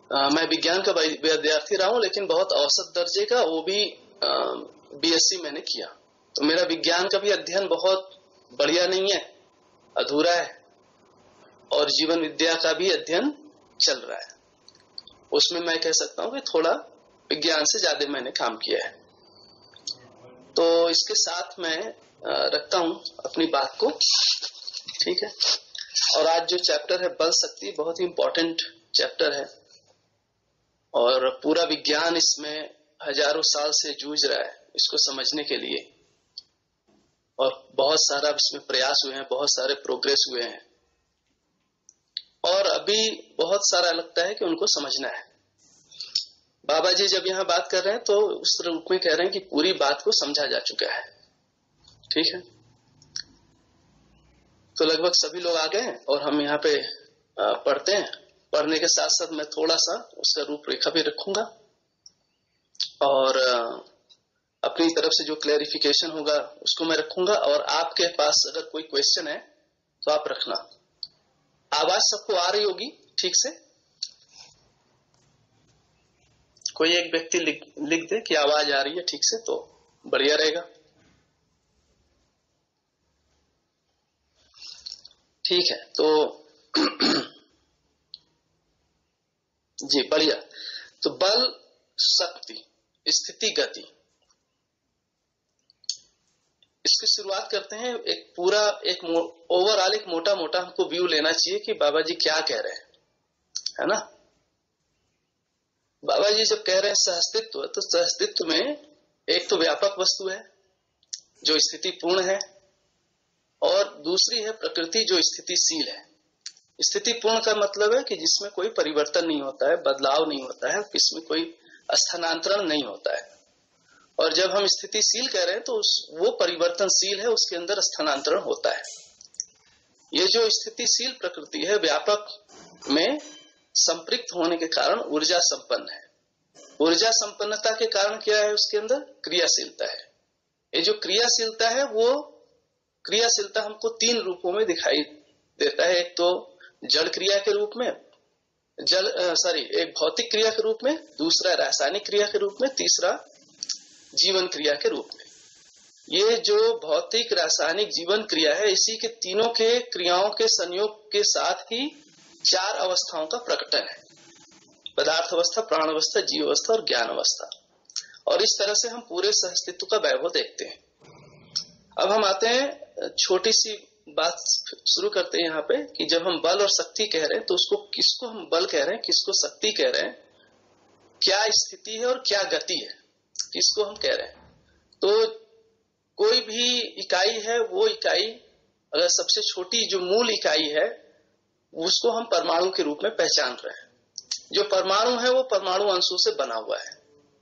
मैं विज्ञान का विद्यार्थी रहा हूँ, लेकिन बहुत औसत दर्जे का, वो भी बीएससी मैंने किया। तो मेरा विज्ञान का भी अध्ययन बहुत बढ़िया नहीं है, अधूरा है, और जीवन विद्या का भी अध्ययन चल रहा है। उसमें मैं कह सकता हूँ कि थोड़ा विज्ञान से ज्यादा मैंने काम किया है। तो इसके साथ मैं रखता हूँ अपनी बात को, ठीक है। और आज जो चैप्टर है बल शक्ति, बहुत ही इंपॉर्टेंट चैप्टर है, और पूरा विज्ञान इसमें हजारों साल से जूझ रहा है इसको समझने के लिए, और बहुत सारा इसमें प्रयास हुए हैं, बहुत सारे प्रोग्रेस हुए हैं, और अभी बहुत सारा लगता है कि उनको समझना है। बाबा जी जब यहाँ बात कर रहे हैं तो उस रूप में कह रहे हैं कि पूरी बात को समझा जा चुका है, ठीक है। तो लगभग सभी लोग आ गए हैं और हम यहाँ पे पढ़ते हैं। पढ़ने के साथ साथ मैं थोड़ा सा उसका रूपरेखा भी रखूंगा, और अपनी तरफ से जो क्लैरिफिकेशन होगा उसको मैं रखूंगा, और आपके पास अगर कोई क्वेश्चन है तो आप रखना। आवाज सबको आ रही होगी ठीक से? कोई एक व्यक्ति लिख दे कि आवाज आ रही है ठीक से, तो बढ़िया रहेगा। ठीक है, तो जी बढ़िया। तो बल शक्ति स्थिति गति, इसकी शुरुआत करते हैं। एक पूरा एक ओवरऑल एक मोटा मोटा हमको व्यू लेना चाहिए कि बाबा जी क्या कह रहे हैं, है ना। बाबा जी जब कह रहे हैं सहअस्तित्व, तो सहअस्तित्व में एक तो व्यापक वस्तु है जो स्थिति पूर्ण है, और दूसरी है प्रकृति जो स्थितिशील है। स्थिति पूर्ण का मतलब है कि जिसमें कोई परिवर्तन नहीं होता है, बदलाव नहीं होता है, इसमें कोई स्थानांतरण नहीं होता है। और जब हम स्थितिशील कह रहे हैं तो वो परिवर्तनशील है, उसके अंदर स्थानांतरण होता है। ये जो स्थितिशील प्रकृति है व्यापक में संपृक्त होने के कारण ऊर्जा संपन्न है। ऊर्जा संपन्नता के कारण क्या है? उसके अंदर क्रियाशीलता है। ये जो क्रियाशीलता है वो क्रियाशीलता हमको तीन रूपों में दिखाई देता है। एक तो जड़ क्रिया के रूप में, एक भौतिक क्रिया के रूप में, दूसरा रासायनिक क्रिया के रूप में, तीसरा जीवन क्रिया के रूप में। ये जो भौतिक रासायनिक जीवन क्रिया है, इसी के तीनों के क्रियाओं के संयोग के साथ ही चार अवस्थाओं का प्रकटन है: पदार्थ अवस्था, प्राण अवस्था, जीव अवस्था और ज्ञान अवस्था। और इस तरह से हम पूरे सहअस्तित्व का वैभव देखते हैं। अब हम आते हैं, छोटी सी बात शुरू करते हैं यहाँ पे कि जब हम बल और शक्ति कह रहे हैं तो उसको किसको हम बल कह रहे हैं, किसको शक्ति कह रहे हैं, क्या स्थिति है और क्या गति है, किसको हम कह रहे हैं। तो कोई भी इकाई है, वो इकाई अगर सबसे छोटी जो मूल इकाई है उसको हम परमाणु के रूप में पहचान रहे हैं। जो परमाणु है वो परमाणु अंशों से बना हुआ है।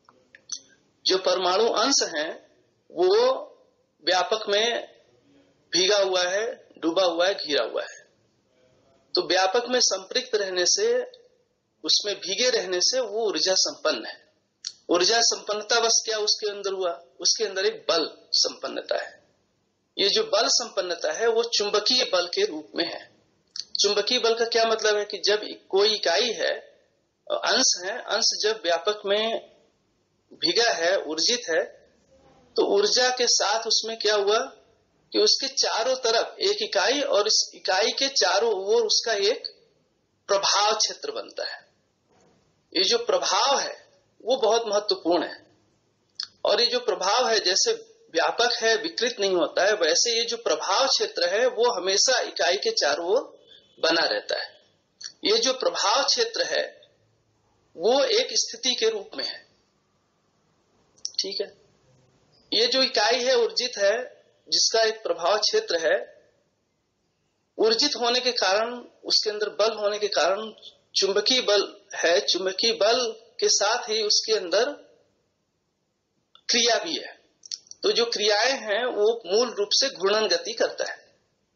जो परमाणु अंश हैं वो व्यापक में भीगा हुआ है, डूबा हुआ है, घिरा हुआ है। तो व्यापक में संपृक्त रहने से, उसमें भीगे रहने से वो ऊर्जा संपन्न है। ऊर्जा संपन्नता बस क्या उसके अंदर हुआ? उसके अंदर एक बल संपन्नता है। ये जो बल संपन्नता है वो चुंबकीय बल के रूप में है। चुंबकीय बल का क्या मतलब है कि जब कोई इकाई है, अंश है, अंश जब व्यापक में भीगा है, ऊर्जित है, तो ऊर्जा के साथ उसमें क्या हुआ कि उसके चारों तरफ एक इकाई, और इस इकाई के चारों ओर उसका एक प्रभाव क्षेत्र बनता है। ये जो प्रभाव है वो बहुत महत्वपूर्ण है। और ये जो प्रभाव है जैसे व्यापक है, विकृत नहीं होता है, वैसे ये जो प्रभाव क्षेत्र है वो हमेशा इकाई के चारों ओर बना रहता है। ये जो प्रभाव क्षेत्र है वो एक स्थिति के रूप में है, ठीक है। ये जो इकाई है ऊर्जित है, जिसका एक प्रभाव क्षेत्र है, ऊर्जित होने के कारण, उसके अंदर बल होने के कारण चुंबकीय बल है। चुंबकीय बल के साथ ही उसके अंदर क्रिया भी है। तो जो क्रियाएं हैं वो मूल रूप से घूर्णन गति करता है।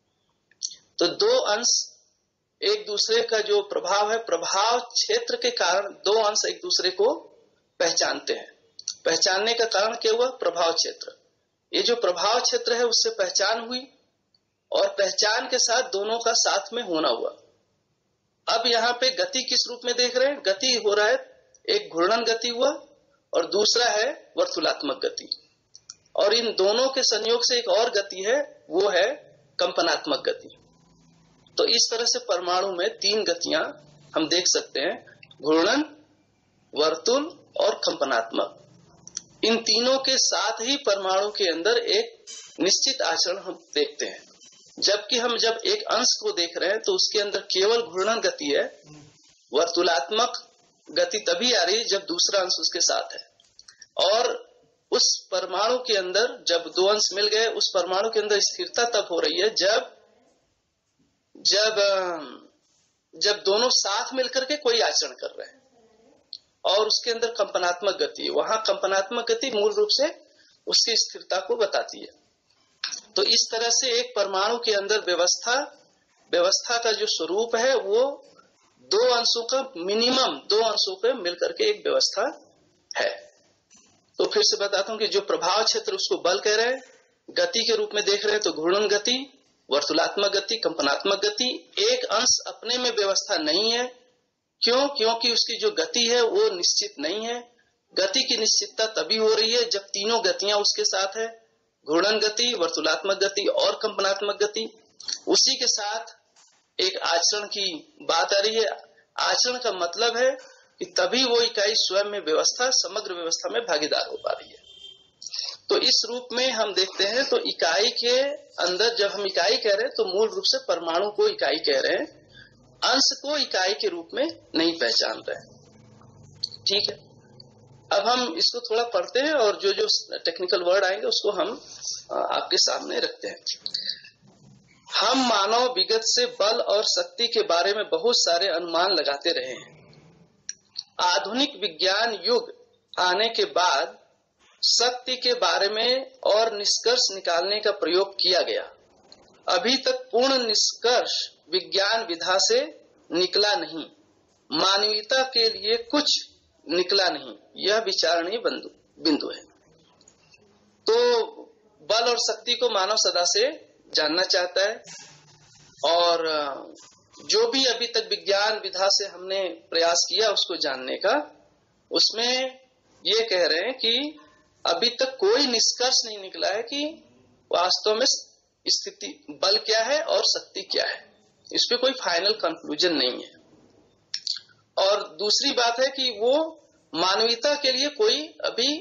तो दो अंश एक दूसरे का जो प्रभाव है, प्रभाव क्षेत्र के कारण दो अंश एक दूसरे को पहचानते हैं। पहचानने का कारण क्या हुआ? प्रभाव क्षेत्र। ये जो प्रभाव क्षेत्र है उससे पहचान हुई, और पहचान के साथ दोनों का साथ में होना हुआ। अब यहाँ पे गति किस रूप में देख रहे हैं? गति हो रहा है, एक घूर्णन गति हुआ और दूसरा है वर्तुलात्मक गति, और इन दोनों के संयोग से एक और गति है, वो है कंपनात्मक गति। तो इस तरह से परमाणु में 3 गतियां हम देख सकते हैं, घूर्णन, वर्तुल और कंपनात्मक। इन तीनों के साथ ही परमाणु के अंदर एक निश्चित आचरण हम देखते हैं, जबकि हम जब एक अंश को देख रहे हैं तो उसके अंदर केवल घूर्णन गति है। वर्तुलात्मक गति तभी आ रही है जब दूसरा अंश उसके साथ है, और उस परमाणु के अंदर जब 2 अंश मिल गए, उस परमाणु के अंदर स्थिरता तब हो रही है जब दोनों साथ मिलकर के कोई आचरण कर रहे हैं, और उसके अंदर कंपनात्मक गति है। वहां कंपनात्मक गति मूल रूप से उसकी स्थिरता को बताती है। तो इस तरह से एक परमाणु के अंदर व्यवस्था का जो स्वरूप है वो 2 अंशों का, मिनिमम 2 अंशों पे मिलकर के एक व्यवस्था है। तो फिर से बताता हूं कि जो प्रभाव क्षेत्र उसको बल कह रहे हैं, गति के रूप में देख रहे हैं तो घूर्णन गति, वर्तुलात्मक गति, कंपनात्मक गति। एक अंश अपने में व्यवस्था नहीं है, क्यों? क्योंकि उसकी जो गति है वो निश्चित नहीं है। गति की निश्चितता तभी हो रही है जब तीनों गतियां उसके साथ है, घूर्णन गति, वर्तुलात्मक गति और कंपनात्मक गति। उसी के साथ एक आचरण की बात आ रही है। आचरण का मतलब है कि तभी वो इकाई स्वयं में व्यवस्था, समग्र व्यवस्था में भागीदार हो पा रही है। तो इस रूप में हम देखते हैं, तो इकाई के अंदर जब हम इकाई कह रहे हैं तो मूल रूप से परमाणु को इकाई कह रहे हैं, अंश को इकाई के रूप में नहीं पहचान रहे। ठीक है, अब हम इसको थोड़ा पढ़ते हैं और जो जो टेक्निकल वर्ड आएंगे उसको हम आपके सामने रखते हैं। हम मानव विगत से बल और शक्ति के बारे में बहुत सारे अनुमान लगाते रहे हैं। आधुनिक विज्ञान युग आने के बाद शक्ति के बारे में और निष्कर्ष निकालने का प्रयोग किया गया। अभी तक पूर्ण निष्कर्ष विज्ञान विधा से निकला नहीं, मानवीयता के लिए कुछ निकला नहीं, यह विचारणीय बिंदु है। तो बल और शक्ति को मानव सदा से जानना चाहता है, और जो भी अभी तक विज्ञान विधा से हमने प्रयास किया उसको जानने का, उसमें ये कह रहे हैं कि अभी तक कोई निष्कर्ष नहीं निकला है कि वास्तव में स्थिति बल क्या है और शक्ति क्या है। इस पे कोई फाइनल कंक्लूजन नहीं है। और दूसरी बात है कि वो मानवीयता के लिए कोई अभी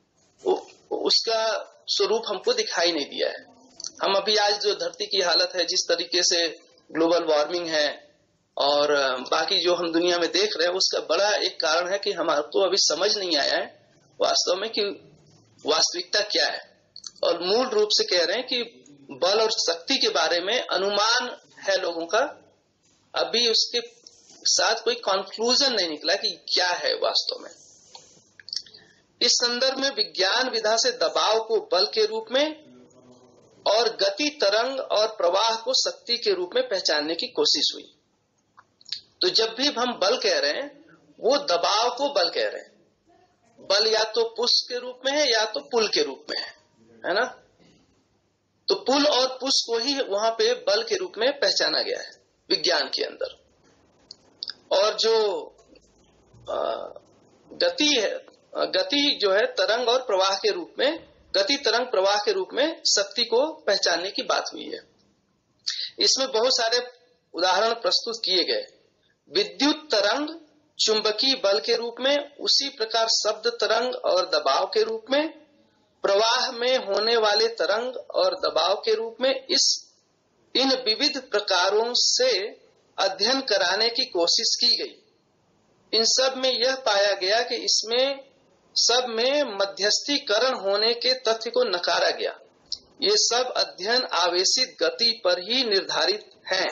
उसका स्वरूप हमको दिखाई नहीं दिया है। हम अभी आज जो धरती की हालत है, जिस तरीके से ग्लोबल वार्मिंग है और बाकी जो हम दुनिया में देख रहे हैं, उसका बड़ा एक कारण है कि हमारे अभी समझ नहीं आया है वास्तव में कि वास्तविकता क्या है। और मूल रूप से कह रहे हैं कि बल और शक्ति के बारे में अनुमान है लोगों का, अभी उसके साथ कोई कंक्लूजन नहीं निकला कि क्या है वास्तव में। इस संदर्भ में विज्ञान विधा से दबाव को बल के रूप में और गति, तरंग और प्रवाह को शक्ति के रूप में पहचानने की कोशिश हुई। तो जब भी हम बल कह रहे हैं, वो दबाव को बल कह रहे हैं। बल या तो पुश के रूप में है या तो पुल के रूप में है ना। तो पुल और पुश को ही वहां पे बल के रूप में पहचाना गया है विज्ञान के अंदर। और जो गति है, गति जो है तरंग और प्रवाह के रूप में, गति तरंग प्रवाह के रूप में शक्ति को पहचानने की बात हुई है। इसमें बहुत सारे उदाहरण प्रस्तुत किए गए। विद्युत तरंग चुंबकीय बल के रूप में, उसी प्रकार शब्द तरंग और दबाव के रूप में, प्रवाह में होने वाले तरंग और दबाव के रूप में। इन विविध प्रकारों से अध्ययन कराने की कोशिश की गई। इन सब में यह पाया गया कि इसमें सब में मध्यस्थीकरण होने के तथ्य को नकारा गया। ये सब अध्ययन आवेशित गति पर ही निर्धारित हैं।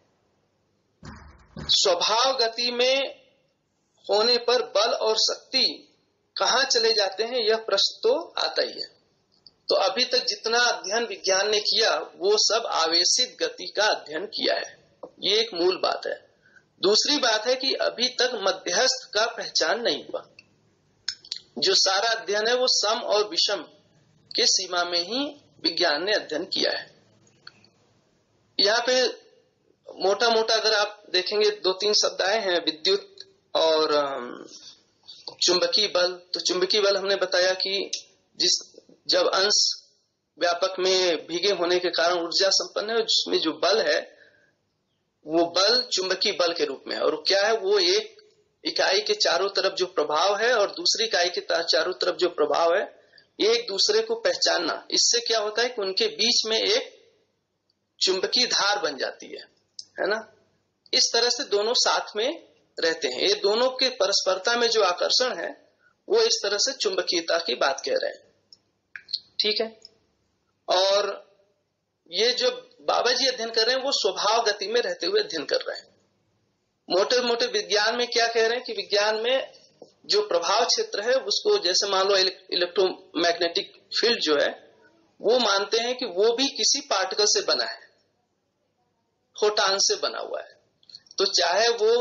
स्वभाव गति में होने पर बल और शक्ति कहाँ चले जाते हैं, यह प्रश्न तो आता ही है। तो अभी तक जितना अध्ययन विज्ञान ने किया वो सब आवेशित गति का अध्ययन किया है, ये एक मूल बात है। दूसरी बात है कि अभी तक मध्यस्थ का पहचान नहीं हुआ। जो सारा अध्ययन है वो सम और विषम के सीमा में ही विज्ञान ने अध्ययन किया है। यहाँ पे मोटा मोटा अगर आप देखेंगे 2-3 शब्द आए हैं, विद्युत और चुंबकीय बल। तो चुंबकीय बल हमने बताया कि जब अंश व्यापक में भीगे होने के कारण ऊर्जा संपन्न है, जिसमें जो बल है वो बल चुंबकीय बल के रूप में है। और क्या है, वो एक इकाई के चारों तरफ जो प्रभाव है और दूसरी इकाई के चारों तरफ जो प्रभाव है, ये एक दूसरे को पहचानना। इससे क्या होता है कि उनके बीच में एक चुंबकीय धार बन जाती है ना। इस तरह से दोनों साथ में रहते हैं। ये दोनों के परस्परता में जो आकर्षण है वो इस तरह से चुंबकीयता की बात कह रहे हैं। ठीक है। और ये जो बाबा जी अध्ययन कर रहे हैं वो स्वभाव गति में रहते हुए अध्ययन कर रहे हैं। मोटे मोटे विज्ञान में क्या कह रहे हैं कि विज्ञान में जो प्रभाव क्षेत्र है उसको, जैसे मान लो इलेक्ट्रोमैग्नेटिक फील्ड जो है, वो मानते हैं कि वो भी किसी पार्टिकल से बना है, फोटॉन से बना हुआ है। तो चाहे वो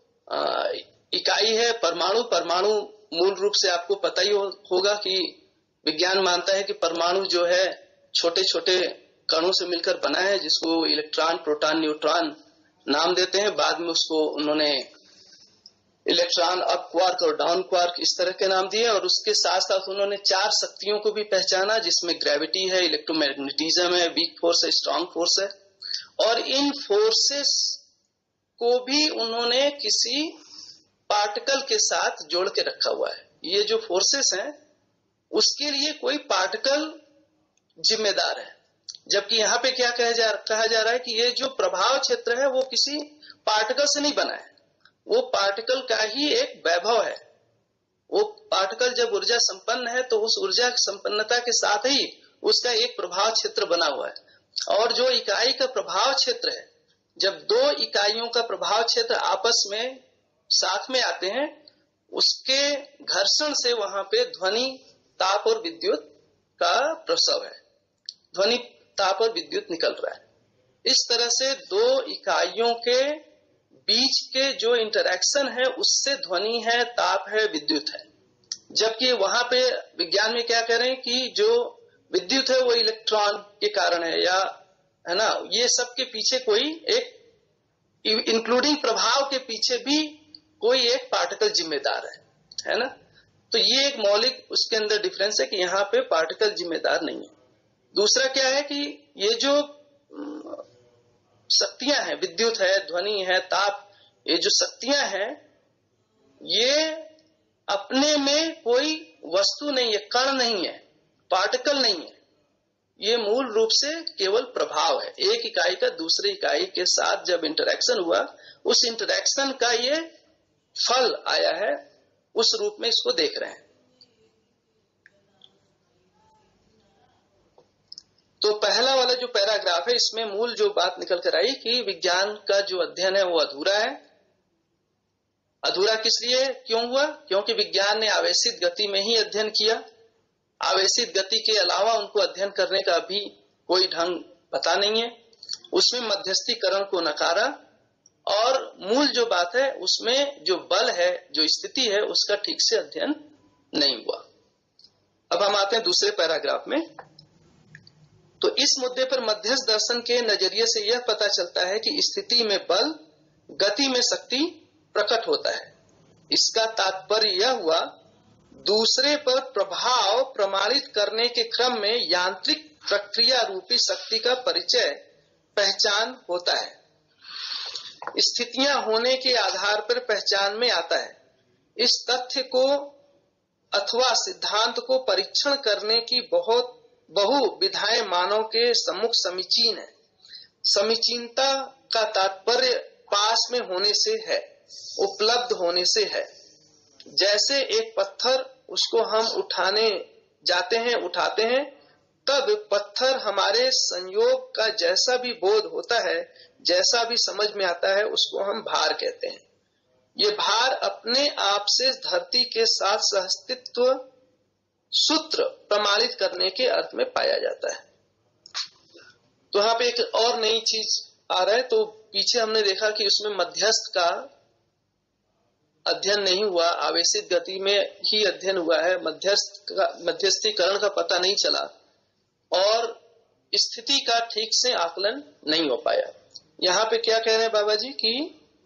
इकाई है परमाणु, परमाणु मूल रूप से आपको पता ही होगा कि विज्ञान मानता है कि परमाणु जो है छोटे छोटे कणों से मिलकर बना है, जिसको इलेक्ट्रॉन, प्रोटॉन, न्यूट्रॉन नाम देते हैं। बाद में उसको उन्होंने इलेक्ट्रॉन अप क्वार्क और डाउन क्वार्क इस तरह के नाम दिए। और उसके साथ साथ उन्होंने 4 शक्तियों को भी पहचाना, जिसमें ग्रेविटी है, इलेक्ट्रोमैग्नेटिज्म है, वीक फोर्स है, स्ट्रांग फोर्स है। और इन फोर्सेस को भी उन्होंने किसी पार्टिकल के साथ जोड़ के रखा हुआ है। ये जो फोर्सेस हैं उसके लिए कोई पार्टिकल जिम्मेदार है। जबकि यहाँ पे क्या कहा जा रहा है कि ये जो प्रभाव क्षेत्र है वो किसी पार्टिकल से नहीं बना है, वो पार्टिकल का ही एक वैभव है। वो पार्टिकल जब ऊर्जा संपन्न है तो उस ऊर्जा संपन्नता के साथ ही उसका एक प्रभाव क्षेत्र बना हुआ है। और जो इकाई का प्रभाव क्षेत्र है, जब 2 इकाइयों का प्रभाव क्षेत्र आपस में साथ में आते हैं, उसके घर्षण से वहां पे ध्वनि, ताप और विद्युत का प्रसव है। ध्वनि, ताप और विद्युत निकल रहा है। इस तरह से 2 इकाइयों के बीच के जो इंटरैक्शन है उससे ध्वनि है, ताप है, विद्युत है। जबकि वहां पे विज्ञान में क्या कह रहे हैं कि जो विद्युत है वो इलेक्ट्रॉन के कारण है ना। ये सब के पीछे कोई एक, इंक्लूडिंग प्रभाव के पीछे भी कोई एक पार्टिकल जिम्मेदार है ना। तो ये एक मौलिक उसके अंदर डिफरेंस है कि यहाँ पे पार्टिकल जिम्मेदार नहीं है। दूसरा क्या है कि ये जो शक्तियां हैं, विद्युत है, ध्वनि है, ताप, ये जो शक्तियां हैं ये अपने में कोई वस्तु नहीं है, कण नहीं है, पार्टिकल नहीं है। ये मूल रूप से केवल प्रभाव है। एक इकाई का दूसरी इकाई के साथ जब इंटरैक्शन हुआ, उस इंटरैक्शन का ये फल आया है, उस रूप में इसको देख रहे हैं। तो पहला वाला जो पैराग्राफ है इसमें मूल जो बात निकल कर आई कि विज्ञान का जो अध्ययन है वो अधूरा है। अधूरा किस लिए क्यों हुआ? क्योंकि विज्ञान ने आवेशित गति में ही अध्ययन किया। आवेशित गति के अलावा उनको अध्ययन करने का भी कोई ढंग पता नहीं है। उसमें मध्यस्थीकरण को नकारा और मूल जो बात है उसमें जो बल है, जो स्थिति है, उसका ठीक से अध्ययन नहीं हुआ। अब हम आते हैं दूसरे पैराग्राफ में। तो इस मुद्दे पर मध्यस्थ दर्शन के नजरिए से यह पता चलता है कि स्थिति में बल, गति में शक्ति प्रकट होता है। इसका तात्पर्य यह हुआ, दूसरे पर प्रभाव प्रमाणित करने के क्रम में यांत्रिक प्रक्रिया रूपी शक्ति का परिचय, पहचान होता है। स्थितियां होने के आधार पर पहचान में आता है। इस तथ्य को अथवा सिद्धांत को परीक्षण करने की बहु विधाएं मानव के सम्मुख समीचीन है। समीचीनता का तात्पर्य पास में होने से है, उपलब्ध होने से है। जैसे एक पत्थर, उसको हम उठाने जाते हैं, उठाते हैं, तब पत्थर हमारे संयोग का जैसा भी बोध होता है, जैसा भी समझ में आता है, उसको हम भार कहते हैं। ये भार अपने आप से धरती के साथ सहअस्तित्व सूत्र प्रमाणित करने के अर्थ में पाया जाता है। तो यहाँ पे एक और नई चीज आ रहा है। तो पीछे हमने देखा कि उसमें मध्यस्थ का अध्ययन नहीं हुआ, आवेशित गति में ही अध्ययन हुआ है। मध्यस्थीकरण का पता नहीं चला और स्थिति का ठीक से आकलन नहीं हो पाया। यहाँ पे क्या कह रहे हैं बाबा जी कि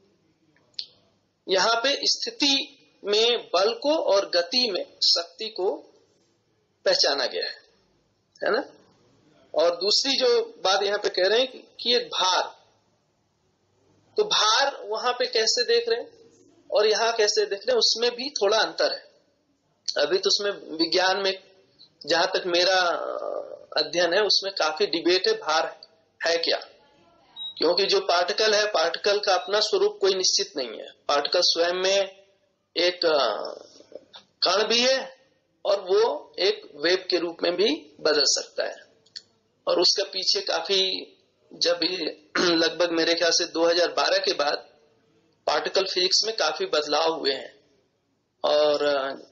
यहाँ पे स्थिति में बल को और गति में शक्ति को पहचाना गया है ना। और दूसरी जो बात यहाँ पे कह रहे हैं कि एक भार, तो भार वहां पे कैसे देख रहे हैं और यहाँ कैसे देख रहे हैं, उसमें भी थोड़ा अंतर है। अभी तो उसमें विज्ञान में जहां तक मेरा अध्ययन है उसमें काफी डिबेट है, भार है क्या, क्योंकि जो पार्टिकल है, पार्टिकल का अपना स्वरूप कोई निश्चित नहीं है। पार्टिकल स्वयं में एक कण भी है और वो एक वेव के रूप में भी बदल सकता है। और उसका पीछे काफी, जब लगभग मेरे ख्याल से 2012 के बाद पार्टिकल फिजिक्स में काफी बदलाव हुए हैं। और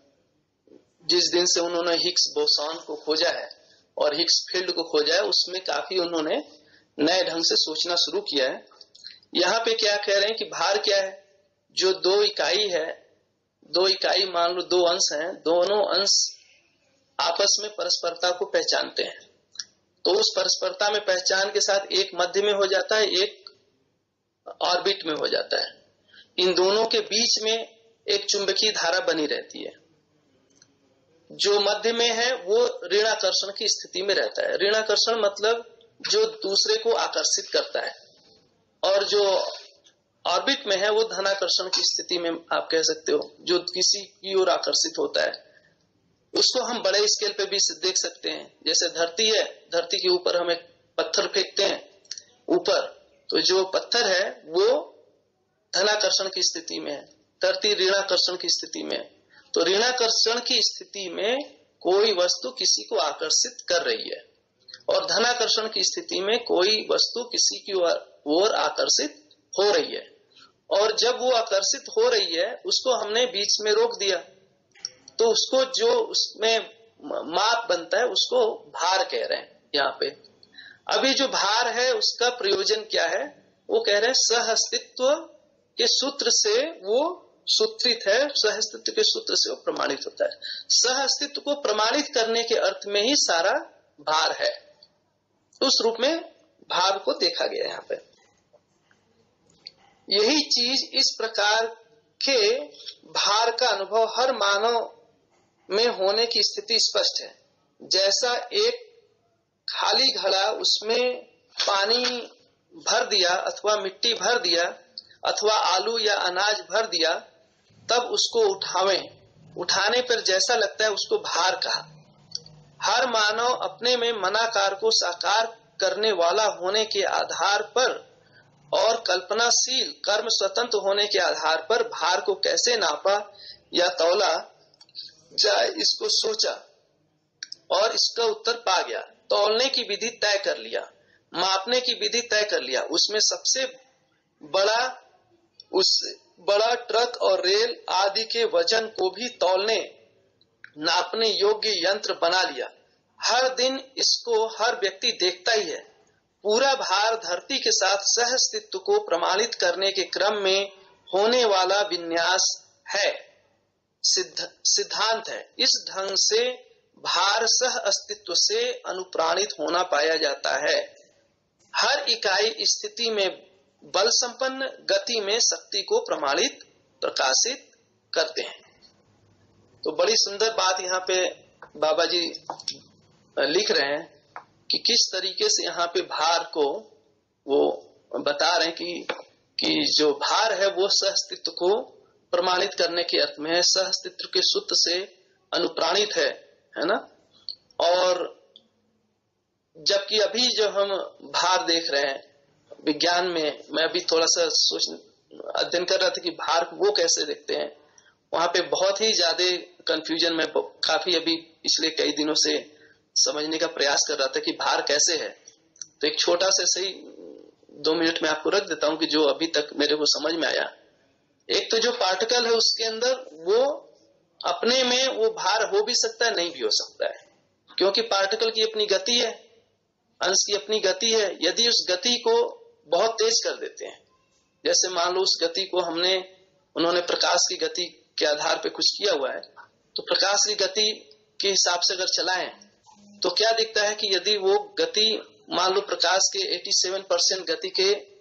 जिस दिन से उन्होंने हिग्स बोसॉन को खोजा है और हिग्स फील्ड को खोजा है, उसमें काफी उन्होंने नए ढंग से सोचना शुरू किया है। यहाँ पे क्या कह रहे हैं कि भार क्या है, जो दो इकाई है, दो इकाई मान लो दो अंश हैं, दोनों अंश आपस में परस्परता को पहचानते हैं, तो उस परस्परता में पहचान के साथ एक मध्य में हो जाता है, एक ऑर्बिट में हो जाता है। इन दोनों के बीच में एक चुंबकीय धारा बनी रहती है। जो मध्य में है वो ऋणाकर्षण की स्थिति में रहता है। ऋणाकर्षण मतलब जो दूसरे को आकर्षित करता है, और जो ऑर्बिट में है वो धनाकर्षण की स्थिति में आप कह सकते हो, जो किसी की ओर आकर्षित होता है। उसको हम बड़े स्केल पे भी देख सकते हैं। जैसे धरती है, धरती के ऊपर हम एक पत्थर फेंकते हैं ऊपर, तो जो पत्थर है वो धनाकर्षण की स्थिति में है, धरती ऋणाकर्षण की स्थिति में है। तो ऋणाकर्षण की स्थिति में कोई वस्तु किसी को आकर्षित कर रही है, और धनाकर्षण की स्थिति में कोई वस्तु किसी की ओर आकर्षित हो रही है। और जब वो आकर्षित हो रही है, उसको हमने बीच में रोक दिया, तो उसको जो उसमें माप बनता है उसको भार कह रहे हैं यहाँ पे। अभी जो भार है उसका प्रयोजन क्या है, वो कह रहे हैं सह अस्तित्व के सूत्र से वो सूत्रित है, सह अस्तित्व के सूत्र से वो प्रमाणित होता है। सह अस्तित्व को प्रमाणित करने के अर्थ में ही सारा भार है, उस रूप में भार को देखा गया यहाँ पे। यही चीज, इस प्रकार के भार का अनुभव हर मानव में होने की स्थिति स्पष्ट है। जैसा एक खाली घड़ा, उसमें पानी भर दिया अथवा मिट्टी भर दिया अथवा आलू या अनाज भर दिया, तब उसको उठाने पर जैसा लगता है उसको भार कहा। हर मानव अपने में मनाकार को साकार करने वाला होने के आधार पर और कल्पनाशील कर्म स्वतंत्र होने के आधार पर भार को कैसे नापा या तौला जाए, इसको सोचा और इसका उत्तर पा गया। तौलने की विधि तय कर लिया, मापने की विधि तय कर लिया। उसमें सबसे बड़ा ट्रक और रेल आदि के वजन को भी तौलने नापने योग्य यंत्र बना लिया। हर दिन इसको हर व्यक्ति देखता ही है। पूरा भार धरती के साथ सह अस्तित्व को प्रमाणित करने के क्रम में होने वाला विन्यास है, सिद्धांत है। इस ढंग से भार सह अस्तित्व से अनुप्राणित होना पाया जाता है। हर इकाई स्थिति में बल संपन्न, गति में शक्ति को प्रमाणित प्रकाशित करते हैं। तो बड़ी सुंदर बात यहाँ पे बाबा जी लिख रहे हैं कि किस तरीके से यहाँ पे भार को वो बता रहे हैं कि जो भार है वो सह अस्तित्व को प्रमाणित करने के अर्थ में है, सह अस्तित्व के सूत्र से अनुप्राणित है ना। और जबकि अभी जो हम भार देख रहे हैं विज्ञान में, मैं अभी थोड़ा सा अध्ययन कर रहा था कि भार वो कैसे देखते हैं, वहां पे बहुत ही ज्यादा कंफ्यूजन में काफी अभी पिछले कई दिनों से समझने का प्रयास कर रहा था कि भार कैसे है। तो एक छोटा सा सही 2 मिनट में आपको रख देता हूं कि जो अभी तक मेरे को समझ में आया। एक तो जो पार्टिकल है उसके अंदर वो अपने में वो भार हो भी सकता है, नहीं भी हो सकता है, क्योंकि पार्टिकल की अपनी गति है, अंश की अपनी गति है। यदि उस गति को बहुत तेज कर देते हैं, जैसे मान लो उस गति को उन्होंने प्रकाश की गति के आधार पे कुछ किया हुआ है, तो प्रकाश की गति के हिसाब से अगर चलाएं तो क्या दिखता है कि यदि वो गति मान लो प्रकाश के 87% गति के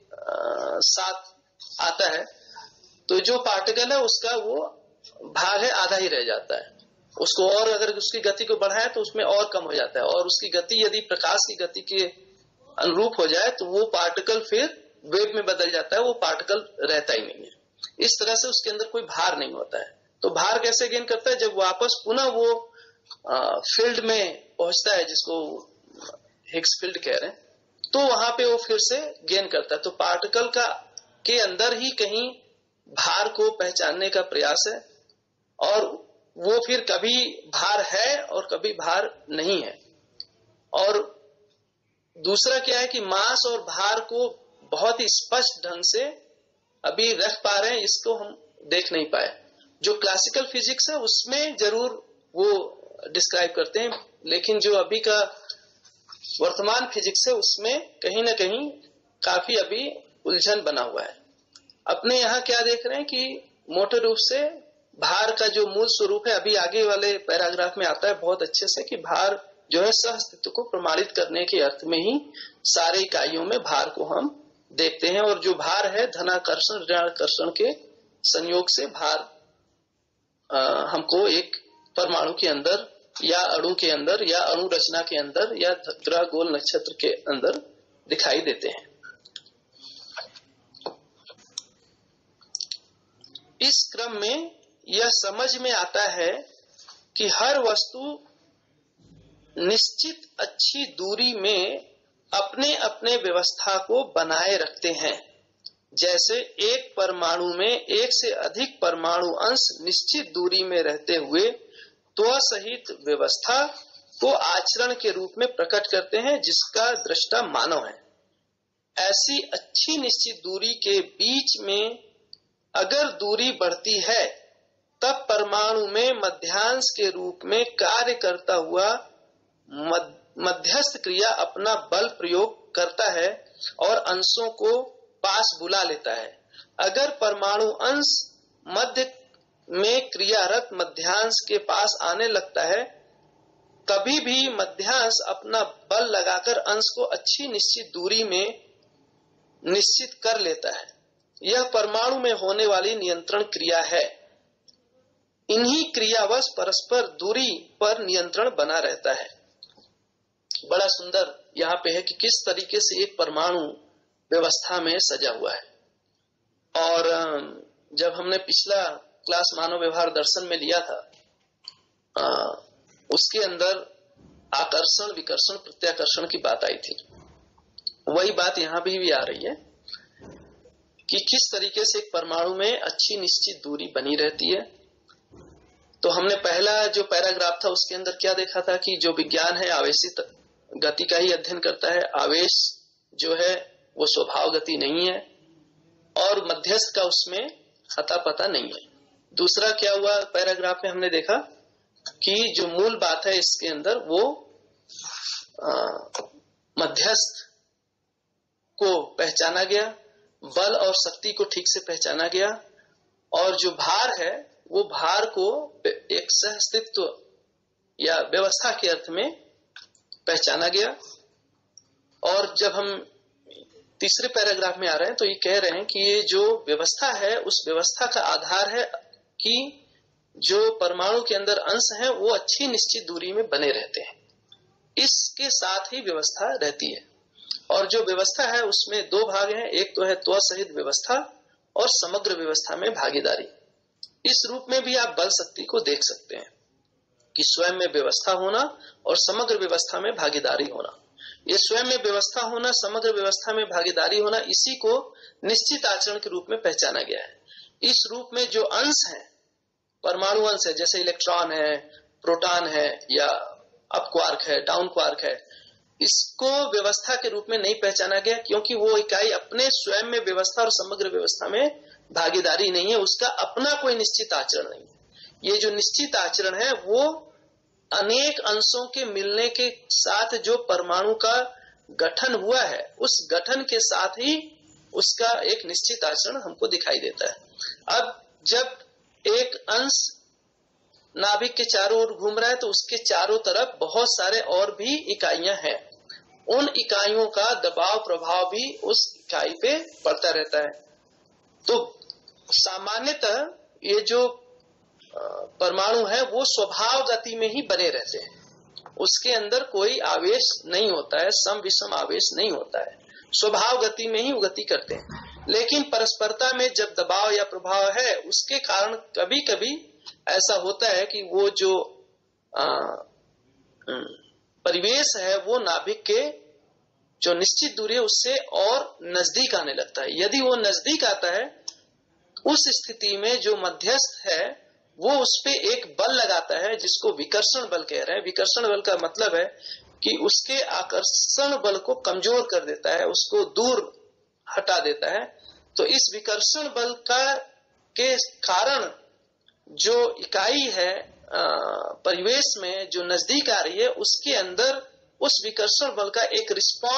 साथ आता है तो जो पार्टिकल है उसका वो भाग है आधा ही रह जाता है। उसको और अगर उसकी गति को बढ़ाए तो उसमें और कम हो जाता है, और उसकी गति यदि प्रकाश की गति के अनुरूप हो जाए तो वो पार्टिकल फिर वेव में बदल जाता है, वो पार्टिकल रहता ही नहीं है। इस तरह से उसके अंदर कोई भार नहीं होता है। तो भार कैसे गेन करता है? जब वापस पुनः वो फील्ड में पहुंचता है, जिसको हिग्स फील्ड कह रहे हैं, तो वहां पे वो फिर से गेन करता है। तो पार्टिकल का के अंदर ही कहीं भार को पहचानने का प्रयास है, और वो फिर कभी भार है और कभी भार नहीं है। और दूसरा क्या है कि मास और भार को बहुत ही स्पष्ट ढंग से अभी रख पा रहे हैं, इसको हम देख नहीं पाए। जो क्लासिकल फिजिक्स है उसमें जरूर वो डिस्क्राइब करते हैं, लेकिन जो अभी का वर्तमान फिजिक्स है उसमें कहीं ना कहीं काफी अभी उलझन बना हुआ है। अपने यहाँ क्या देख रहे हैं कि मोटे रूप से भार का जो मूल स्वरूप है, अभी आगे वाले पैराग्राफ में आता है बहुत अच्छे से, कि भार जो है सह अस्तित्व को प्रमाणित करने के अर्थ में ही सारे इकाइयों में भार को हम देखते हैं। और जो भार है धनाकर्षण ऋणाकर्षण के संयोग से भार हमको एक परमाणु के अंदर या अणु के अंदर या अणु रचना के अंदर या ग्रह गोल नक्षत्र के अंदर दिखाई देते हैं। इस क्रम में यह समझ में आता है कि हर वस्तु निश्चित अच्छी दूरी में अपने अपने व्यवस्था को बनाए रखते हैं। जैसे एक परमाणु में एक से अधिक परमाणु अंश निश्चित दूरी में रहते हुए त्व सहित व्यवस्था को आचरण के रूप में प्रकट करते हैं, जिसका दृष्टा मानव है। ऐसी अच्छी निश्चित दूरी के बीच में अगर दूरी बढ़ती है, तब परमाणु में मध्यांश के रूप में कार्य करता हुआ मध्यस्थ क्रिया अपना बल प्रयोग करता है और अंशों को पास बुला लेता है। अगर परमाणु अंश मध्य में क्रियारत मध्यांश के पास आने लगता है, तभी भी मध्यांश अपना बल लगाकर अंश को अच्छी निश्चित दूरी में निश्चित कर लेता है। यह परमाणु में होने वाली नियंत्रण क्रिया है। इन्हीं क्रियावश परस्पर दूरी पर नियंत्रण बना रहता है। बड़ा सुंदर यहाँ पे है कि किस तरीके से एक परमाणु व्यवस्था में सजा हुआ है। और जब हमने पिछला क्लास मानव व्यवहार दर्शन में लिया था, उसके अंदर आकर्षण विकर्षण प्रत्याकर्षण की बात आई थी। वही बात यहाँ भी आ रही है कि किस तरीके से एक परमाणु में अच्छी निश्चित दूरी बनी रहती है। तो हमने पहला जो पैराग्राफ था उसके अंदर क्या देखा था कि जो विज्ञान है आवेशित गति का ही अध्ययन करता है। आवेश जो है वो स्वभाव गति नहीं है, और मध्यस्थ का उसमें अता पता नहीं है। दूसरा क्या हुआ पैराग्राफ में हमने देखा कि जो मूल बात है इसके अंदर वो मध्यस्थ को पहचाना गया, बल और शक्ति को ठीक से पहचाना गया, और जो भार है वो भार को एक सह अस्तित्व या व्यवस्था के अर्थ में पहचाना गया। और जब हम तीसरे पैराग्राफ में आ रहे हैं तो ये कह रहे हैं कि ये जो व्यवस्था है उस व्यवस्था का आधार है कि जो परमाणु के अंदर अंश हैं वो अच्छी निश्चित दूरी में बने रहते हैं। इसके साथ ही व्यवस्था रहती है। और जो व्यवस्था है उसमें दो भाग हैं, एक तो है त्व सहित व्यवस्था और समग्र व्यवस्था में भागीदारी। इस रूप में भी आप बल शक्ति को देख सकते हैं कि स्वयं में व्यवस्था होना और समग्र व्यवस्था में भागीदारी होना। ये स्वयं में व्यवस्था होना, समग्र व्यवस्था में भागीदारी होना, इसी को निश्चित आचरण के रूप में पहचाना गया है। इस रूप में जो अंश है, परमाणु अंश है, जैसे इलेक्ट्रॉन है, प्रोटॉन है, या अप क्वार्क है, डाउन क्वार्क है, इसको व्यवस्था के रूप में नहीं पहचाना गया, क्योंकि वो इकाई अपने स्वयं में व्यवस्था और समग्र व्यवस्था में भागीदारी नहीं है, उसका अपना कोई निश्चित आचरण नहीं है। ये जो निश्चित आचरण है वो अनेक अंशों के मिलने के साथ जो परमाणु का गठन हुआ है, उस गठन के साथ ही उसका एक निश्चित आचरण हमको दिखाई देता है। अब जब एक अंश नाभिक के चारों ओर घूम रहा है तो उसके चारों तरफ बहुत सारे और भी इकाइयां हैं, उन इकाइयों का दबाव प्रभाव भी उस इकाई पे पड़ता रहता है। तो सामान्यतः ये जो परमाणु है वो स्वभाव गति में ही बने रहते हैं, उसके अंदर कोई आवेश नहीं होता है, सम विषम आवेश नहीं होता है, स्वभाव गति में ही वो गति करते हैं। लेकिन परस्परता में जब दबाव या प्रभाव है, उसके कारण कभी कभी ऐसा होता है कि वो जो परिवेश है वो नाभिक के जो निश्चित दूरी है उससे और नजदीक आने लगता है। यदि वो नजदीक आता है, उस स्थिति में जो मध्यस्थ है वो उस पे एक बल लगाता है जिसको विकर्षण बल कह रहे हैं। विकर्षण बल का मतलब है कि उसके आकर्षण बल को कमजोर कर देता है, उसको दूर हटा देता है। तो इस विकर्षण बल के कारण जो इकाई है परिवेश में जो नजदीक आ रही है, उसके अंदर उस विकर्षण बल का एक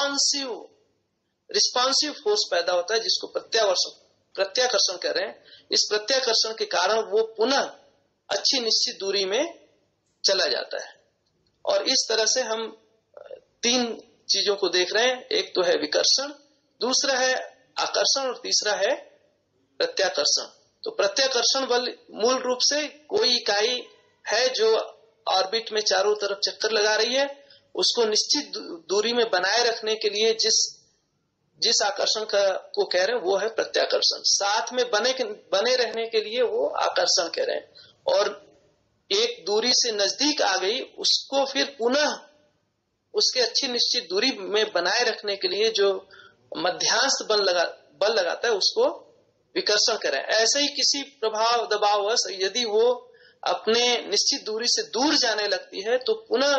रिस्पॉन्सिव फोर्स पैदा होता है जिसको प्रत्याकर्षण कह रहे हैं। इस प्रत्याकर्षण के कारण वो पुनः अच्छी निश्चित दूरी में चला जाता है। और इस तरह से हम तीन चीजों को देख रहे हैं, एक तो है विकर्षण, दूसरा है आकर्षण और तीसरा है प्रत्याकर्षण। तो प्रत्याकर्षण बल मूल रूप से कोई इकाई है जो ऑर्बिट में चारों तरफ चक्कर लगा रही है, उसको निश्चित दूरी में बनाए रखने के लिए जिस आकर्षण को कह रहे हैं वो है प्रत्याकर्षण। साथ में बने रहने के लिए वो आकर्षण कह रहे हैं। और एक दूरी से नजदीक आ गई, उसको फिर पुनः उसके अच्छी निश्चित दूरी में बनाए रखने के लिए जो मध्यांश बल लगाता है उसको विकर्षण करें। ऐसे ही किसी प्रभाव दबाववश यदि वो अपने निश्चित दूरी से दूर जाने लगती है तो पुनः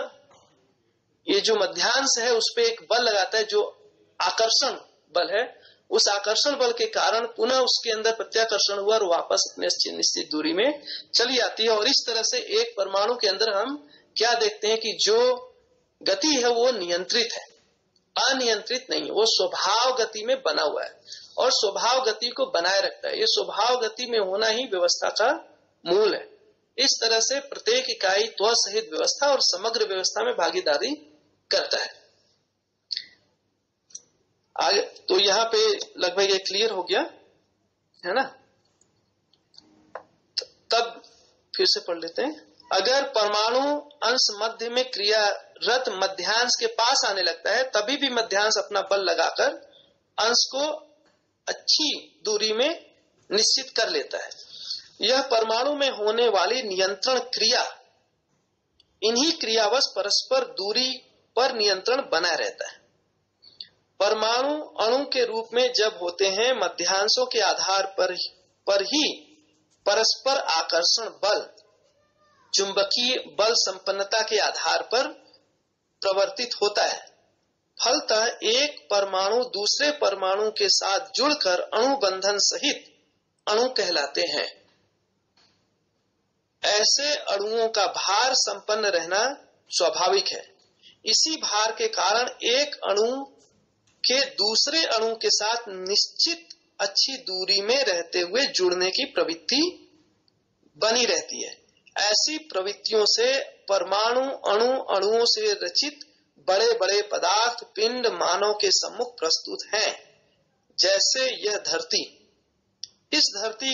ये जो मध्यांश है उस पे एक बल लगाता है जो आकर्षण बल है। उस आकर्षण बल के कारण पुनः उसके अंदर प्रत्याकर्षण हुआ और वापस अपने निश्चित दूरी में चली आती है। और इस तरह से एक परमाणु के अंदर हम क्या देखते हैं कि जो गति है वो नियंत्रित है, अनियंत्रित नहीं, वो स्वभाव गति में बना हुआ है और स्वभाव गति को बनाए रखता है। ये स्वभाव गति में होना ही व्यवस्था का मूल है। इस तरह से प्रत्येक इकाई त्व सहित व्यवस्था और समग्र व्यवस्था में भागीदारी करता है। आगे तो यहाँ पे लगभग ये क्लियर हो गया है ना। तब फिर से पढ़ लेते हैं। अगर परमाणु अंश मध्य में क्रियारत मध्यांश के पास आने लगता है, तभी भी मध्यांश अपना बल लगाकर अंश को अच्छी दूरी में निश्चित कर लेता है। यह परमाणु में होने वाली नियंत्रण क्रिया, इन्हीं क्रियावश परस्पर दूरी पर नियंत्रण बना रहता है। परमाणु अणु के रूप में जब होते हैं, मध्यांशों के आधार पर ही परस्पर आकर्षण बल चुंबकीय बल संपन्नता के आधार पर प्रवर्तित होता है। फलतः एक परमाणु दूसरे परमाणु के साथ जुड़कर अणु बंधन सहित अणु कहलाते हैं। ऐसे अणुओं का भार संपन्न रहना स्वाभाविक है। इसी भार के कारण एक अणु के दूसरे अणु के साथ निश्चित अच्छी दूरी में रहते हुए जुड़ने की प्रवृत्ति बनी रहती है। ऐसी प्रवृत्तियों से परमाणु अणुओं से रचित बड़े बड़े पदार्थ पिंड मानव के सम्मुख प्रस्तुत हैं। जैसे यह धरती, इस धरती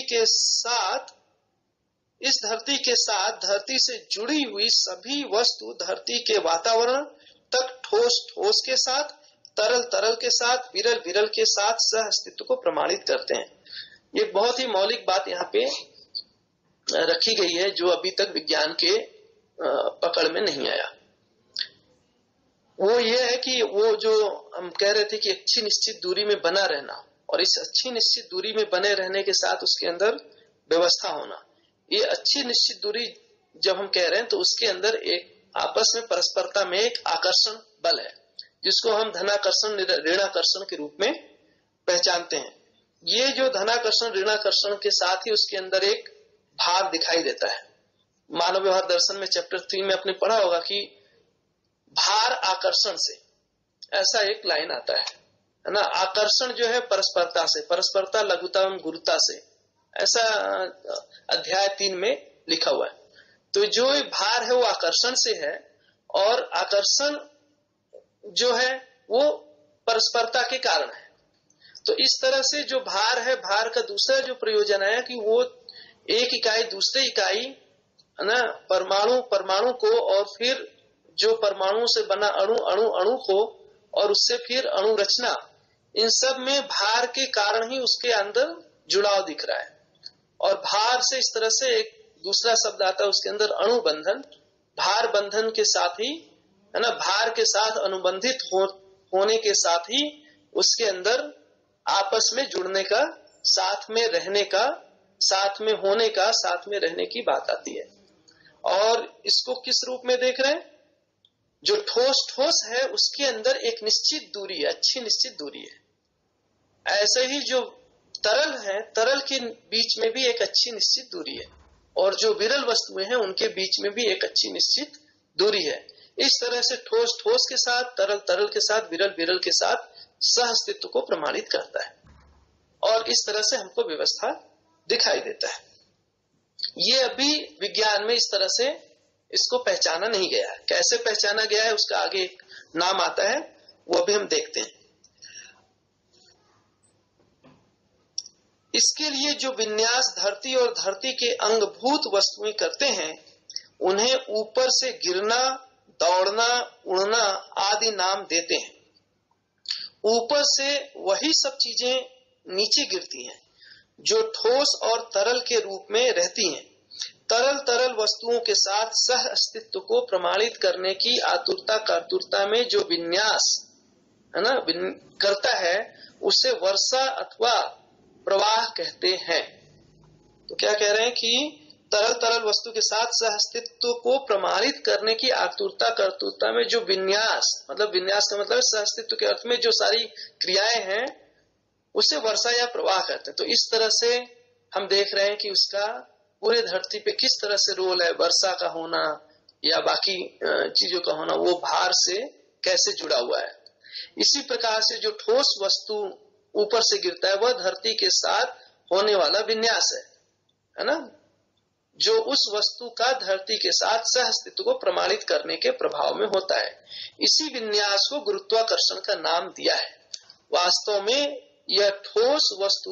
के साथ धरती से जुड़ी हुई सभी वस्तु धरती के वातावरण तक ठोस के साथ, तरल के साथ, विरल के साथ सह अस्तित्व को प्रमाणित करते हैं। ये बहुत ही मौलिक बात यहाँ पे रखी गई है जो अभी तक विज्ञान के पकड़ में नहीं आया। वो ये है कि वो जो हम कह रहे थे कि अच्छी निश्चित दूरी में बना रहना, और इस अच्छी निश्चित दूरी में बने रहने के साथ उसके अंदर व्यवस्था होना। ये अच्छी निश्चित दूरी जब हम कह रहे हैं तो उसके अंदर एक आपस में परस्परता में एक आकर्षण बल है जिसको हम धनाकर्षण ऋणाकर्षण के रूप में पहचानते हैं। ये जो धनाकर्षण ऋणाकर्षण के साथ ही उसके अंदर एक भार दिखाई देता है। मानव व्यवहार दर्शन में चैप्टर 3 में आपने पढ़ा होगा कि भार आकर्षण से, ऐसा एक लाइन आता है ना। आकर्षण जो है परस्परता से, परस्परता लघुता एवं गुरुता से, ऐसा अध्याय 3 में लिखा हुआ है। तो जो भार है वो आकर्षण से है, और आकर्षण जो है वो परस्परता के कारण है। तो इस तरह से जो भार है, भार का दूसरा जो प्रयोजन है कि वो एक इकाई दूसरे इकाई है ना, परमाणु को, और फिर जो परमाणु से बना अणु को, और उससे फिर अणु रचना, इन सब में भार के कारण ही उसके अंदर जुड़ाव दिख रहा है। और भार से इस तरह से एक दूसरा शब्द आता है उसके अंदर, अणुबंधन। भार बंधन के साथ ही है ना, भार के साथ अनुबंधित होने के साथ ही उसके अंदर आपस में जुड़ने का, साथ में रहने का, साथ में होने का, साथ में रहने की बात आती है। और इसको किस रूप में देख रहे हैं? जो ठोस है उसके अंदर एक निश्चित दूरी है, अच्छी निश्चित दूरी है। ऐसे ही जो तरल है, तरल के बीच में भी एक अच्छी निश्चित दूरी है, और जो विरल वस्तुएं हैं उनके बीच में भी एक अच्छी निश्चित दूरी है। इस तरह से ठोस के साथ, तरल के साथ, विरल के साथ सह अस्तित्व को प्रमाणित करता है। और इस तरह से हमको व्यवस्था दिखाई देता है। ये अभी विज्ञान में इस तरह से इसको पहचाना नहीं गया है। कैसे पहचाना गया है उसका आगे एक नाम आता है, वो अभी हम देखते हैं। इसके लिए जो विन्यास धरती और धरती के अंगभूत वस्तुएं करते हैं, उन्हें ऊपर से गिरना, दौड़ना, उड़ना आदि नाम देते हैं। ऊपर से वही सब चीजें नीचे गिरती हैं जो ठोस और तरल के रूप में रहती हैं। तरल वस्तुओं के साथ सह अस्तित्व को प्रमाणित करने की आतुरता में जो विन्यास है ना करता है, उसे वर्षा अथवा प्रवाह कहते हैं। तो क्या कह रहे हैं कि तरल वस्तु के साथ सह अस्तित्व को प्रमाणित करने की आतुरता में जो विन्यास, मतलब विन्यास का मतलब सह अस्तित्व के अर्थ में जो सारी क्रियाएं हैं, उसे वर्षा या प्रवाह कहते हैं। तो इस तरह से हम देख रहे हैं कि उसका पूरे धरती पे किस तरह से रोल है, वर्षा का होना या बाकी चीजों का होना, वो भार से कैसे जुड़ा हुआ है। इसी प्रकार से जो ठोस वस्तु ऊपर से गिरता है, वह धरती के साथ होने वाला विन्यास है ना, जो उस वस्तु का धरती के साथ सह अस्तित्व को प्रमाणित करने के प्रभाव में होता है। इसी विन्यास को गुरुत्वाकर्षण का नाम दिया है। वास्तव में यह ठोस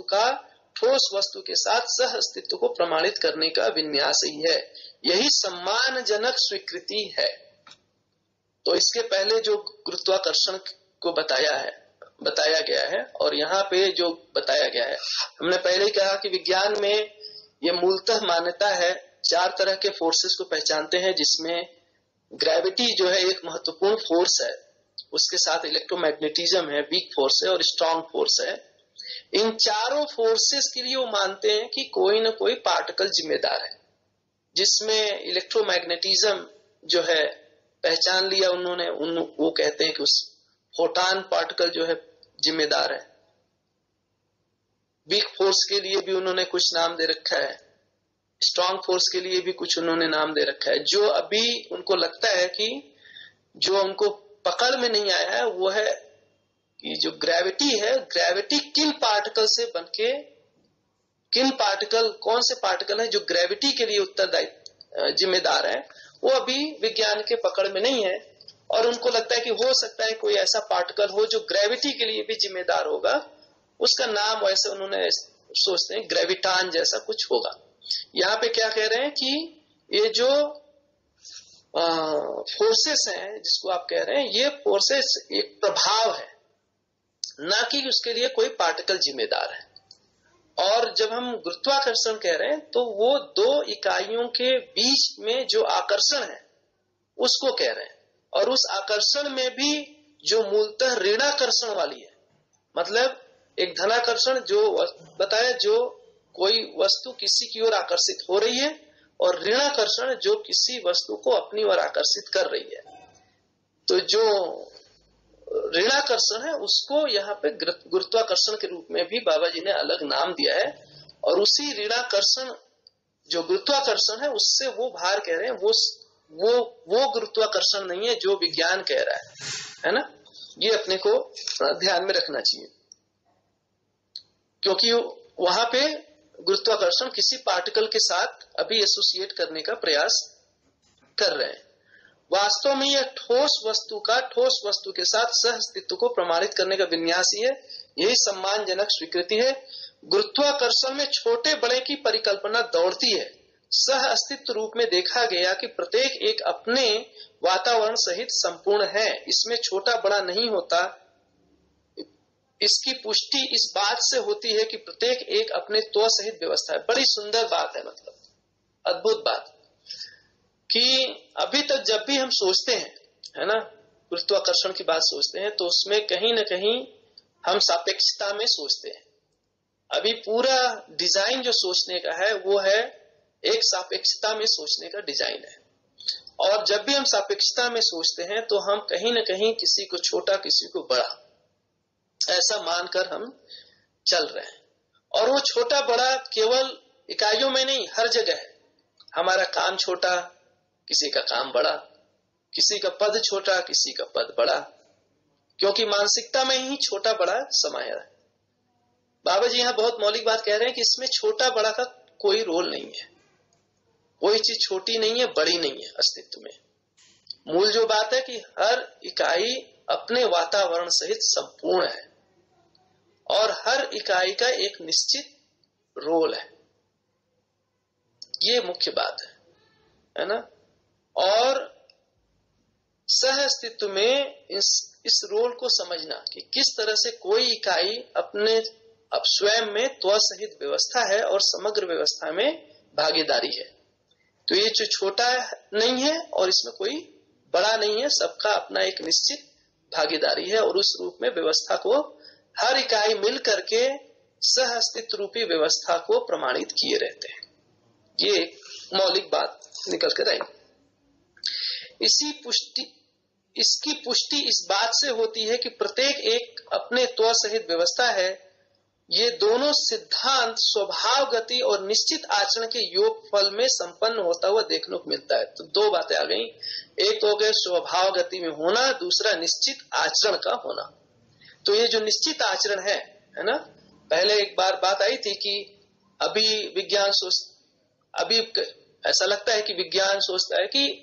वस्तु के साथ सह अस्तित्व को प्रमाणित करने का विन्यास ही है। यही सम्मानजनक स्वीकृति है। तो इसके पहले जो गुरुत्वाकर्षण को बताया गया है, और यहाँ पे जो बताया गया है, हमने पहले ही कहा कि विज्ञान में ये मूलतः मान्यता है, 4 तरह के फोर्सेस को पहचानते हैं, जिसमें ग्रेविटी जो है एक महत्वपूर्ण फोर्स है, उसके साथ इलेक्ट्रोमैग्नेटिज्म है, वीक फोर्स है, और स्ट्रॉन्ग फोर्स है। इन चारों फोर्सेस के लिए वो मानते हैं कि कोई न कोई पार्टिकल जिम्मेदार है, जिसमें इलेक्ट्रोमैग्नेटिज्म जो है पहचान लिया उन्होंने, वो कहते हैं कि उस फोटॉन पार्टिकल जो है जिम्मेदार है। वीक फोर्स के लिए भी उन्होंने कुछ नाम दे रखा है, स्ट्रॉन्ग फोर्स के लिए भी कुछ उन्होंने नाम दे रखा है। जो अभी उनको लगता है कि जो उनको पकड़ में नहीं आया है, वो है कि जो ग्रेविटी है, ग्रेविटी किन पार्टिकल से बनके, कौन से पार्टिकल है जो ग्रेविटी के लिए उत्तरदायी जिम्मेदार है, वो अभी विज्ञान के पकड़ में नहीं है। और उनको लगता है कि हो सकता है कोई ऐसा पार्टिकल हो जो ग्रेविटी के लिए भी जिम्मेदार होगा, उसका नाम वैसे उन्होंने सोचते हैं ग्रेविटान जैसा कुछ होगा। यहाँ पे क्या कह रहे हैं कि ये जो फोर्सेस हैं जिसको आप कह रहे हैं, ये फोर्सेस एक प्रभाव है, ना कि उसके लिए कोई पार्टिकल जिम्मेदार है। और जब हम गुरुत्वाकर्षण कह रहे हैं, तो वो 2 इकाइयों के बीच में जो आकर्षण है उसको कह रहे हैं। और उस आकर्षण में भी जो मूलतः ऋणाकर्षण वाली है, मतलब एक धनाकर्षण जो बताया, जो कोई वस्तु किसी की ओर आकर्षित हो रही है, और ऋणाकर्षण जो किसी वस्तु को अपनी ओर आकर्षित कर रही है। तो जो ऋणाकर्षण है उसको यहाँ पे गुरुत्वाकर्षण के रूप में भी बाबा जी ने अलग नाम दिया है। और उसी ऋणाकर्षण जो गुरुत्वाकर्षण है, उससे वो भार कह रहे हैं, वो गुरुत्वाकर्षण नहीं है जो विज्ञान कह रहा है ना। ये अपने को ध्यान में रखना चाहिए, क्योंकि वहां पे गुरुत्वाकर्षण किसी पार्टिकल के साथ अभी एसोसिएट करने का प्रयास कर रहे हैं। वास्तव में यह ठोस वस्तु के साथ सह अस्तित्व को प्रमाणित करने का विन्यास ही है। यही सम्मानजनक स्वीकृति है। गुरुत्वाकर्षण में छोटे बड़े की परिकल्पना दौड़ती है। सह अस्तित्व रूप में देखा गया कि प्रत्येक एक अपने वातावरण सहित संपूर्ण है, इसमें छोटा बड़ा नहीं होता। इसकी पुष्टि इस बात से होती है कि प्रत्येक एक अपने त्व सहित व्यवस्था है। बड़ी सुंदर बात है, मतलब अद्भुत बात, कि अभी तक जब भी हम सोचते हैं, है ना, गुरुत्वाकर्षण की बात सोचते हैं, तो उसमें कहीं ना कहीं हम सापेक्षता में सोचते हैं। अभी पूरा डिजाइन जो सोचने का है वो है एक सापेक्षता में सोचने का डिजाइन है। और जब भी हम सापेक्षता में सोचते हैं तो हम कहीं ना कहीं किसी को छोटा किसी को बड़ा ऐसा मानकर हम चल रहे हैं। और वो छोटा बड़ा केवल इकाइयों में नहीं, हर जगह है। हमारा काम छोटा, किसी का काम बड़ा, किसी का पद छोटा, किसी का पद बड़ा, क्योंकि मानसिकता में ही छोटा बड़ा समाया है। बाबा जी यहाँ बहुत मौलिक बात कह रहे हैं कि इसमें छोटा बड़ा का कोई रोल नहीं है। कोई चीज छोटी नहीं है, बड़ी नहीं है अस्तित्व में। मूल जो बात है कि हर इकाई अपने वातावरण सहित संपूर्ण है और हर इकाई का एक निश्चित रोल है। ये मुख्य बात है ना। और सह अस्तित्व में इस रोल को समझना कि किस तरह से कोई इकाई अपने अब स्वयं में त्व सहित व्यवस्था है और समग्र व्यवस्था में भागीदारी है। तो ये जो छोटा नहीं है और इसमें कोई बड़ा नहीं है, सबका अपना एक निश्चित भागीदारी है और उस रूप में व्यवस्था को हर इकाई मिल करके सह अस्तित्व रूपी व्यवस्था को प्रमाणित किए रहते हैं। ये मौलिक बात निकल कर आई। इसकी पुष्टि इस बात से होती है कि प्रत्येक एक अपने त्व सहित व्यवस्था है। ये दोनों सिद्धांत स्वभाव गति और निश्चित आचरण के योग फल में संपन्न होता हुआ देखने को मिलता है। तो दो बातें आ गई, एक तो हो गया स्वभाव गति में होना, दूसरा निश्चित आचरण का होना। तो ये जो निश्चित आचरण है ना, पहले एक बार बात आई थी कि अभी विज्ञान अभी ऐसा लगता है कि विज्ञान सोचता है कि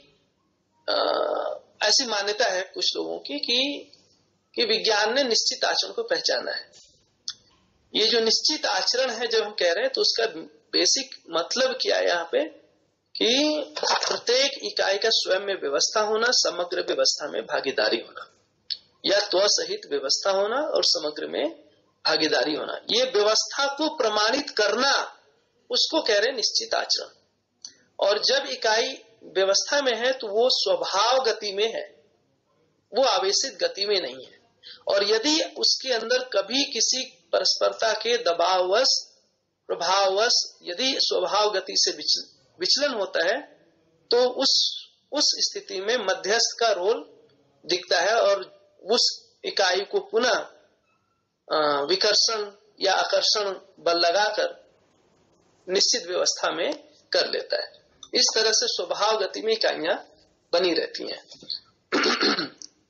ऐसी मान्यता है कुछ लोगों की कि विज्ञान ने निश्चित आचरण को पहचाना है। ये जो निश्चित आचरण है जब हम कह रहे हैं तो उसका बेसिक मतलब क्या है यहाँ पे कि प्रत्येक इकाई का स्वयं में व्यवस्था होना, समग्र व्यवस्था में भागीदारी होना, या त्व सहित व्यवस्था होना और समग्र में भागीदारी होना। ये व्यवस्था को प्रमाणित करना, उसको कह रहे हैं निश्चित आचरण। और जब इकाई व्यवस्था में है तो वो स्वभाव गति में है, वो आवेशित गति में नहीं है। और यदि उसके अंदर कभी किसी परस्परता के दबाववश प्रभाववश यदि स्वभाव गति से विचलन होता है तो उस स्थिति में मध्यस्थ का रोल दिखता है और उस इकाई को पुनः विकर्षण या आकर्षण बल लगाकर निश्चित व्यवस्था में कर लेता है। इस तरह से स्वभाव गति में इकाइयां बनी रहती हैं।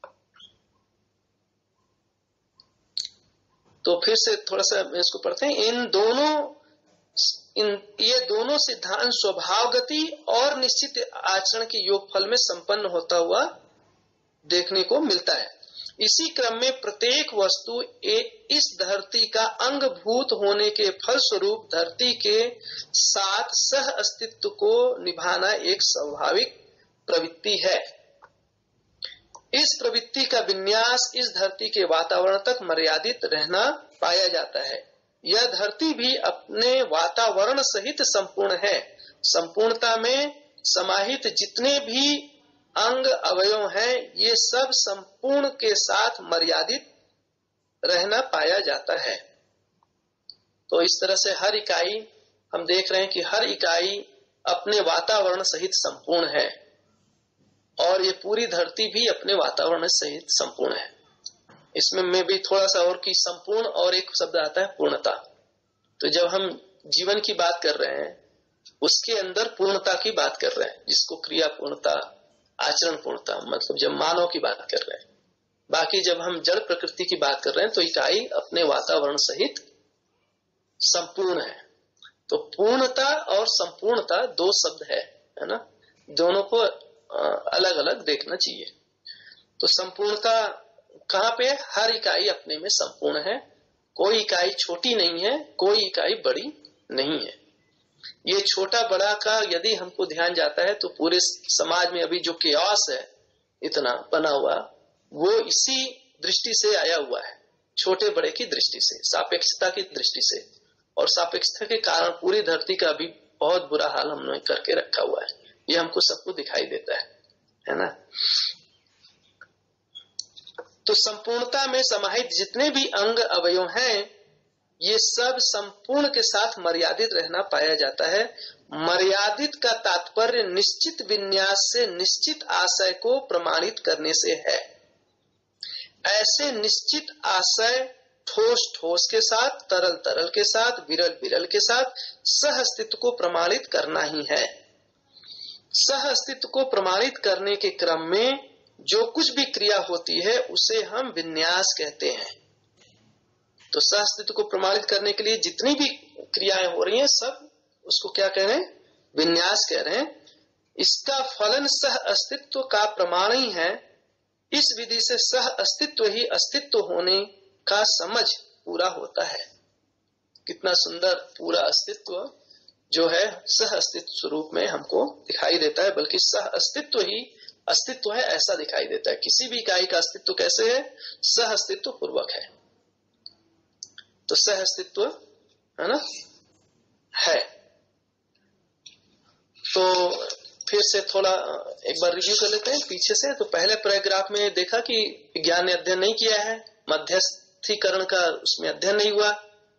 तो फिर से थोड़ा सा इसको पढ़ते हैं। ये दोनों सिद्धांत स्वभाव गति और निश्चित आचरण के योगफल में संपन्न होता हुआ देखने को मिलता है। इसी क्रम में प्रत्येक वस्तु इस धरती का अंगभूत होने के फलस्वरूप धरती के साथ सह अस्तित्व को निभाना एक स्वाभाविक प्रवृत्ति है। इस प्रवृत्ति का विन्यास इस धरती के वातावरण तक मर्यादित रहना पाया जाता है। यह धरती भी अपने वातावरण सहित संपूर्ण है। संपूर्णता में समाहित जितने भी अंग अवयव हैं, ये सब संपूर्ण के साथ मर्यादित रहना पाया जाता है। तो इस तरह से हर इकाई, हम देख रहे हैं कि हर इकाई अपने वातावरण सहित संपूर्ण है और ये पूरी धरती भी अपने वातावरण सहित संपूर्ण है। इसमें मैं भी थोड़ा सा और कि संपूर्ण और एक शब्द आता है पूर्णता। तो जब हम जीवन की बात कर रहे हैं उसके अंदर पूर्णता की बात कर रहे हैं, जिसको क्रिया पूर्णता, आचरण पूर्णता, मतलब जब मानव की बात कर रहे हैं। बाकी जब हम जड़ प्रकृति की बात कर रहे हैं तो इकाई अपने वातावरण सहित संपूर्ण है। तो पूर्णता और संपूर्णता दो शब्द है ना, दोनों को अलग अलग देखना चाहिए। तो संपूर्णता कहाँ पे? हर इकाई अपने में संपूर्ण है, कोई इकाई छोटी नहीं है, कोई इकाई बड़ी नहीं है। ये छोटा बड़ा का यदि हमको ध्यान जाता है तो पूरे समाज में अभी जो केओस है इतना बना हुआ, वो इसी दृष्टि से आया हुआ है, छोटे बड़े की दृष्टि से, सापेक्षता की दृष्टि से। और सापेक्षता के कारण पूरी धरती का अभी बहुत बुरा हाल हमने करके रखा हुआ है, ये हमको सबको दिखाई देता है ना। तो संपूर्णता में समाहित जितने भी अंग अवयव हैं, ये सब संपूर्ण के साथ मर्यादित रहना पाया जाता है। मर्यादित का तात्पर्य निश्चित विन्यास से निश्चित आशय को प्रमाणित करने से है। ऐसे निश्चित आशय ठोस ठोस के साथ, तरल तरल के साथ, विरल विरल के साथ सह अस्तित्व को प्रमाणित करना ही है। सह अस्तित्व को प्रमाणित करने के क्रम में जो कुछ भी क्रिया होती है उसे हम विन्यास कहते हैं। तो सह अस्तित्व को प्रमाणित करने के लिए जितनी भी क्रियाएं हो रही हैं सब उसको क्या कह रहे हैं? विन्यास कह रहे हैं। इसका फलन सह अस्तित्व का प्रमाण ही है। इस विधि से सह अस्तित्व ही अस्तित्व होने का समझ पूरा होता है। कितना सुंदर पूरा अस्तित्व जो है सह अस्तित्व स्वरूप में हमको दिखाई देता है, बल्कि सह अस्तित्व ही अस्तित्व है ऐसा दिखाई देता है। किसी भी इकाई का अस्तित्व कैसे है? सह अस्तित्व पूर्वक है। तो सह अस्तित्व है ना है। तो फिर से थोड़ा एक बार रिव्यू कर लेते हैं पीछे से। तो पहले पैराग्राफ में देखा कि विज्ञान ने अध्ययन नहीं किया है, मध्यस्थीकरण का उसमें अध्ययन नहीं हुआ,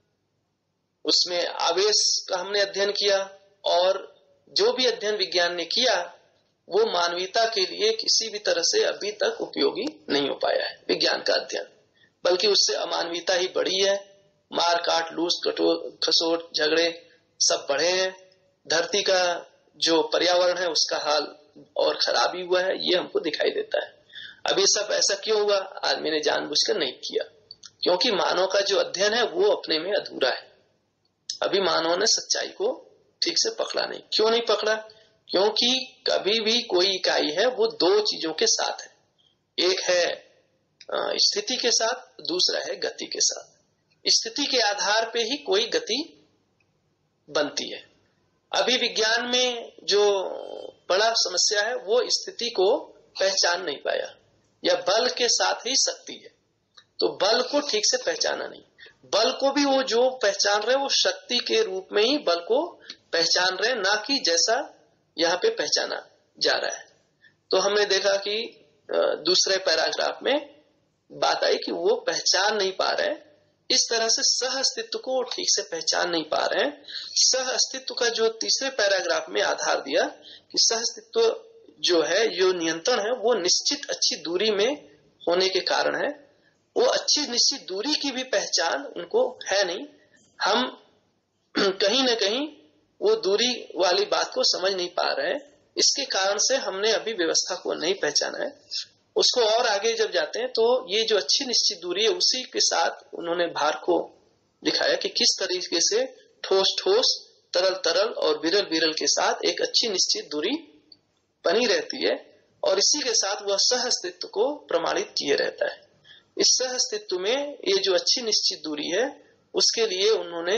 उसमें आवेश का हमने अध्ययन किया, और जो भी अध्ययन विज्ञान ने किया वो मानवीयता के लिए किसी भी तरह से अभी तक उपयोगी नहीं हो पाया है विज्ञान का अध्ययन, बल्कि उससे अमानवीयता ही बढ़ी है। मार काट लूट खसोट झगड़े सब बढ़े हैं। धरती का जो पर्यावरण है उसका हाल और खराब ही हुआ है, ये हमको दिखाई देता है। अब ये सब ऐसा क्यों हुआ? आदमी ने जानबूझकर नहीं किया, क्योंकि मानव का जो अध्ययन है वो अपने में अधूरा है। अभी मानव ने सच्चाई को ठीक से पकड़ा नहीं। क्यों नहीं पकड़ा? क्योंकि कभी भी कोई इकाई है वो दो चीजों के साथ है, एक है स्थिति के साथ, दूसरा है गति के साथ। स्थिति के आधार पे ही कोई गति बनती है। अभी विज्ञान में जो बड़ा समस्या है वो स्थिति को पहचान नहीं पाया, या बल के साथ ही शक्ति है। तो बल को ठीक से पहचाना नहीं। बल को भी वो जो पहचान रहे वो शक्ति के रूप में ही बल को पहचान रहे, ना कि जैसा यहाँ पे पहचाना जा रहा है। तो हमने देखा कि दूसरे पैराग्राफ में बात आई कि वो पहचान नहीं पा रहे, इस तरह से सह अस्तित्व को ठीक से पहचान नहीं पा रहे हैं। सह अस्तित्व का जो तीसरे पैराग्राफ में आधार दिया कि सह अस्तित्व जो है, जो नियंत्रण है, वो निश्चित अच्छी दूरी में होने के कारण है। वो अच्छी निश्चित दूरी की भी पहचान उनको है नहीं। हम कहीं न कहीं वो दूरी वाली बात को समझ नहीं पा रहे हैं। इसके कारण से हमने अभी व्यवस्था को नहीं पहचाना है। उसको और आगे जब जाते हैं तो ये जो अच्छी निश्चित दूरी है उसी के साथ उन्होंने भार को दिखाया कि किस तरीके से ठोस ठोस, तरल तरल और विरल विरल के साथ एक अच्छी निश्चित दूरी बनी रहती है, और इसी के साथ वह सह अस्तित्व को प्रमाणित किए रहता है। इस सह अस्तित्व में ये जो अच्छी निश्चित दूरी है उसके लिए उन्होंने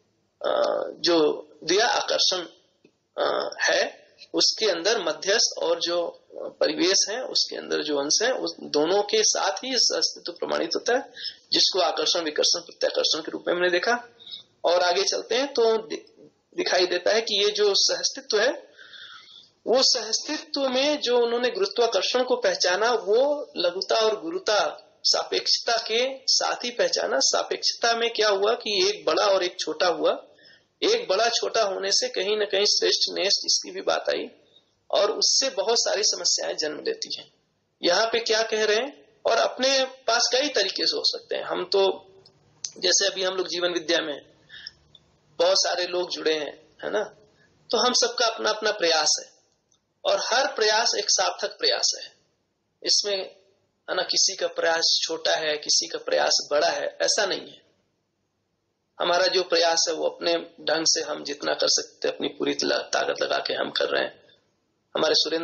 जो दिया आकर्षण है, उसके अंदर मध्यस्थ और जो परिवेश है उसके अंदर जो अंश है, उस दोनों के साथ ही अस्तित्व प्रमाणित होता है, जिसको आकर्षण विकर्षण प्रत्याकर्षण के रूप में हमने देखा। और आगे चलते हैं तो दिखाई देता है कि ये जो सहअस्तित्व है, वो सहअस्तित्व में जो उन्होंने गुरुत्वाकर्षण को पहचाना वो लघुता और गुरुता सापेक्षता के साथ ही पहचाना। सापेक्षता में क्या हुआ कि एक बड़ा और एक छोटा हुआ। एक बड़ा छोटा होने से कहीं न कहीं श्रेष्ठ नेष्ठ इसकी भी बात आई, और उससे बहुत सारी समस्याएं जन्म लेती हैं। यहाँ पे क्या कह रहे हैं, और अपने पास कई तरीके से हो सकते हैं। हम तो जैसे अभी हम लोग जीवन विद्या में बहुत सारे लोग जुड़े हैं, है ना, तो हम सबका अपना अपना प्रयास है, और हर प्रयास एक सार्थक प्रयास है। इसमें है ना, किसी का प्रयास छोटा है, किसी का प्रयास बड़ा है, ऐसा नहीं है। हमारा जो प्रयास है वो अपने ढंग से हम जितना कर सकते अपनी पूरी ताकत लगा के हम कर रहे हैं। हमारे सुरेंद्र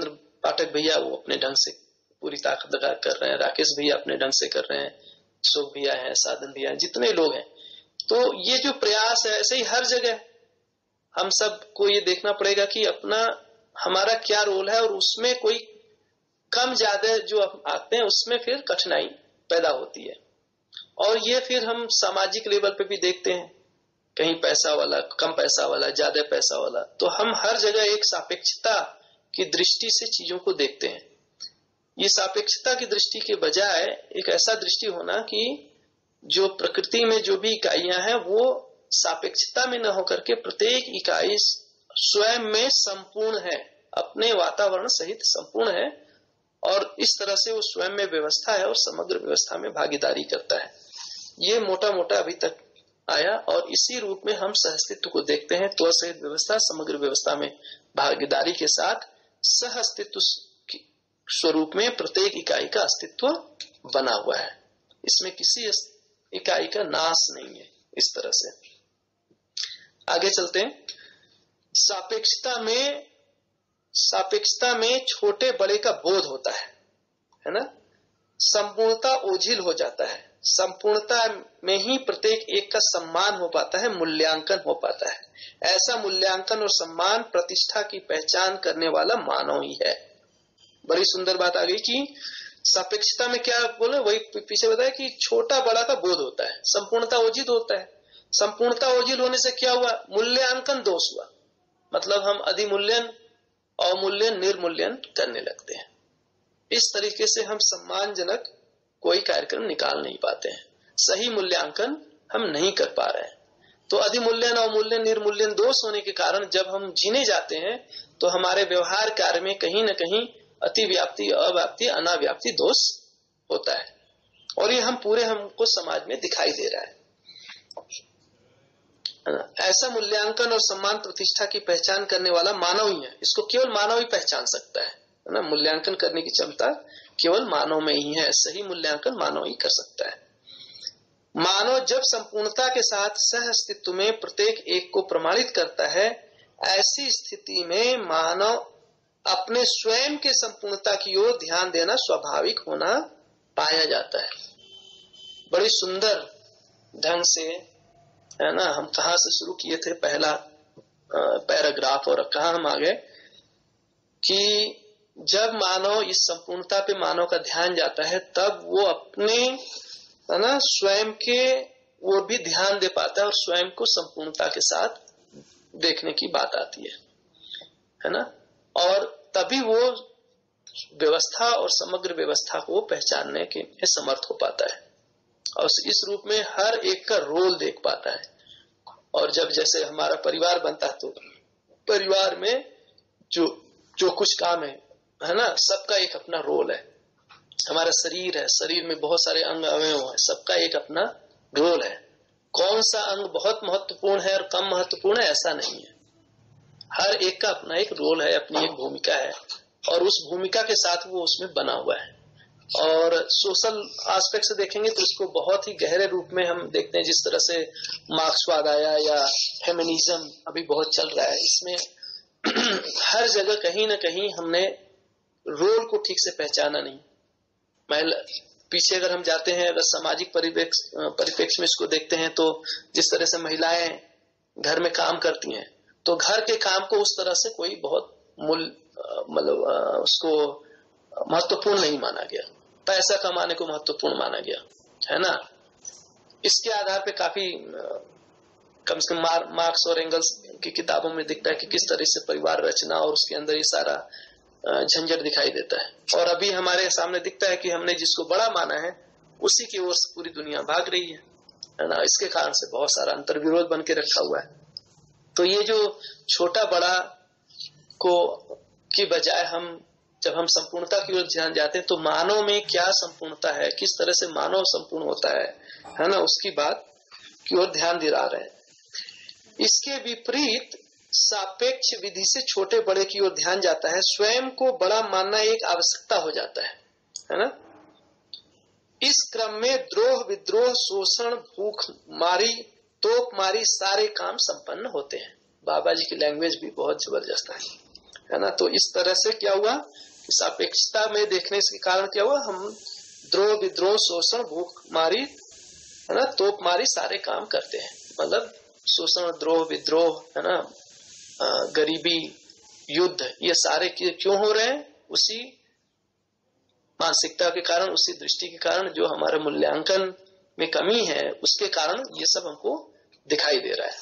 पाठक भैया वो अपने ढंग से पूरी ताकत लगा कर रहे हैं, राकेश भैया अपने ढंग से कर रहे हैं, अशोक भैया हैं, साधन भैया, जितने लोग हैं। तो ये जो प्रयास है ऐसे ही हर जगह हम सबको ये देखना पड़ेगा कि अपना हमारा क्या रोल है, और उसमें कोई कम ज्यादा जो आते हैं उसमें फिर कठिनाई पैदा होती है। और ये फिर हम सामाजिक लेवल पे भी देखते हैं, कहीं पैसा वाला, कम पैसा वाला, ज्यादा पैसा वाला, तो हम हर जगह एक सापेक्षता की दृष्टि से चीजों को देखते हैं। ये सापेक्षता की दृष्टि के बजाय एक ऐसा दृष्टि होना कि जो प्रकृति में जो भी इकाइयां हैं वो सापेक्षता में न होकर के प्रत्येक इकाई स्वयं में संपूर्ण है, अपने वातावरण सहित संपूर्ण है, और इस तरह से वो स्वयं में व्यवस्था है और समग्र व्यवस्था में भागीदारी करता है। ये मोटा मोटा अभी तक आया, और इसी रूप में हम सहअस्तित्व को देखते हैं। त्व सहित व्यवस्था समग्र व्यवस्था में भागीदारी के साथ सहअस्तित्व स्वरूप में प्रत्येक इकाई का अस्तित्व बना हुआ है, इसमें किसी इकाई का नाश नहीं है। इस तरह से आगे चलते हैं। सापेक्षता में छोटे बड़े का बोध होता है ना। संपूर्णता ओझिल हो जाता है, संपूर्णता में ही प्रत्येक एक का सम्मान हो पाता है, मूल्यांकन हो पाता है। ऐसा मूल्यांकन और सम्मान प्रतिष्ठा की पहचान करने वाला मानव ही है। बड़ी सुंदर बात आ गई कि सापेक्षता में क्या बोले, वही पीछे बताया कि छोटा बड़ा का बोध होता है, संपूर्णता ओझिल होता है। संपूर्णता ओझिल होने से क्या हुआ, मूल्यांकन दोष हुआ, मतलब हम अधिमूल्यन, अवमूल्यन, निर्मूल्यन करने लगते हैं। इस तरीके से हम सम्मानजनक कोई कार्यक्रम निकाल नहीं पाते हैं, सही मूल्यांकन हम नहीं कर पा रहे हैं। तो अधिमूल्यन, अवमूल्यन, निर्मूल्यन दोष होने के कारण जब हम जीने जाते हैं तो हमारे व्यवहार कार्य में कहीं न कहीं अतिव्याप्ति, अव्याप्ति, अनाव्याप्ति दोष होता है, और ये हमको समाज में दिखाई दे रहा है। ऐसा मूल्यांकन और सम्मान प्रतिष्ठा की पहचान करने वाला मानव ही है। इसको केवल मानव ही पहचान सकता है ना। मूल्यांकन करने की क्षमता केवल मानव में ही है, सही मूल्यांकन मानव ही कर सकता है। मानव जब संपूर्णता के साथ सह अस्तित्व में प्रत्येक एक को प्रमाणित करता है, ऐसी स्थिति में मानव अपने स्वयं के संपूर्णता की ओर ध्यान देना स्वाभाविक होना पाया जाता है। बड़ी सुंदर ढंग से है ना। हम कहाँ से शुरू किए थे पहला पैराग्राफ, और कहाँ हम आ गए कि जब मानव इस संपूर्णता पे मानव का ध्यान जाता है तब वो अपने है ना स्वयं के वो भी ध्यान दे पाता है, और स्वयं को संपूर्णता के साथ देखने की बात आती है ना। और तभी वो व्यवस्था और समग्र व्यवस्था को पहचानने के में समर्थ हो पाता है, और इस रूप में हर एक का रोल देख पाता है। और जब जैसे हमारा परिवार बनता है तो परिवार में जो कुछ काम है ना, सबका एक अपना रोल है। हमारा शरीर है, शरीर में बहुत सारे अंग अवयव हैं, सबका एक अपना रोल है। कौन सा अंग बहुत महत्वपूर्ण है और कम महत्वपूर्ण है ऐसा नहीं है, हर एक का अपना एक रोल है, अपनी एक भूमिका है, और उस भूमिका के साथ वो उसमें बना हुआ है। और सोशल एस्पेक्ट से देखेंगे तो इसको बहुत ही गहरे रूप में हम देखते हैं। जिस तरह से मार्क्सवाद आया या फेमिनिज्म अभी बहुत चल रहा है, इसमें हर जगह कहीं ना कहीं हमने रोल को ठीक से पहचाना नहीं। पीछे अगर हम जाते हैं, अगर सामाजिक परिप्रेक्ष्य में इसको देखते हैं तो जिस तरह से महिलाएं घर में काम करती हैं तो घर के काम को उस तरह से कोई बहुत मतलब उसको महत्वपूर्ण नहीं माना गया, पैसा कमाने को महत्वपूर्ण माना गया है ना। इसके आधार पे काफी कम से कम मार्क्स और एंगल्स की किताबों में दिखता है कि किस तरह से परिवार रचना और उसके अंदर ये सारा झंझट दिखाई देता है। और अभी हमारे सामने दिखता है कि हमने जिसको बड़ा माना है उसी की ओर से पूरी दुनिया भाग रही है ना। इसके कारण से बहुत सारा अंतर्विरोध बन के रखा हुआ है। तो ये जो छोटा बड़ा को की बजाय जब हम संपूर्णता की ओर ध्यान जाते हैं तो मानव में क्या संपूर्णता है, किस तरह से मानव संपूर्ण होता है ना, उसकी बात की ओर ध्यान दिला रहे हैं। इसके विपरीत सापेक्ष विधि से छोटे बड़े की ओर ध्यान जाता है, स्वयं को बड़ा मानना एक आवश्यकता हो जाता है ना। इस क्रम में द्रोह, विद्रोह, शोषण, भूख मारी, तोप मारी सारे काम संपन्न होते हैं। बाबा जी की लैंग्वेज भी बहुत जबरदस्त है ना। तो इस तरह से क्या हुआ कि सापेक्षता में देखने के कारण क्या हुआ, हम द्रोह विद्रोह शोषण भूख मारी है ना, तोप मारी सारे काम करते हैं। मतलब शोषण द्रोह विद्रोह है ना, गरीबी युद्ध, ये सारे क्यों हो रहे हैं? उसी मानसिकता के कारण, उसी दृष्टि के कारण, जो हमारे मूल्यांकन में कमी है उसके कारण ये सब हमको दिखाई दे रहा है।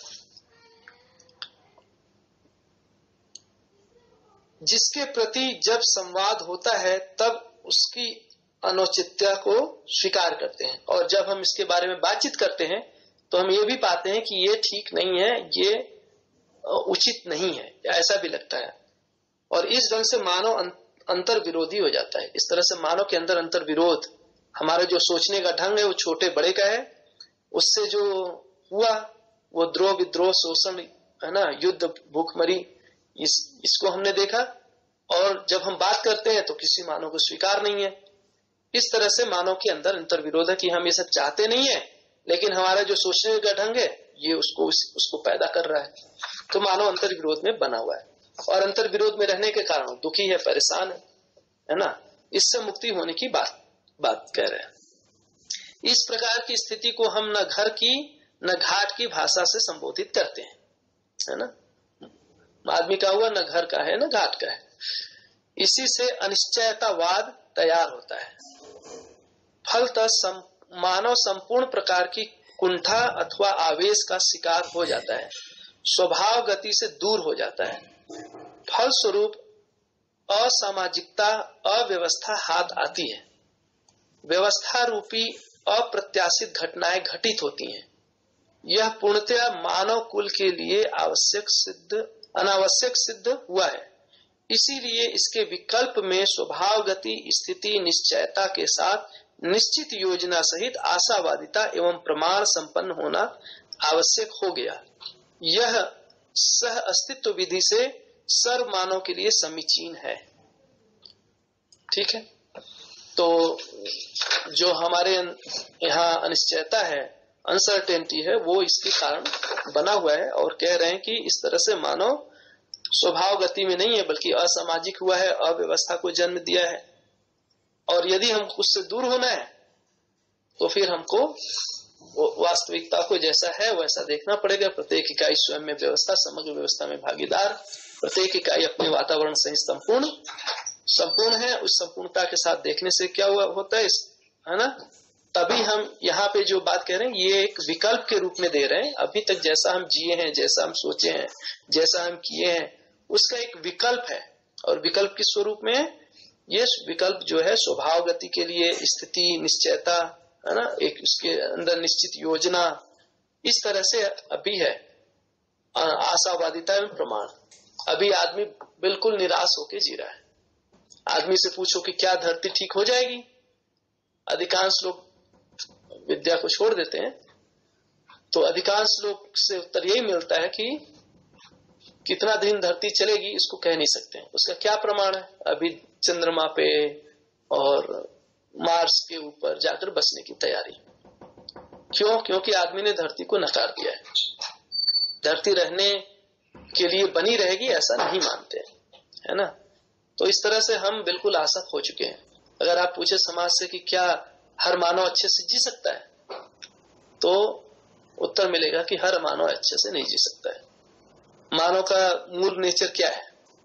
जिसके प्रति जब संवाद होता है तब उसकी अनुचितता को स्वीकार करते हैं, और जब हम इसके बारे में बातचीत करते हैं तो हम ये भी पाते हैं कि ये ठीक नहीं है, ये उचित नहीं है, ऐसा भी लगता है। और इस ढंग से मानव अंतर विरोधी हो जाता है। इस तरह से मानव के अंदर अंतर विरोध, हमारा जो सोचने का ढंग है वो छोटे बड़े का है, उससे जो हुआ वो द्रोह विद्रोह शोषण है ना, युद्ध भूखमरी, इसको हमने देखा। और जब हम बात करते हैं तो किसी मानव को स्वीकार नहीं है। इस तरह से मानव के अंदर अंतर विरोध है कि हम ये सब चाहते नहीं है, लेकिन हमारा जो सोचने का ढंग है ये उसको पैदा कर रहा है। तो मानव अंतर विरोध में बना हुआ है, और अंतर विरोध में रहने के कारण दुखी है, परेशान है ना। इससे मुक्ति होने की बात कह रहे हैं। इस प्रकार की स्थिति को हम न घर की न घाट की भाषा से संबोधित करते हैं, है ना। आदमी का हुआ, न घर का है न घाट का है। इसी से अनिश्चयतावाद तैयार होता है। फलतः मानव संपूर्ण प्रकार की कुंठा अथवा आवेश का शिकार हो जाता है, स्वभाव गति से दूर हो जाता है। फलस्वरूप असामाजिकता, अव्यवस्था हाथ आती है। व्यवस्था रूपी अप्रत्याशित घटनाएं घटित होती हैं। यह पूर्णतया मानव कुल के लिए अनावश्यक सिद्ध हुआ है। इसीलिए इसके विकल्प में स्वभावगति स्थिति निश्चयता के साथ निश्चित योजना सहित आशावादिता एवं प्रमाण संपन्न होना आवश्यक हो गया। यह सह अस्तित्व विधि से सर्व मानव के लिए समीचीन है। ठीक है, तो जो हमारे यहाँ अनिश्चयता है, अनसर्टेनिटी है, वो इसके कारण बना हुआ है। और कह रहे हैं कि इस तरह से मानव स्वभाव गति में नहीं है, बल्कि असामाजिक हुआ है, अव्यवस्था को जन्म दिया है। और यदि हमको उससे दूर होना है तो फिर हमको वास्तविकता को जैसा है वैसा देखना पड़ेगा। प्रत्येक इकाई स्वयं में व्यवस्था, समग्र व्यवस्था में भागीदार। प्रत्येक इकाई अपने वातावरण से संपूर्ण है। उस संपूर्णता के साथ देखने से क्या होता है ना। तभी हम यहाँ पे जो बात कह रहे हैं ये एक विकल्प के रूप में दे रहे हैं। अभी तक जैसा हम जिए हैं, जैसा हम सोचे हैं, जैसा हम किए हैं, उसका एक विकल्प है। और विकल्प किस स्वरूप में है? ये विकल्प जो है स्वभाव गति के लिए स्थिति निश्चयता है ना, एक उसके अंदर निश्चित योजना, इस तरह से अभी है। आशावादिता एवं प्रमाण। अभी आदमी बिल्कुल निराश होकर जी रहा है। आदमी से पूछो कि क्या धरती ठीक हो जाएगी, अधिकांश लोग विद्या को छोड़ देते हैं। तो अधिकांश लोग से उत्तर यही मिलता है कि कितना दिन धरती चलेगी इसको कह नहीं सकते हैं। उसका क्या प्रमाण है? अभी चंद्रमा पे और मार्स के ऊपर जाकर बसने की तैयारी। क्यों? क्योंकि आदमी ने धरती को नकार दिया है। धरती रहने के लिए बनी रहेगी ऐसा नहीं मानते, है ना। तो इस तरह से हम बिल्कुल आसक्त हो चुके हैं। अगर आप पूछे समाज से कि क्या हर मानव अच्छे से जी सकता है, तो उत्तर मिलेगा कि हर मानव अच्छे से नहीं जी सकता है। मानव का मूल नेचर क्या है?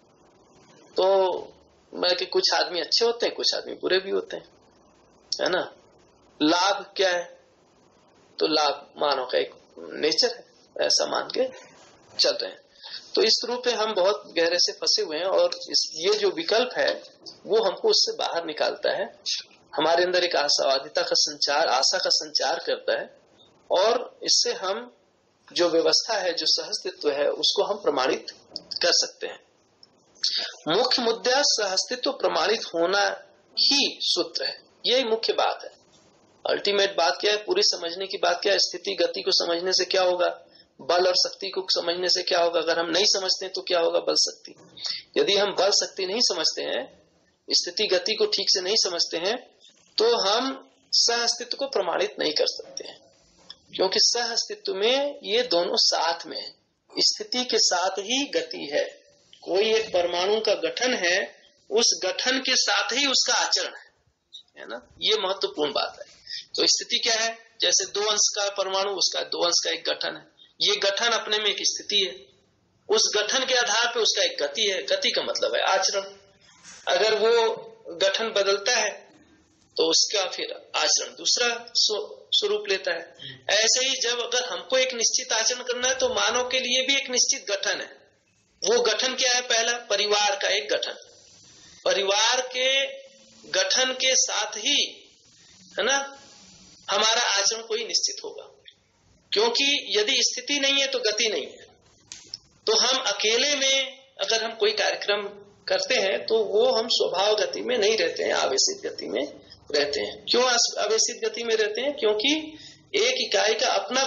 तो मैं कि कुछ आदमी अच्छे होते हैं, कुछ आदमी बुरे भी होते हैं, है ना। लाभ क्या है? तो लाभ मानव का एक नेचर है, ऐसा मान के चल रहे हैं। तो इस रूप में हम बहुत गहरे से फंसे हुए हैं। और ये जो विकल्प है वो हमको उससे बाहर निकालता है। हमारे अंदर एक आशावादिता का संचार, आशा का संचार करता है। और इससे हम जो व्यवस्था है, जो सहअस्तित्व है, उसको हम प्रमाणित कर सकते हैं। मुख्य मुद्दा सहअस्तित्व प्रमाणित होना ही सूत्र है। यही मुख्य बात है। अल्टीमेट बात क्या है? पूरी समझने की बात क्या है? स्थिति गति को समझने से क्या होगा? बल और शक्ति को समझने से क्या होगा? अगर हम नहीं समझते तो क्या होगा? बल शक्ति। यदि हम बल शक्ति नहीं समझते हैं, स्थिति गति को ठीक से नहीं समझते हैं, तो हम सह अस्तित्व को प्रमाणित नहीं कर सकते हैं। क्योंकि सह अस्तित्व में ये दोनों साथ में है। स्थिति के साथ ही गति है। कोई एक परमाणु का गठन है उस गठन के साथ ही उसका आचरण है ना, ये महत्वपूर्ण बात है। तो स्थिति क्या है, जैसे 2 अंश का परमाणु, उसका 2 अंश का एक गठन है, ये गठन अपने में एक स्थिति है, उस गठन के आधार पे उसका एक गति है, गति का मतलब है आचरण। अगर वो गठन बदलता है तो उसका फिर आचरण दूसरा स्वरूप लेता है। ऐसे ही जब अगर हमको एक निश्चित आचरण करना है तो मानव के लिए भी एक निश्चित गठन है। वो गठन क्या है, पहला परिवार का एक गठन, परिवार के गठन के साथ ही है ना हमारा आचरण कोई निश्चित होगा, क्योंकि यदि स्थिति नहीं है तो गति नहीं है। तो हम अकेले में अगर हम कोई कार्यक्रम करते हैं तो वो हम स्वभाव गति में नहीं रहते हैं, आवेशित गति में रहते हैं। क्यों आवेशित गति में रहते हैं, क्योंकि एक इकाई का अपना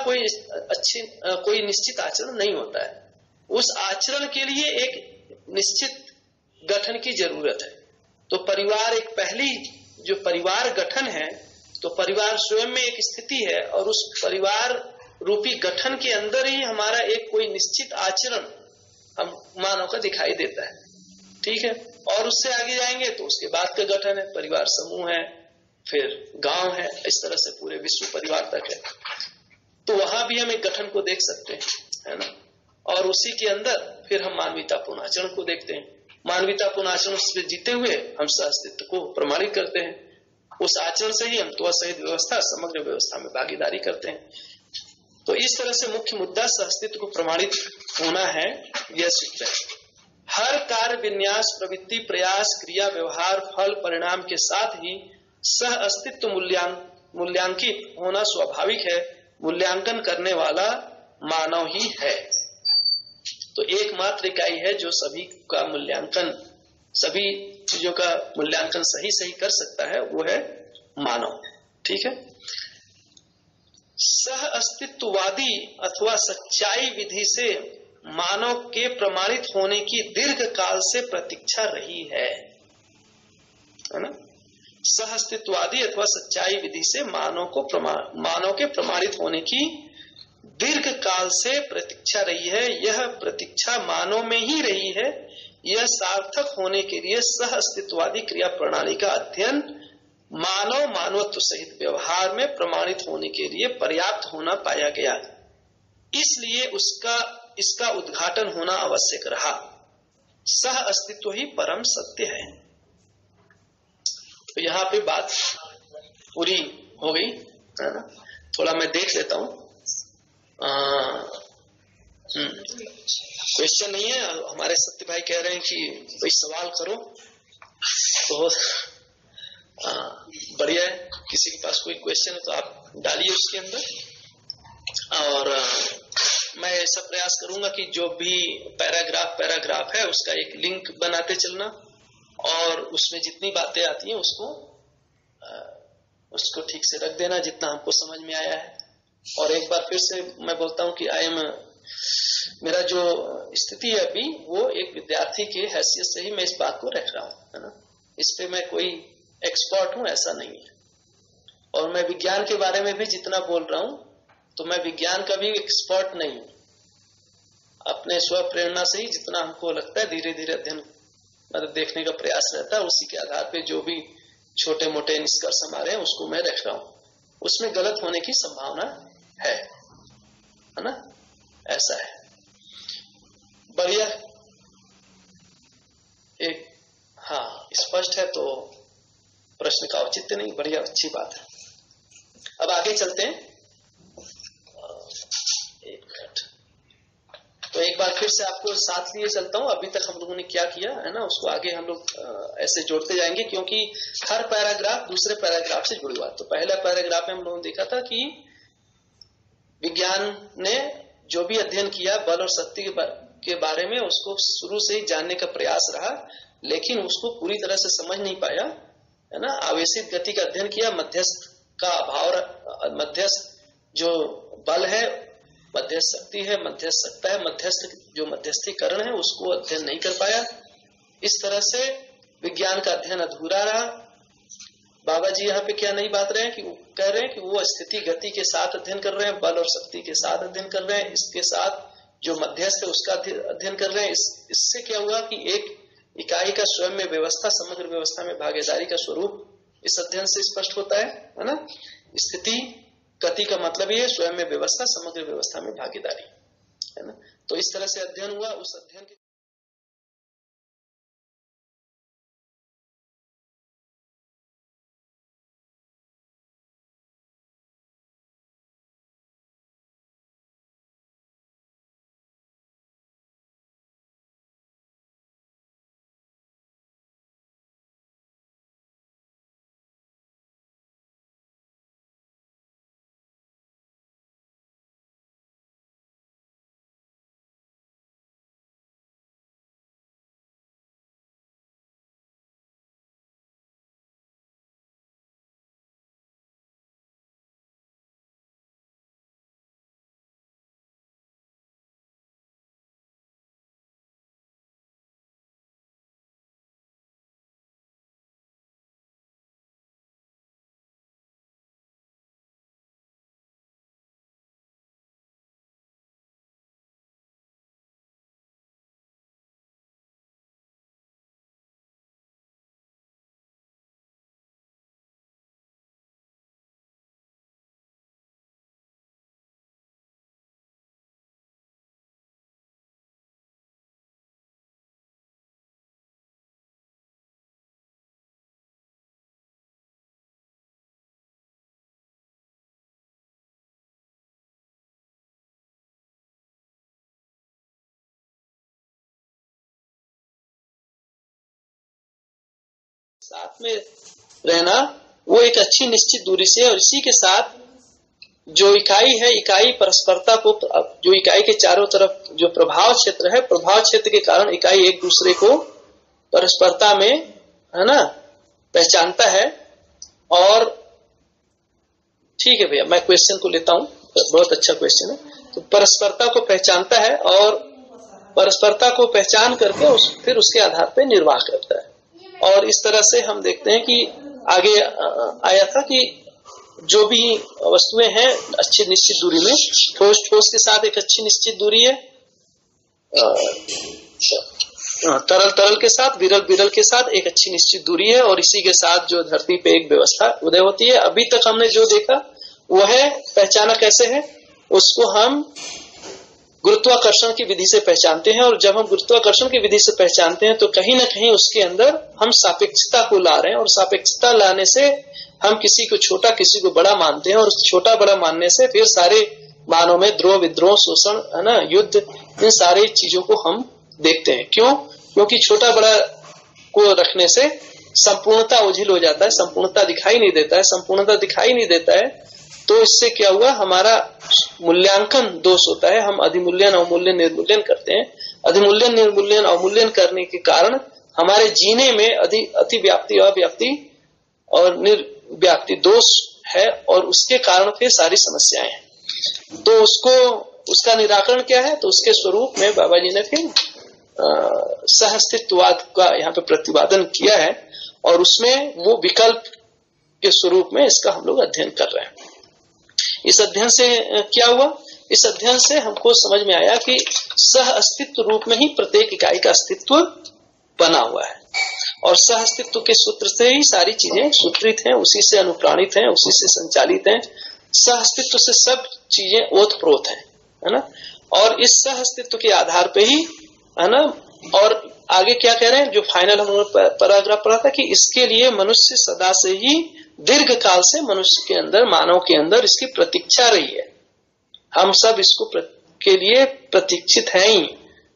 कोई निश्चित आचरण नहीं होता है। उस आचरण के लिए एक निश्चित गठन की जरूरत है। तो परिवार एक पहली जो परिवार गठन है, तो परिवार स्वयं में एक स्थिति है और उस परिवार रूपी गठन के अंदर ही हमारा एक कोई निश्चित आचरण हम मानव का दिखाई देता है, ठीक है। और उससे आगे जाएंगे तो उसके बाद का गठन है, परिवार समूह है, फिर गांव है, इस तरह से पूरे विश्व परिवार तक है। तो वहां भी हम एक गठन को देख सकते हैं, है ना। और उसी के अंदर फिर हम मानवीयतापूर्ण आचरण को देखते हैं। मानवीयतापूर्ण आचरण से जीते हुए हम सह-अस्तित्व को प्रमाणित करते हैं। उस आचरण से ही हम त्वसहित व्यवस्था, समग्र व्यवस्था में भागीदारी करते हैं। तो इस तरह से मुख्य मुद्दा सह-अस्तित्व को प्रमाणित होना है, यह सूत्र है। हर कार्य, विन्यास, प्रवृत्ति, प्रयास, क्रिया, व्यवहार, फल, परिणाम के साथ ही सह अस्तित्व मूल्यांकित होना स्वाभाविक है। मूल्यांकन करने वाला मानव ही है। तो एकमात्र इकाई है जो सभी का मूल्यांकन, सभी चीजों का मूल्यांकन सही कर सकता है, वो है मानव, ठीक है। सह अस्तित्ववादी अथवा सच्चाई विधि से मानव के प्रमाणित होने की दीर्घ काल से प्रतीक्षा रही है ना। सह अस्तित्ववादी अथवा सच्चाई विधि से मानव के प्रमाणित होने की दीर्घ काल से प्रतीक्षा रही है। यह प्रतीक्षा मानव में ही रही है। यह सार्थक होने के लिए सह अस्तित्ववादी क्रिया प्रणाली का अध्ययन मानवत्व सहित व्यवहार में प्रमाणित होने के लिए पर्याप्त होना पाया गया, इसलिए इसका उद्घाटन होना आवश्यक रहा। सह अस्तित्व ही परम सत्य है। तो यहाँ पे बात पूरी हो गई है ना। थोड़ा मैं देख लेता हूँ, क्वेश्चन नहीं है। हमारे सत्य भाई कह रहे हैं कि कोई सवाल करो, तो बढ़िया है। किसी के पास कोई क्वेश्चन है तो आप डालिए उसके अंदर। और मैं ऐसा प्रयास करूंगा कि जो भी पैराग्राफ है उसका एक लिंक बनाते चलना, और उसमें जितनी बातें आती हैं उसको ठीक से रख देना जितना हमको समझ में आया है। और एक बार फिर से मैं बोलता हूँ कि मेरा जो स्थिति है अभी, वो एक विद्यार्थी की हैसियत से ही मैं इस बात को रख रहा हूँ, है ना। इस पे मैं कोई एक्सपर्ट हूँ ऐसा नहीं है। और मैं विज्ञान के बारे में भी जितना बोल रहा हूँ तो मैं विज्ञान का भी एक्सपर्ट नहीं हूँ। अपने स्व प्रेरणा से ही जितना हमको लगता है धीरे धीरे अध्ययन मतलब देखने का प्रयास रहता है, उसी के आधार पे जो भी छोटे मोटे निष्कर्ष हमारे हैं उसको मैं रख रहा हूँ। उसमें गलत होने की संभावना है ना, ऐसा है। बढ़िया, एक हाँ स्पष्ट है तो प्रश्न का औचित्य नहीं, बढ़िया, अच्छी बात है। अब आगे चलते हैं। एक मिनट, तो एक बार फिर से आपको साथ लिए चलता हूँ। अभी तक हम लोगों ने क्या किया है ना, उसको आगे हम लोग ऐसे जोड़ते जाएंगे, क्योंकि हर पैराग्राफ दूसरे पैराग्राफ से जुड़ी हुआ। तो पहला पैराग्राफ में हम लोगों ने देखा था कि विज्ञान ने जो भी अध्ययन किया बल और शक्ति के बारे में, उसको शुरू से ही जानने का प्रयास रहा, लेकिन उसको पूरी तरह से समझ नहीं पाया, है ना। आवेशित गति का अध्ययन किया, मध्यस्थ का अभाव, मध्यस्थ जो बल है, मध्यस्थ शक्ति है, मध्यस्थ सत्ता है, मध्यस्थ जो मध्यस्थीकरण है उसको अध्ययन नहीं कर पाया। इस तरह से विज्ञान का अध्ययन अधूरा रहा। बाबा जी यहाँ पे क्या नई बात रहे हैं कि कह रहे हैं कि वो स्थिति गति के साथ अध्ययन कर रहे हैं, बल और शक्ति के साथ अध्ययन कर रहे हैं, इसके साथ जो मध्यस्थ है उसका अध्ययन कर रहे हैं। इससे क्या हुआ कि एक इकाई का स्वयं में व्यवस्था, समग्र व्यवस्था में भागीदारी का स्वरूप इस अध्ययन से स्पष्ट होता है ना। स्थिति गति का मतलब ये स्वयं में व्यवस्था, समग्र व्यवस्था में भागीदारी, है ना। तो इस तरह से अध्ययन हुआ। उस अध्ययन के साथ में रहना वो एक अच्छी निश्चित दूरी से, और इसी के साथ जो इकाई है, इकाई परस्परता को, जो इकाई के चारों तरफ जो प्रभाव क्षेत्र है, प्रभाव क्षेत्र के कारण इकाई एक दूसरे को परस्परता में, है ना, पहचानता है। और ठीक है भैया, मैं क्वेश्चन को लेता हूं, बहुत अच्छा क्वेश्चन है। तो परस्परता को पहचानता है और परस्परता को पहचान करके फिर उसके आधार पर निर्वाह करता है। और इस तरह से हम देखते हैं कि आगे आया था कि जो भी वस्तुएं हैं अच्छी निश्चित दूरी में, ठोस ठोस के साथ एक अच्छी निश्चित दूरी है, तरल तरल के साथ, विरल विरल के साथ एक अच्छी निश्चित दूरी है, और इसी के साथ जो धरती पे एक व्यवस्था उदय होती है। अभी तक हमने जो देखा वो है, पहचाना कैसे है, उसको हम गुरुत्वाकर्षण की विधि से पहचानते हैं। और जब हम गुरुत्वाकर्षण की विधि से पहचानते हैं तो कहीं ना कहीं उसके अंदर हम सापेक्षता को ला रहे हैं, और सापेक्षता लाने से हम किसी को छोटा किसी को बड़ा मानते हैं, और छोटा बड़ा मानने से फिर सारे मानों में द्रोह विद्रोह, शोषण, है ना, युद्ध, इन सारी चीजों को हम देखते हैं। क्यों? क्योंकि छोटा बड़ा को रखने से संपूर्णता ओझिल हो जाता है, संपूर्णता दिखाई नहीं देता है। संपूर्णता दिखाई नहीं देता है तो इससे क्या हुआ, हमारा मूल्यांकन दोष होता है। हम अधिमूल्यन, अवमूल्यन, निर्मूल्यन करते हैं। अधिमूल्यन, निर्मूल्यन, अवमूल्यन करने के कारण हमारे जीने में अतिव्याप्ति, अव्याप्ति और निर्व्याप्ति दोष है, और उसके कारण फिर सारी समस्याएं हैं। तो उसका निराकरण क्या है? तो उसके स्वरूप में बाबा जी ने फिर सहअस्तित्ववाद का यहाँ पे प्रतिपादन किया है, और उसमें वो विकल्प के स्वरूप में इसका हम लोग अध्ययन कर रहे हैं। इस अध्ययन से क्या हुआ? इस अध्ययन से हमको समझ में आया कि सह अस्तित्व रूप में ही प्रत्येक इकाई का अस्तित्व बना हुआ है, और सह अस्तित्व के सूत्र से ही सारी चीजें सूत्रित हैं, उसी से अनुप्राणित हैं, उसी से संचालित हैं। सह अस्तित्व से सब चीजें ओतप्रोत है ना। और इस सह अस्तित्व के आधार पे ही, है ना, और आगे क्या कह रहे हैं, जो फाइनल हम पैराग्राफ पढ़ा था कि इसके लिए मनुष्य सदा से ही दीर्घ काल से मनुष्य के अंदर, मानव के अंदर इसकी प्रतीक्षा रही है। हम सब इसको के लिए प्रतीक्षित हैं ही,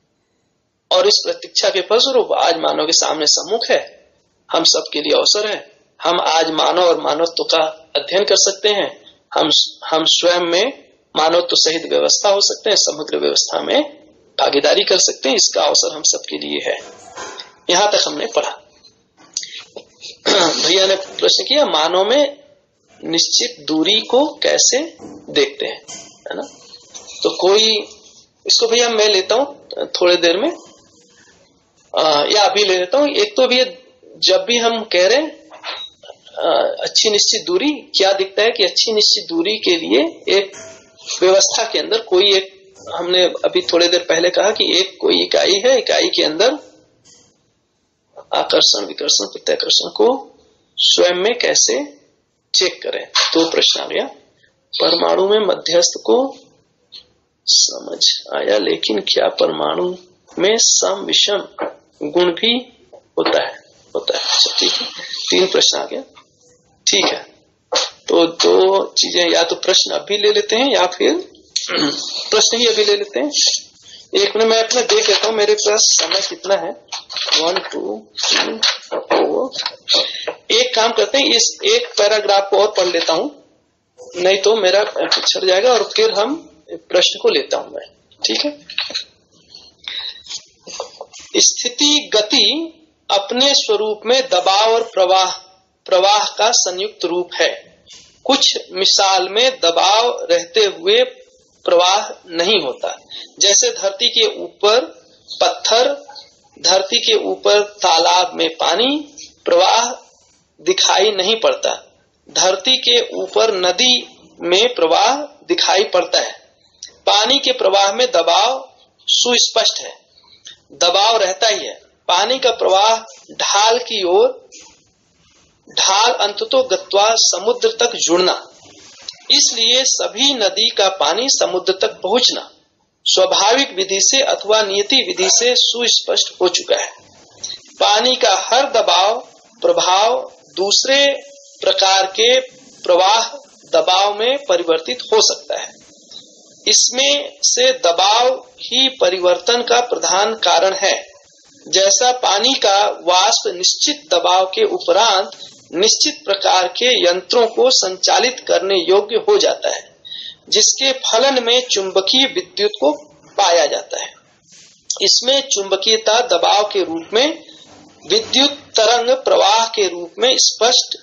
और इस प्रतीक्षा के फलस्वरूप आज मानव के सामने सम्मुख है। हम सब के लिए अवसर है। हम आज मानव और मानवत्व का अध्ययन कर सकते हैं। हम स्वयं में मानवत्व सहित व्यवस्था हो सकते हैं, समग्र व्यवस्था में भागीदारी कर सकते हैं। इसका अवसर हम सबके लिए है। यहां तक हमने पढ़ा। भैया ने प्रश्न किया, मानव में निश्चित दूरी को कैसे देखते हैं, है ना। तो कोई इसको भैया मैं लेता हूं थोड़ी देर में, या अभी ले लेता हूं। एक तो भैया जब भी हम कह रहे हैं अच्छी निश्चित दूरी, क्या दिखता है कि अच्छी निश्चित दूरी के लिए एक व्यवस्था के अंदर कोई एक, हमने अभी थोड़ी देर पहले कहा कि एक कोई इकाई है, इकाई के अंदर आकर्षण विकर्षण प्रत्याकर्षण को स्वयं में कैसे चेक करें। दो प्रश्न आ गया। परमाणु में मध्यस्थ को समझ आया, लेकिन क्या परमाणु में सम विषम गुण भी होता है? होता है। अच्छा ठीक है, 3 प्रश्न आ गया। ठीक है, तो 2 चीजें, या तो प्रश्न अभी ले लेते हैं या फिर प्रश्न ही अभी ले लेते हैं। एक मिनट मैं अपना देख लेता हूँ मेरे पास समय कितना है। 1 2 3 4। एक काम करते हैं, इस एक पैराग्राफ को और पढ़ लेता हूँ, नहीं तो मेरा पिछड़ जाएगा, और फिर हम प्रश्न को लेता हूं मैं। ठीक है। स्थिति गति अपने स्वरूप में दबाव और प्रवाह का संयुक्त रूप है। कुछ मिसाल में दबाव रहते हुए प्रवाह नहीं होता, जैसे धरती के ऊपर पत्थर, धरती के ऊपर तालाब में पानी, प्रवाह दिखाई नहीं पड़ता। धरती के ऊपर नदी में प्रवाह दिखाई पड़ता है। पानी के प्रवाह में दबाव सुस्पष्ट है, दबाव रहता ही है। पानी का प्रवाह ढाल की ओर, ढाल अंततो गत्वा समुद्र तक जुड़ना, इसलिए सभी नदी का पानी समुद्र तक पहुंचना स्वाभाविक विधि से अथवा नियति विधि से सुस्पष्ट हो चुका है। पानी का हर दबाव प्रभाव दूसरे प्रकार के प्रवाह दबाव में परिवर्तित हो सकता है। इसमें से दबाव ही परिवर्तन का प्रधान कारण है। जैसा पानी का वाष्प निश्चित दबाव के उपरांत निश्चित प्रकार के यंत्रों को संचालित करने योग्य हो जाता है, जिसके फलन में चुंबकीय विद्युत को पाया जाता है। इसमें चुंबकीयता दबाव के रूप में, विद्युत तरंग प्रवाह के रूप में स्पष्ट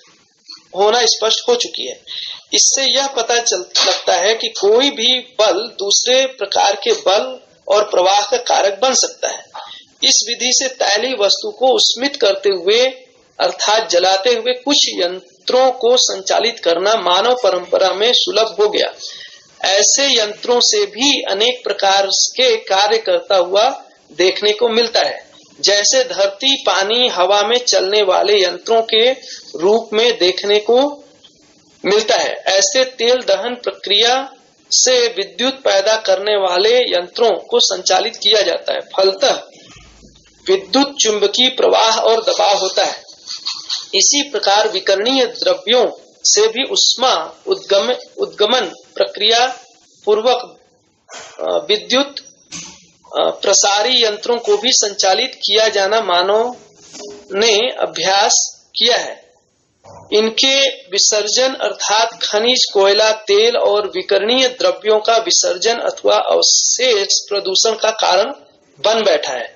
हो चुकी है। इससे यह पता लगता है कि कोई भी बल दूसरे प्रकार के बल और प्रवाह का कारक बन सकता है। इस विधि से तैलीय वस्तु को उष्मित करते हुए अर्थात जलाते हुए कुछ यंत्रों को संचालित करना मानव परंपरा में सुलभ हो गया। ऐसे यंत्रों से भी अनेक प्रकार के कार्य करता हुआ देखने को मिलता है, जैसे धरती, पानी, हवा में चलने वाले यंत्रों के रूप में देखने को मिलता है। ऐसे तेल दहन प्रक्रिया से विद्युत पैदा करने वाले यंत्रों को संचालित किया जाता है। फलतः विद्युत चुंबकीय प्रवाह और दबाव होता है। इसी प्रकार विकरणीय द्रव्यों से भी उष्मा उद्गमन प्रक्रिया पूर्वक विद्युत प्रसारी यंत्रों को भी संचालित किया जाना मानव ने अभ्यास किया है। इनके विसर्जन अर्थात खनिज, कोयला, तेल और विकरणीय द्रव्यों का विसर्जन अथवा अवशेष प्रदूषण का कारण बन बैठा है।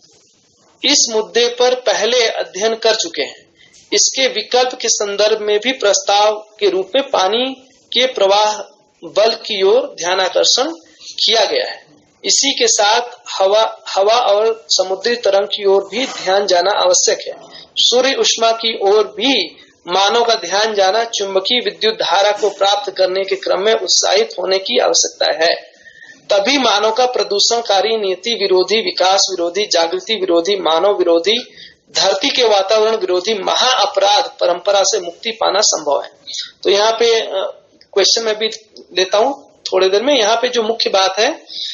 इस मुद्दे पर पहले अध्ययन कर चुके हैं। इसके विकल्प के संदर्भ में भी प्रस्ताव के रूप में पानी के प्रवाह बल की ओर ध्यानाकर्षण किया गया है। इसी के साथ हवा और समुद्री तरंग की ओर भी ध्यान जाना आवश्यक है। सूर्य उष्मा की ओर भी मानव का ध्यान जाना, चुंबकीय विद्युत धारा को प्राप्त करने के क्रम में उत्साहित होने की आवश्यकता है। तभी मानव का प्रदूषणकारी, नीति विरोधी, विकास विरोधी, जागृति विरोधी, मानव विरोधी, धरती के वातावरण विरोधी महा अपराध परंपरा से मुक्ति पाना संभव है। तो यहाँ पे क्वेश्चन मैं भी लेता हूँ थोड़ी देर में। यहाँ पे जो मुख्य बात है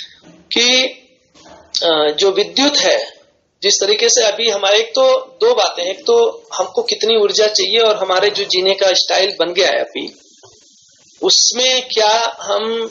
कि जो विद्युत है, जिस तरीके से अभी हमारे, एक तो 2 बातें, एक तो हमको कितनी ऊर्जा चाहिए और हमारे जो जीने का स्टाइल बन गया है अभी, उसमें क्या हम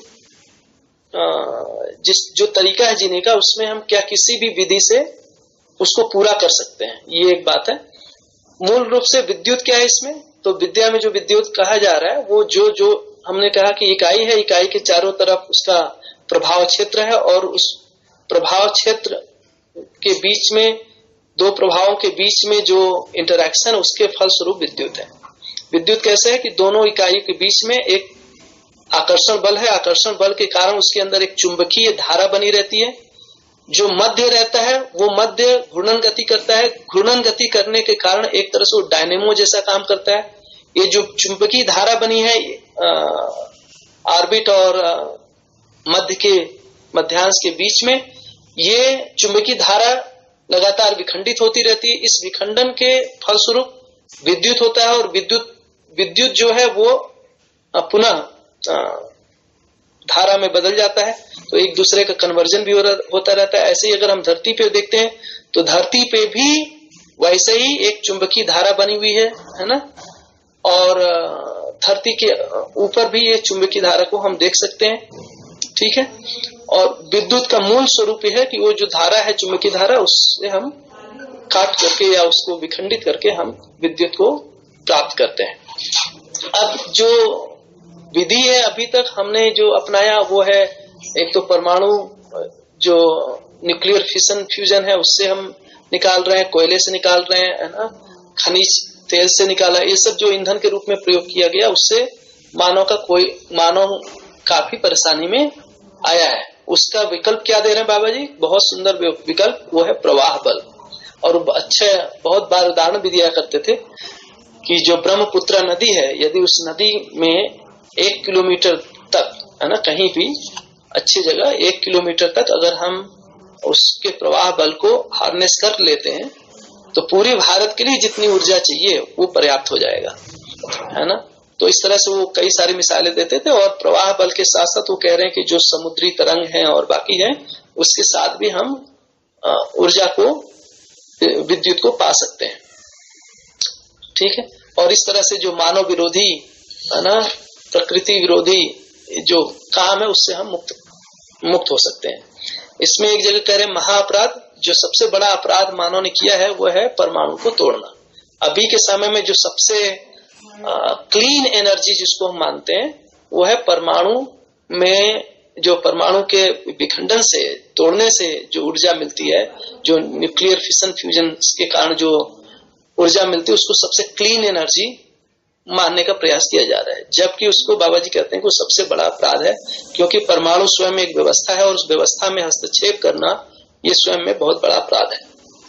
जो तरीका है जीने का, उसमें हम क्या किसी भी विधि से उसको पूरा कर सकते हैं, ये एक बात है। मूल रूप से विद्युत क्या है इसमें, तो विद्या में जो विद्युत कहा जा रहा है वो जो हमने कहा कि इकाई है, इकाई के चारों तरफ उसका प्रभाव क्षेत्र है, और उस प्रभाव क्षेत्र के बीच में, 2 प्रभावों के बीच में जो इंटरैक्शन, उसके फलस्वरूप विद्युत है। विद्युत कैसे है कि दोनों इकाइयों के बीच में एक आकर्षण बल है। आकर्षण बल के कारण उसके अंदर एक चुंबकीय धारा बनी रहती है। जो मध्य रहता है वो मध्य घूर्णन गति करता है। घूर्णन गति करने के कारण एक तरह से वो डायनेमो जैसा काम करता है। ये जो चुंबकीय धारा बनी है ऑर्बिट और मध्य के मध्यांश के बीच में, ये चुंबकीय धारा लगातार विखंडित होती रहती है। इस विखंडन के फलस्वरूप विद्युत होता है और विद्युत जो है वो पुनः धारा में बदल जाता है, तो एक दूसरे का कन्वर्जन भी होता रहता है। ऐसे ही अगर हम धरती पे देखते हैं तो धरती पे भी वैसे ही एक चुंबकीय धारा बनी हुई है ना, और धरती के ऊपर भी ये चुंबकीय धारा को हम देख सकते हैं, ठीक है। और विद्युत का मूल स्वरूप यह है कि वो जो धारा है चुंबकीय धारा, उससे हम काट करके या उसको विखंडित करके हम विद्युत को प्राप्त करते हैं। अब जो विधि है अभी तक हमने जो अपनाया वो है, एक तो परमाणु जो न्यूक्लियर फिशन फ्यूजन है उससे हम निकाल रहे हैं, कोयले से निकाल रहे हैं, है ना, खनिज तेल से निकाला, ये सब जो ईंधन के रूप में प्रयोग किया गया उससे मानव काफी परेशानी में आया है। उसका विकल्प क्या दे रहे हैं बाबा जी? बहुत सुंदर विकल्प, वो है प्रवाह बल। और अच्छे बहुत बार उदाहरण भी दिया करते थे कि जो ब्रह्मपुत्र नदी है, यदि उस नदी में 1 किलोमीटर तक, है ना, कहीं भी अच्छी जगह 1 किलोमीटर तक अगर हम उसके प्रवाह बल को हार्नेस कर लेते हैं तो पूरे भारत के लिए जितनी ऊर्जा चाहिए वो पर्याप्त हो जाएगा, है ना। तो इस तरह से वो कई सारी मिसालें देते थे। और प्रवाह बल के साथ साथ वो कह रहे हैं कि जो समुद्री तरंग है और बाकी है उसके साथ भी हम ऊर्जा को, विद्युत को पा सकते हैं, ठीक है। और इस तरह से जो मानव विरोधी, है ना, प्रकृति विरोधी जो काम है उससे हम मुक्त हो सकते हैं। इसमें एक जगह कह रहे महाअपराध, जो सबसे बड़ा अपराध मानव ने किया है वो है परमाणु को तोड़ना। अभी के समय में जो सबसे क्लीन एनर्जी जिसको हम मानते हैं वो है परमाणु में, जो परमाणु के विखंडन से, तोड़ने से जो ऊर्जा मिलती है, जो न्यूक्लियर फिशन फ्यूजन के कारण जो ऊर्जा मिलती है, उसको सबसे क्लीन एनर्जी मानने का प्रयास किया जा रहा है। जबकि उसको बाबा जी कहते हैं कि वो सबसे बड़ा अपराध है, क्योंकि परमाणु स्वयं एक व्यवस्था है और उस व्यवस्था में हस्तक्षेप करना ये स्वयं में बहुत बड़ा अपराध है।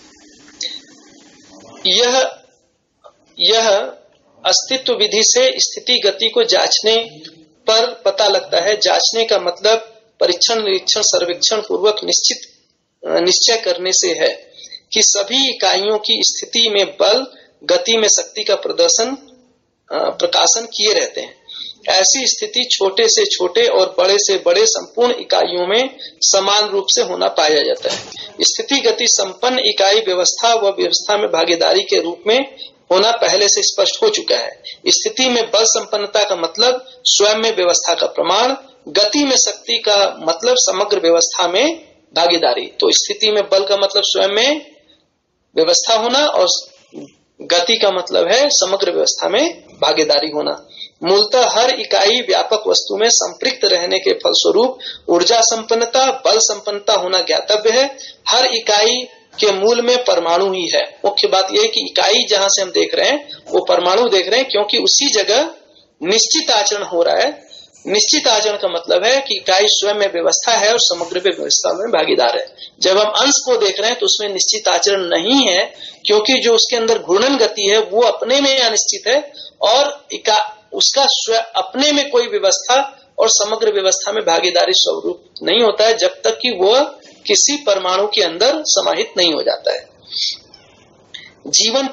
यह अस्तित्व विधि से स्थिति गति को जांचने पर पता लगता है। जांचने का मतलब परीक्षण, निरीक्षण, सर्वेक्षण पूर्वक निश्चय करने से है कि सभी इकाइयों की स्थिति में बल, गति में शक्ति का प्रकाशन किए रहते हैं। ऐसी स्थिति छोटे से छोटे और बड़े से बड़े संपूर्ण इकाइयों में समान रूप से होना पाया जाता है। स्थिति गति संपन्न इकाई व्यवस्था व व्यवस्था में भागीदारी के रूप में होना पहले से स्पष्ट हो चुका है। स्थिति में बल संपन्नता का मतलब स्वयं में व्यवस्था का प्रमाण, गति में शक्ति का मतलब समग्र व्यवस्था में भागीदारी। तो स्थिति में बल का मतलब स्वयं में व्यवस्था होना और गति का मतलब है समग्र व्यवस्था में भागीदारी होना। मूलतः हर इकाई व्यापक वस्तु में संपृक्त रहने के फलस्वरूप ऊर्जा संपन्नता, बल संपन्नता होना ज्ञातव्य है। हर इकाई के मूल में परमाणु ही है। मुख्य बात यह है कि इकाई जहां से हम देख रहे हैं वो परमाणु देख रहे हैं, क्योंकि उसी जगह निश्चित आचरण हो रहा है। निश्चित आचरण का मतलब है कि इकाई स्वयं में व्यवस्था है और समग्र व्यवस्था में भागीदार है। जब हम अंश को देख रहे हैं तो उसमें निश्चित आचरण नहीं है, क्योंकि जो उसके अंदर घूर्णन गति है वो अपने में अनिश्चित है और उसका अपने में कोई व्यवस्था और समग्र व्यवस्था में भागीदारी स्वरूप नहीं होता है, जब तक कि वह किसी परमाणु के अंदर समाहित नहीं हो जाता है। जीवन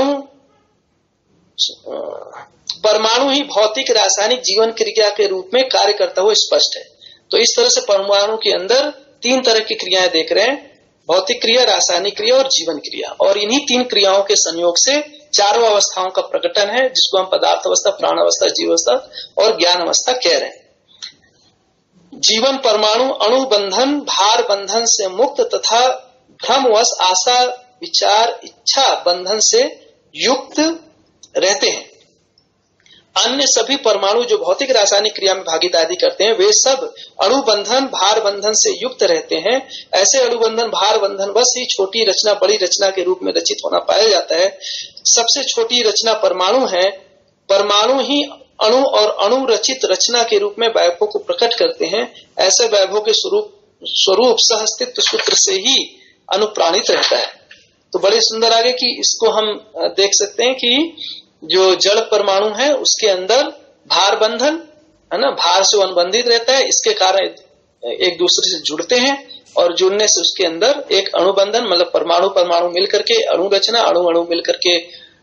परमाणु ही भौतिक रासायनिक जीवन क्रिया के रूप में कार्य करता हुआ स्पष्ट है। तो इस तरह से परमाणु के अंदर 3 तरह की क्रियाएं देख रहे हैं, भौतिक क्रिया, रासायनिक क्रिया और जीवन क्रिया। और इन्हीं 3 क्रियाओं के संयोग से 4 अवस्थाओं का प्रकटन है, जिसको हम पदार्थ अवस्था, प्राण अवस्था, जीव अवस्था और ज्ञान अवस्था कह रहे हैं। जीवन परमाणु अणु बंधन, भार बंधन से मुक्त तथा भ्रमवश आशा, विचार, इच्छा बंधन से युक्त रहते हैं। अन्य सभी परमाणु जो भौतिक रासायनिक क्रिया में भागीदारी करते हैं वे सब अणु बंधन, भार बंधन से युक्त रहते हैं। ऐसे अणु बंधन, भार बंधन बस ही छोटी रचना बड़ी रचना के रूप में रचित होना पाया जाता है। सबसे छोटी रचना परमाणु है। परमाणु ही अणु और अणु रचित रचना के रूप में वैभव को प्रकट करते हैं। ऐसे वैभव के स्वरूप सहअस्तित्व सूत्र से ही अनुप्राणित रहता है। तो बड़े सुंदर आगे कि इसको हम देख सकते हैं कि जो जड़ परमाणु है उसके अंदर भार बंधन है ना, भार से अनुबंधित रहता है, इसके कारण एक दूसरे से जुड़ते हैं। और जुड़ने से उसके अंदर एक अणुबंधन, मतलब परमाणु परमाणु मिलकर के अणु रचना, अणु अणु मिलकर के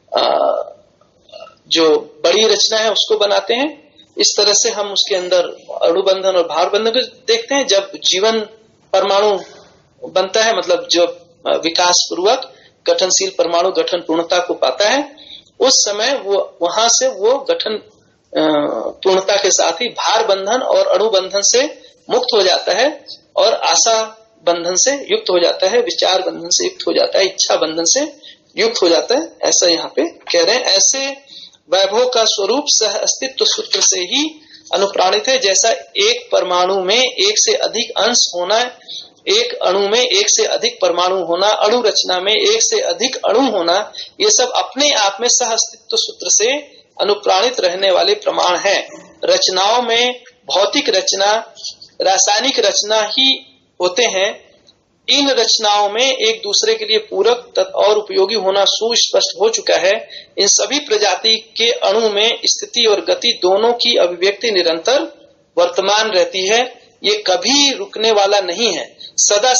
जो बड़ी रचना है उसको बनाते हैं। इस तरह से हम उसके अंदर अणुबंधन और भार बंधन को देखते हैं। जब जीवन परमाणु बनता है, मतलब जब विकास पूर्वक गठनशील परमाणु गठन पूर्णता को पाता है, उस समय वो वहां से वो गठन पूर्णता के साथ ही भार बंधन और अणुबंधन से मुक्त हो जाता है और आशा बंधन से युक्त हो जाता है, विचार बंधन से युक्त हो जाता है, इच्छा बंधन से युक्त हो जाता है। ऐसा यहाँ पे कह रहे हैं। ऐसे वैभव का स्वरूप सह अस्तित्व सूत्र से ही अनुप्राणित है। जैसा एक परमाणु में एक से अधिक अंश होना, एक अणु में एक से अधिक परमाणु होना, अणु रचना में एक से अधिक अणु होना, ये सब अपने आप में सह अस्तित्व सूत्र से अनुप्राणित रहने वाले प्रमाण हैं। रचनाओं में भौतिक रचना, रासायनिक रचना ही होते हैं। इन रचनाओं में एक दूसरे के लिए पूरक और उपयोगी होना सुस्पष्ट हो चुका है। इन सभी प्रजाति के अणु में स्थिति और गति दोनों की अभिव्यक्ति निरंतर वर्तमान रहती है। ये कभी रुकने वाला नहीं है। सदा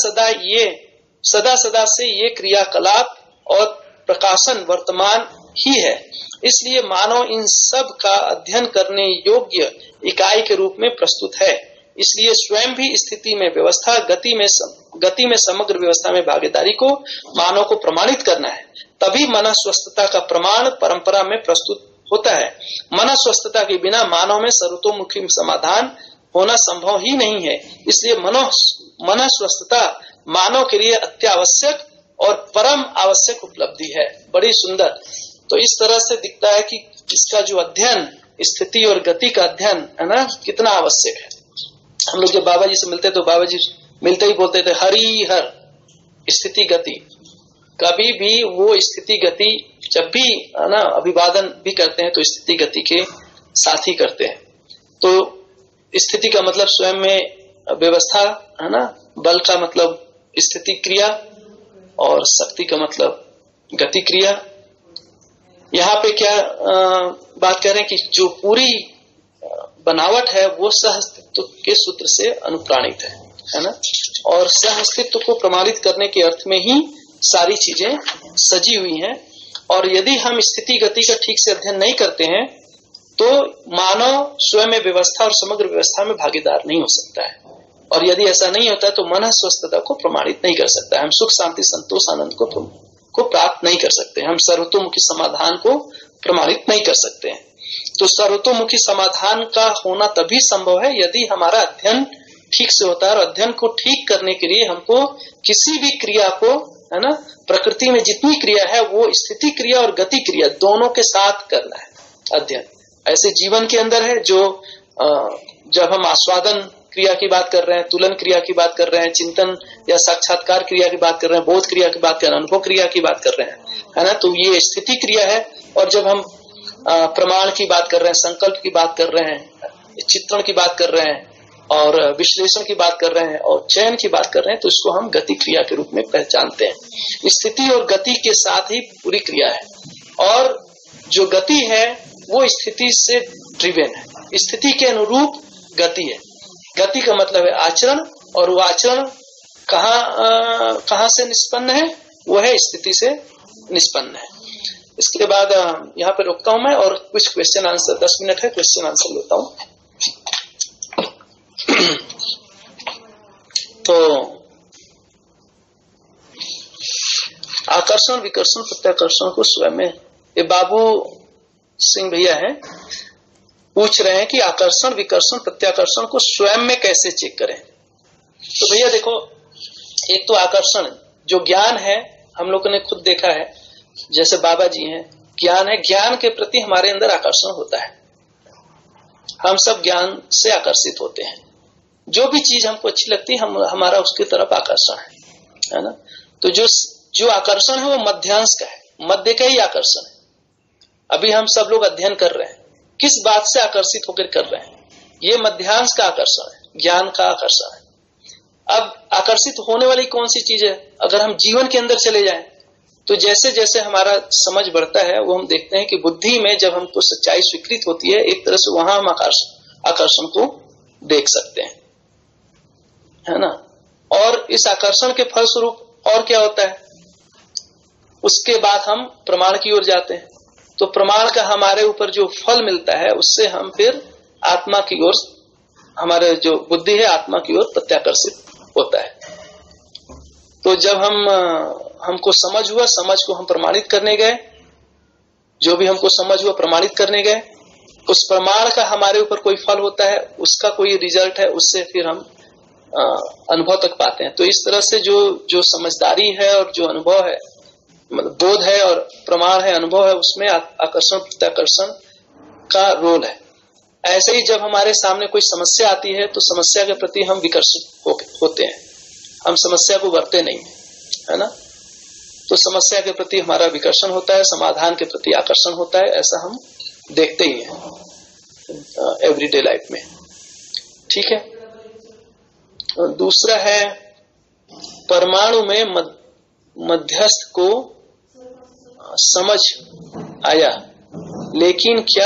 सदा से ये क्रियाकलाप और प्रकाशन वर्तमान ही है। इसलिए मानव इन सब का अध्ययन करने योग्य इकाई के रूप में प्रस्तुत है। इसलिए स्वयं भी स्थिति में व्यवस्था, गति में समग्र व्यवस्था में भागीदारी को मानव को प्रमाणित करना है। तभी मन स्वस्थता का प्रमाण परंपरा में प्रस्तुत होता है। मन स्वस्थता के बिना मानव में सर्वतोमुखी समाधान होना संभव ही नहीं है। इसलिए मन स्वस्थता मानव के लिए अत्यावश्यक और परम आवश्यक उपलब्धि है। बड़ी सुंदर। तो इस तरह से दिखता है कि इसका जो अध्ययन, स्थिति और गति का अध्ययन है ना, कितना आवश्यक है। हम लोग जब बाबा जी से मिलते तो बाबा जी मिलते ही बोलते थे हरि हर स्थिति गति। कभी भी वो स्थिति गति जब भी है ना अभिवादन भी करते हैं तो स्थिति गति के साथ ही करते हैं। तो स्थिति का मतलब स्वयं में व्यवस्था है ना, बल का मतलब स्थिति क्रिया और शक्ति का मतलब गति क्रिया। यहाँ पे क्या बात कर रहे हैं कि जो पूरी बनावट है वो सह अस्तित्व के सूत्र से अनुप्राणित है ना, और सह अस्तित्व को प्रमाणित करने के अर्थ में ही सारी चीजें सजी हुई हैं। और यदि हम स्थिति गति का ठीक से अध्ययन नहीं करते हैं तो मानव स्वयं में व्यवस्था और समग्र व्यवस्था में भागीदार नहीं हो सकता है। और यदि ऐसा नहीं होता है तो मन स्वस्थता को प्रमाणित नहीं कर सकता है। हम सुख शांति संतोष आनंद को प्राप्त नहीं कर सकते। हम सर्वतोमुखी समाधान को प्रमाणित नहीं कर सकते हैं। तो सर्वतोमुखी समाधान का होना तभी संभव है यदि हमारा अध्ययन ठीक से होता है। और अध्ययन को ठीक करने के लिए हमको किसी भी क्रिया को है ना, प्रकृति में जितनी क्रिया है वो स्थिति क्रिया और गति क्रिया दोनों के साथ करना है अध्ययन। ऐसे जीवन के अंदर है जो जब हम आस्वादन क्रिया की बात कर रहे हैं, तुलन क्रिया की बात कर रहे हैं, चिंतन या साक्षात्कार क्रिया की बात कर रहे हैं, बोध क्रिया की बात कर रहे हैं, अनुभव क्रिया की बात कर रहे हैं, है ना, तो ये स्थिति क्रिया है। और जब हम प्रमाण की बात कर रहे हैं, संकल्प की बात कर रहे हैं, चित्रण की बात कर रहे हैं और विश्लेषण की बात कर रहे हैं और चयन की बात कर रहे हैं, तो इसको हम गति क्रिया के रूप में पहचानते हैं। स्थिति और गति के साथ ही पूरी क्रिया है। और जो गति है वो स्थिति से ड्रिवेन है, स्थिति के अनुरूप गति है। गति का मतलब है आचरण, और वो आचरण कहाँ से निष्पन्न है? वो है स्थिति से निष्पन्न है। इसके बाद यहाँ पे रुकता हूं मैं और कुछ क्वेश्चन आंसर, 10 मिनट है, क्वेश्चन आंसर लेता हूं। तो आकर्षण विकर्षण प्रत्याकर्षण को स्वयं में, ये बाबू सिंह भैया हैं, पूछ रहे हैं कि आकर्षण विकर्षण प्रत्याकर्षण को स्वयं में कैसे चेक करें। तो भैया देखो, एक तो आकर्षण जो ज्ञान है, हम लोगों ने खुद देखा है, जैसे बाबा जी हैं, ज्ञान है, ज्ञान के प्रति हमारे अंदर आकर्षण होता है। हम सब ज्ञान से आकर्षित होते हैं। जो भी चीज हमको अच्छी लगती है हमारा उसकी तरफ आकर्षण है ना। तो जो आकर्षण है वो मध्यांश का है, मध्य का ही आकर्षण है। अभी हम सब लोग अध्ययन कर रहे हैं, किस बात से आकर्षित होकर कर रहे हैं? ये मध्यांश का आकर्षण है, ज्ञान का आकर्षण है। अब आकर्षित होने वाली कौन सी चीज है? अगर हम जीवन के अंदर चले जाएं तो जैसे जैसे हमारा समझ बढ़ता है वो हम देखते हैं कि बुद्धि में जब हमको सच्चाई स्वीकृत होती है, एक तरह से वहां हम आकर्षण को देख सकते हैं, है ना। और इस आकर्षण के फलस्वरूप और क्या होता है, उसके बाद हम प्रमाण की ओर जाते हैं। तो प्रमाण का हमारे ऊपर जो फल मिलता है उससे हम फिर आत्मा की ओर, हमारे जो बुद्धि है आत्मा की ओर प्रत्याकर्षित होता है। तो जब हमको समझ हुआ, समझ को हम प्रमाणित करने गए, जो भी हमको समझ हुआ प्रमाणित करने गए, उस प्रमाण का हमारे ऊपर कोई फल होता है, उसका कोई रिजल्ट है, उससे फिर हम अनुभव तक पाते हैं। तो इस तरह से जो समझदारी है और जो अनुभव है, मतलब बोध है और प्रमाण है, अनुभव है, उसमें आकर्षण प्रत्याकर्षण का रोल है। ऐसे ही जब हमारे सामने कोई समस्या आती है तो समस्या के प्रति हम विकर्षित होते हैं, हम समस्या को बरते नहीं, है ना। तो समस्या के प्रति हमारा विकर्षण होता है, समाधान के प्रति आकर्षण होता है, ऐसा हम देखते ही हैं एवरीडे लाइफ में। ठीक है। दूसरा है परमाणु में मध्यस्थ को समझ आया, लेकिन क्या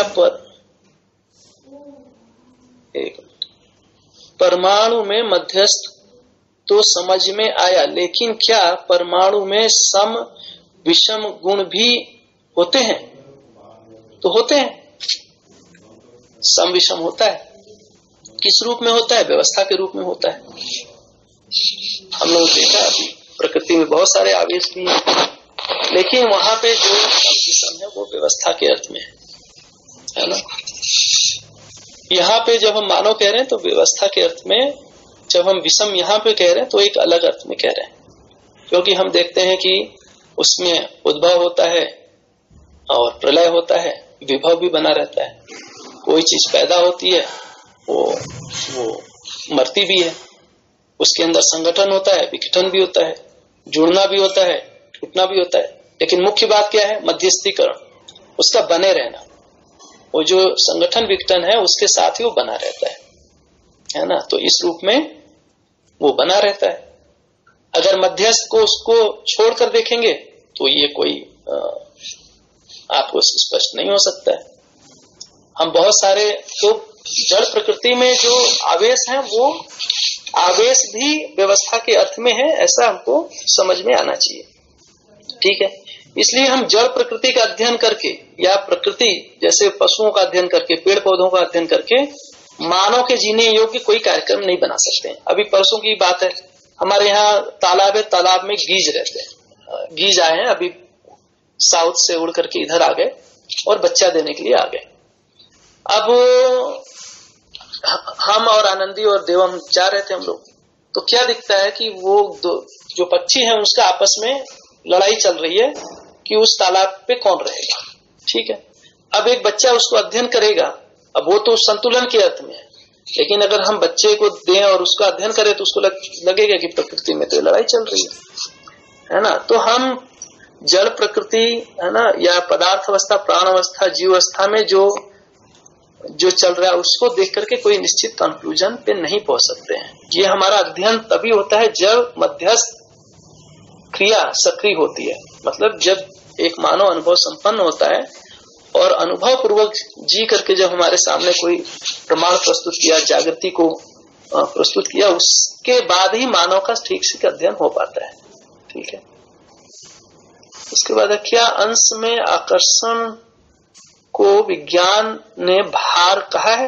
परमाणु में मध्यस्थ तो समझ में आया, लेकिन क्या परमाणु में सम विषम गुण भी होते हैं? तो होते हैं, सम विषम होता है। किस रूप में होता है? व्यवस्था के रूप में होता है। हम लोग देखा अभी प्रकृति में बहुत सारे आवेश भी हैं, लेकिन वहां पे जो सम विषम है वो व्यवस्था के अर्थ में है ना। यहाँ पे जब हम मानव कह रहे हैं तो व्यवस्था के अर्थ में, जब हम विषम यहाँ पे कह रहे हैं तो एक अलग अर्थ में कह रहे हैं, क्योंकि हम देखते हैं कि उसमें उद्भव होता है और प्रलय होता है, विभव भी बना रहता है। कोई चीज पैदा होती है वो मरती भी है, उसके अंदर संगठन होता है, विघटन भी होता है, जुड़ना भी होता है, टूटना भी होता है। लेकिन मुख्य बात क्या है? मध्यस्थीकरण, उसका बने रहना। वो जो संगठन विघटन है उसके साथ ही वो बना रहता है ना। तो इस रूप में वो बना रहता है। अगर मध्यस्थ को उसको छोड़कर देखेंगे तो ये कोई आपको स्पष्ट नहीं हो सकता है। हम बहुत सारे, तो जड़ प्रकृति में जो आवेश है वो आवेश भी व्यवस्था के अर्थ में है, ऐसा हमको समझ में आना चाहिए। ठीक है। इसलिए हम जड़ प्रकृति का अध्ययन करके या प्रकृति जैसे पशुओं का अध्ययन करके, पेड़ पौधों का अध्ययन करके मानव के जीने योग्य कोई कार्यक्रम नहीं बना सकते हैं। अभी परसों की बात है, हमारे यहाँ तालाब है, तालाब में गीज रहते हैं, गीज आए हैं, अभी साउथ से उड़ करके इधर आ गए और बच्चा देने के लिए आ गए। अब हम और आनंदी और देवम जा रहे थे हम लोग, तो क्या दिखता है कि वो जो पक्षी है उसका आपस में लड़ाई चल रही है कि उस तालाब पे कौन रहेगा। ठीक है। अब एक बच्चा उसको अध्ययन करेगा, अब वो तो संतुलन के अर्थ में है, लेकिन अगर हम बच्चे को दें और उसका अध्ययन करें तो उसको लगेगा कि प्रकृति में तो लड़ाई चल रही है ना। तो हम जड़ प्रकृति है ना, या पदार्थ अवस्था, प्राण अवस्था, जीव अवस्था में जो चल रहा है उसको देख करके कोई निश्चित कंक्लूजन पे नहीं पहुंच सकते हैं। ये हमारा अध्ययन तभी होता है जब मध्यस्थ क्रिया सक्रिय होती है, मतलब जब एक मानव अनुभव संपन्न होता है और अनुभव पूर्वक जी करके जब हमारे सामने कोई प्रमाण प्रस्तुत किया, जागृति को प्रस्तुत किया, उसके बाद ही मानव का ठीक से अध्ययन हो पाता है। ठीक है। उसके बाद क्या अंश में आकर्षण को विज्ञान ने भार कहा है,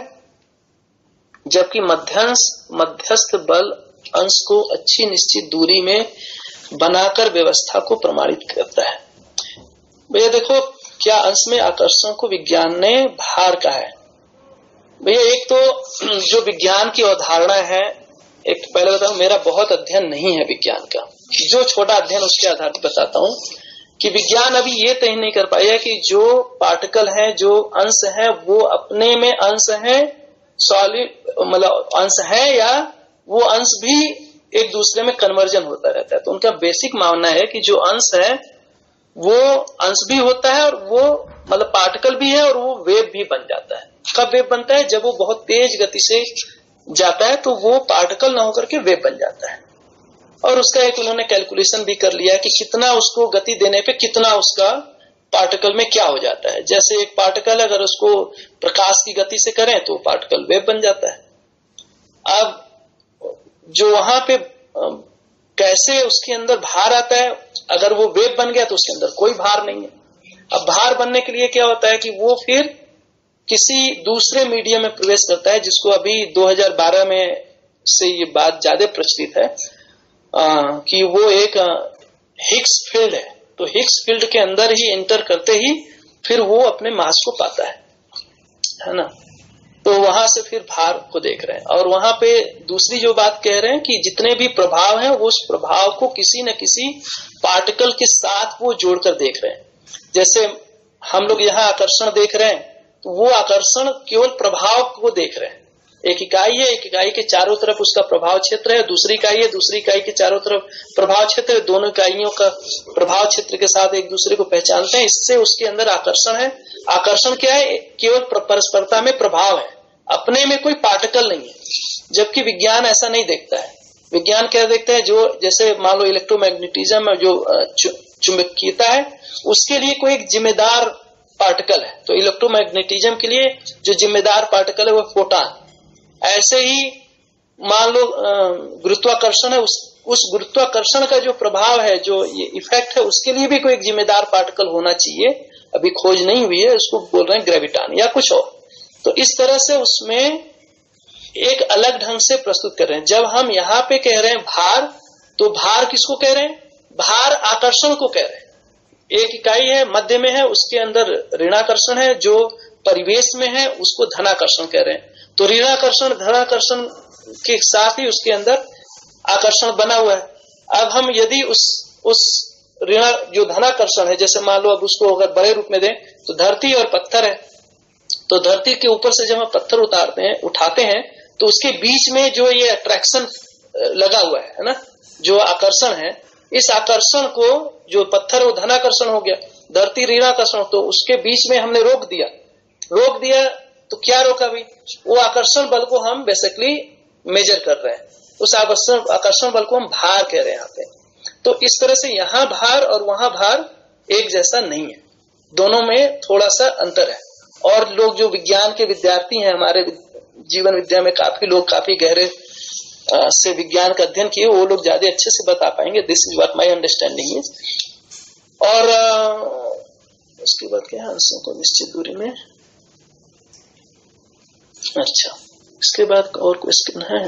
जबकि मध्यस्थ बल अंश को अच्छी निश्चित दूरी में बनाकर व्यवस्था को प्रमाणित करता है। भैया देखो, क्या अंश में आकर्षण को विज्ञान ने भार कहा है? भैया एक तो जो विज्ञान की अवधारणा है, एक तो पहले बताऊं, मेरा बहुत अध्ययन नहीं है विज्ञान का, जो छोटा अध्ययन उसके आधार पर बताता हूं कि विज्ञान अभी ये तय नहीं कर पाया कि जो पार्टिकल है, जो अंश है, वो अपने में अंश है, सॉलिड मतलब अंश है, या वो अंश भी एक दूसरे में कन्वर्जन होता रहता है। तो उनका बेसिक मानना है कि जो अंश है वो अंश भी होता है और वो मतलब पार्टिकल भी है और वो वेव भी बन जाता है। कब वेव बनता है? जब वो बहुत तेज गति से जाता है तो वो पार्टिकल ना होकर के वेव बन जाता है। और उसका एक उन्होंने कैलकुलेशन भी कर लिया कि कितना उसको गति देने पे कितना उसका पार्टिकल में क्या हो जाता है। जैसे एक पार्टिकल अगर उसको प्रकाश की गति से करें तो पार्टिकल वेव बन जाता है। अब जो वहां पे कैसे उसके अंदर भार आता है। अगर वो वेव बन गया तो उसके अंदर कोई भार नहीं है। अब भार बनने के लिए क्या होता है कि वो फिर किसी दूसरे मीडियम में प्रवेश करता है, जिसको अभी 2012 में से ये बात ज्यादा प्रचलित है कि वो एक हिग्स फील्ड है। तो हिग्स फील्ड के अंदर ही एंटर करते ही फिर वो अपने मास को पाता है ना। तो वहां से फिर भार को देख रहे हैं। और वहां पे दूसरी जो बात कह रहे हैं कि जितने भी प्रभाव हैं वो उस प्रभाव को किसी न किसी पार्टिकल के साथ वो जोड़कर देख रहे हैं। जैसे हम लोग यहाँ आकर्षण देख रहे हैं, तो वो आकर्षण केवल प्रभाव को देख रहे हैं। एक इकाई है, एक इकाई के चारों तरफ उसका प्रभाव क्षेत्र है, दूसरी इकाई है, दूसरी इकाई के चारों तरफ प्रभाव क्षेत्र है। दोनों इकाइयों का प्रभाव क्षेत्र के साथ एक दूसरे को पहचानते हैं, इससे उसके अंदर आकर्षण है। आकर्षण क्या है? केवल परस्परता में प्रभाव है, अपने में कोई पार्टिकल नहीं है। जबकि विज्ञान ऐसा नहीं देखता है। विज्ञान क्या देखता है? जो जैसे मान लो इलेक्ट्रोमैग्नेटिज्म में जो चुंबकीयता है, उसके लिए कोई एक जिम्मेदार पार्टिकल है। तो इलेक्ट्रोमैग्नेटिज्म के लिए जो जिम्मेदार पार्टिकल है वो फोटॉन। ऐसे ही मान लो गुरुत्वाकर्षण है, उस गुरुत्वाकर्षण का जो प्रभाव है, जो ये इफेक्ट है, उसके लिए भी कोई एक जिम्मेदार पार्टिकल होना चाहिए। अभी खोज नहीं हुई है, उसको बोल रहे हैं ग्रेविटॉन या कुछ और। तो इस तरह से उसमें एक अलग ढंग से प्रस्तुत कर रहे हैं। जब हम यहाँ पे कह रहे हैं भार, तो भार किसको कह रहे हैं? भार आकर्षण को कह रहे हैं। एक इकाई है, मध्य में है, उसके अंदर ऋणाकर्षण है, जो परिवेश में है उसको धनाकर्षण कह रहे हैं। तो ऋणाकर्षण धनाकर्षण के साथ ही उसके अंदर आकर्षण बना हुआ है। अब हम यदि उस ऋणा जो धनाकर्षण है, जैसे मान लो अब उसको अगर बड़े रूप में दें तो धरती और पत्थर है, तो धरती के ऊपर से जब हम पत्थर उठाते हैं तो उसके बीच में जो ये अट्रैक्शन लगा हुआ है ना, जो आकर्षण है, इस आकर्षण को जो पत्थर वो धनाकर्षण हो गया, धरती ऋणाकर्षण, तो उसके बीच में हमने रोक दिया। तो क्या रोका भी? वो आकर्षण बल को हम बेसिकली मेजर कर रहे हैं। उस आकर्षण बल को हम भार कह रहे हैं यहाँ पे। तो इस तरह से यहाँ भार और वहां भार एक जैसा नहीं है, दोनों में थोड़ा सा अंतर है। और लोग जो विज्ञान के विद्यार्थी हैं, हमारे जीवन विद्या में काफी लोग काफी गहरे से विज्ञान का अध्ययन किए, वो लोग ज्यादा अच्छे से बता पाएंगे। This is what my understanding is. और उसके बाद क्या है, अंशों को निश्चित दूरी में। अच्छा, इसके बाद और क्वेश्चन है,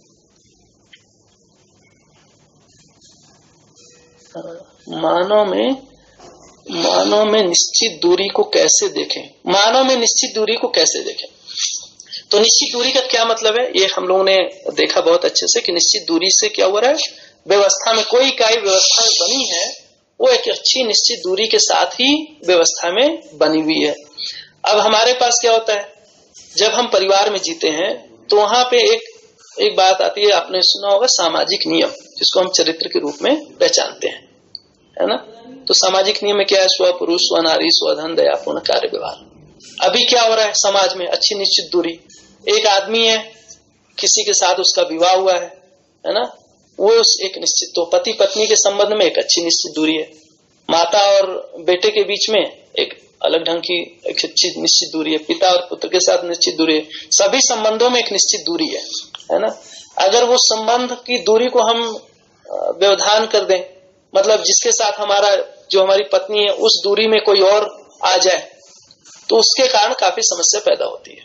मानव में निश्चित दूरी को कैसे देखें? मानव में निश्चित दूरी को कैसे देखें? तो निश्चित दूरी का क्या मतलब है, ये हम लोगों ने देखा बहुत अच्छे से कि निश्चित दूरी से क्या हो रहा है, व्यवस्था में कोई इकाई व्यवस्था में बनी है, वो एक अच्छी निश्चित दूरी के साथ ही व्यवस्था में बनी हुई है। अब हमारे पास क्या होता है, जब हम परिवार में जीते हैं तो वहां पे एक बात आती है, आपने सुना होगा सामाजिक नियम, जिसको हम चरित्र के रूप में पहचानते हैं, है ना। तो सामाजिक नियम में क्या है? स्व पुरुष, स्व नारी, स्वधन, दया, पूर्ण, कार्य, व्यवहार। अभी क्या हो रहा है समाज में? अच्छी निश्चित दूरी। एक आदमी है, किसी के साथ उसका विवाह हुआ है ना, वो एक निश्चित, तो पति पत्नी के संबंध में एक अच्छी निश्चित दूरी है। माता और बेटे के बीच में एक अलग ढंग की एक अच्छी निश्चित दूरी है। पिता और पुत्र के साथ निश्चित दूरी है। सभी संबंधों में एक निश्चित दूरी है ना। अगर वो संबंध की दूरी को हम व्यवधान कर दें, मतलब जिसके साथ हमारी पत्नी है, उस दूरी में कोई और आ जाए, तो उसके कारण काफी समस्या पैदा होती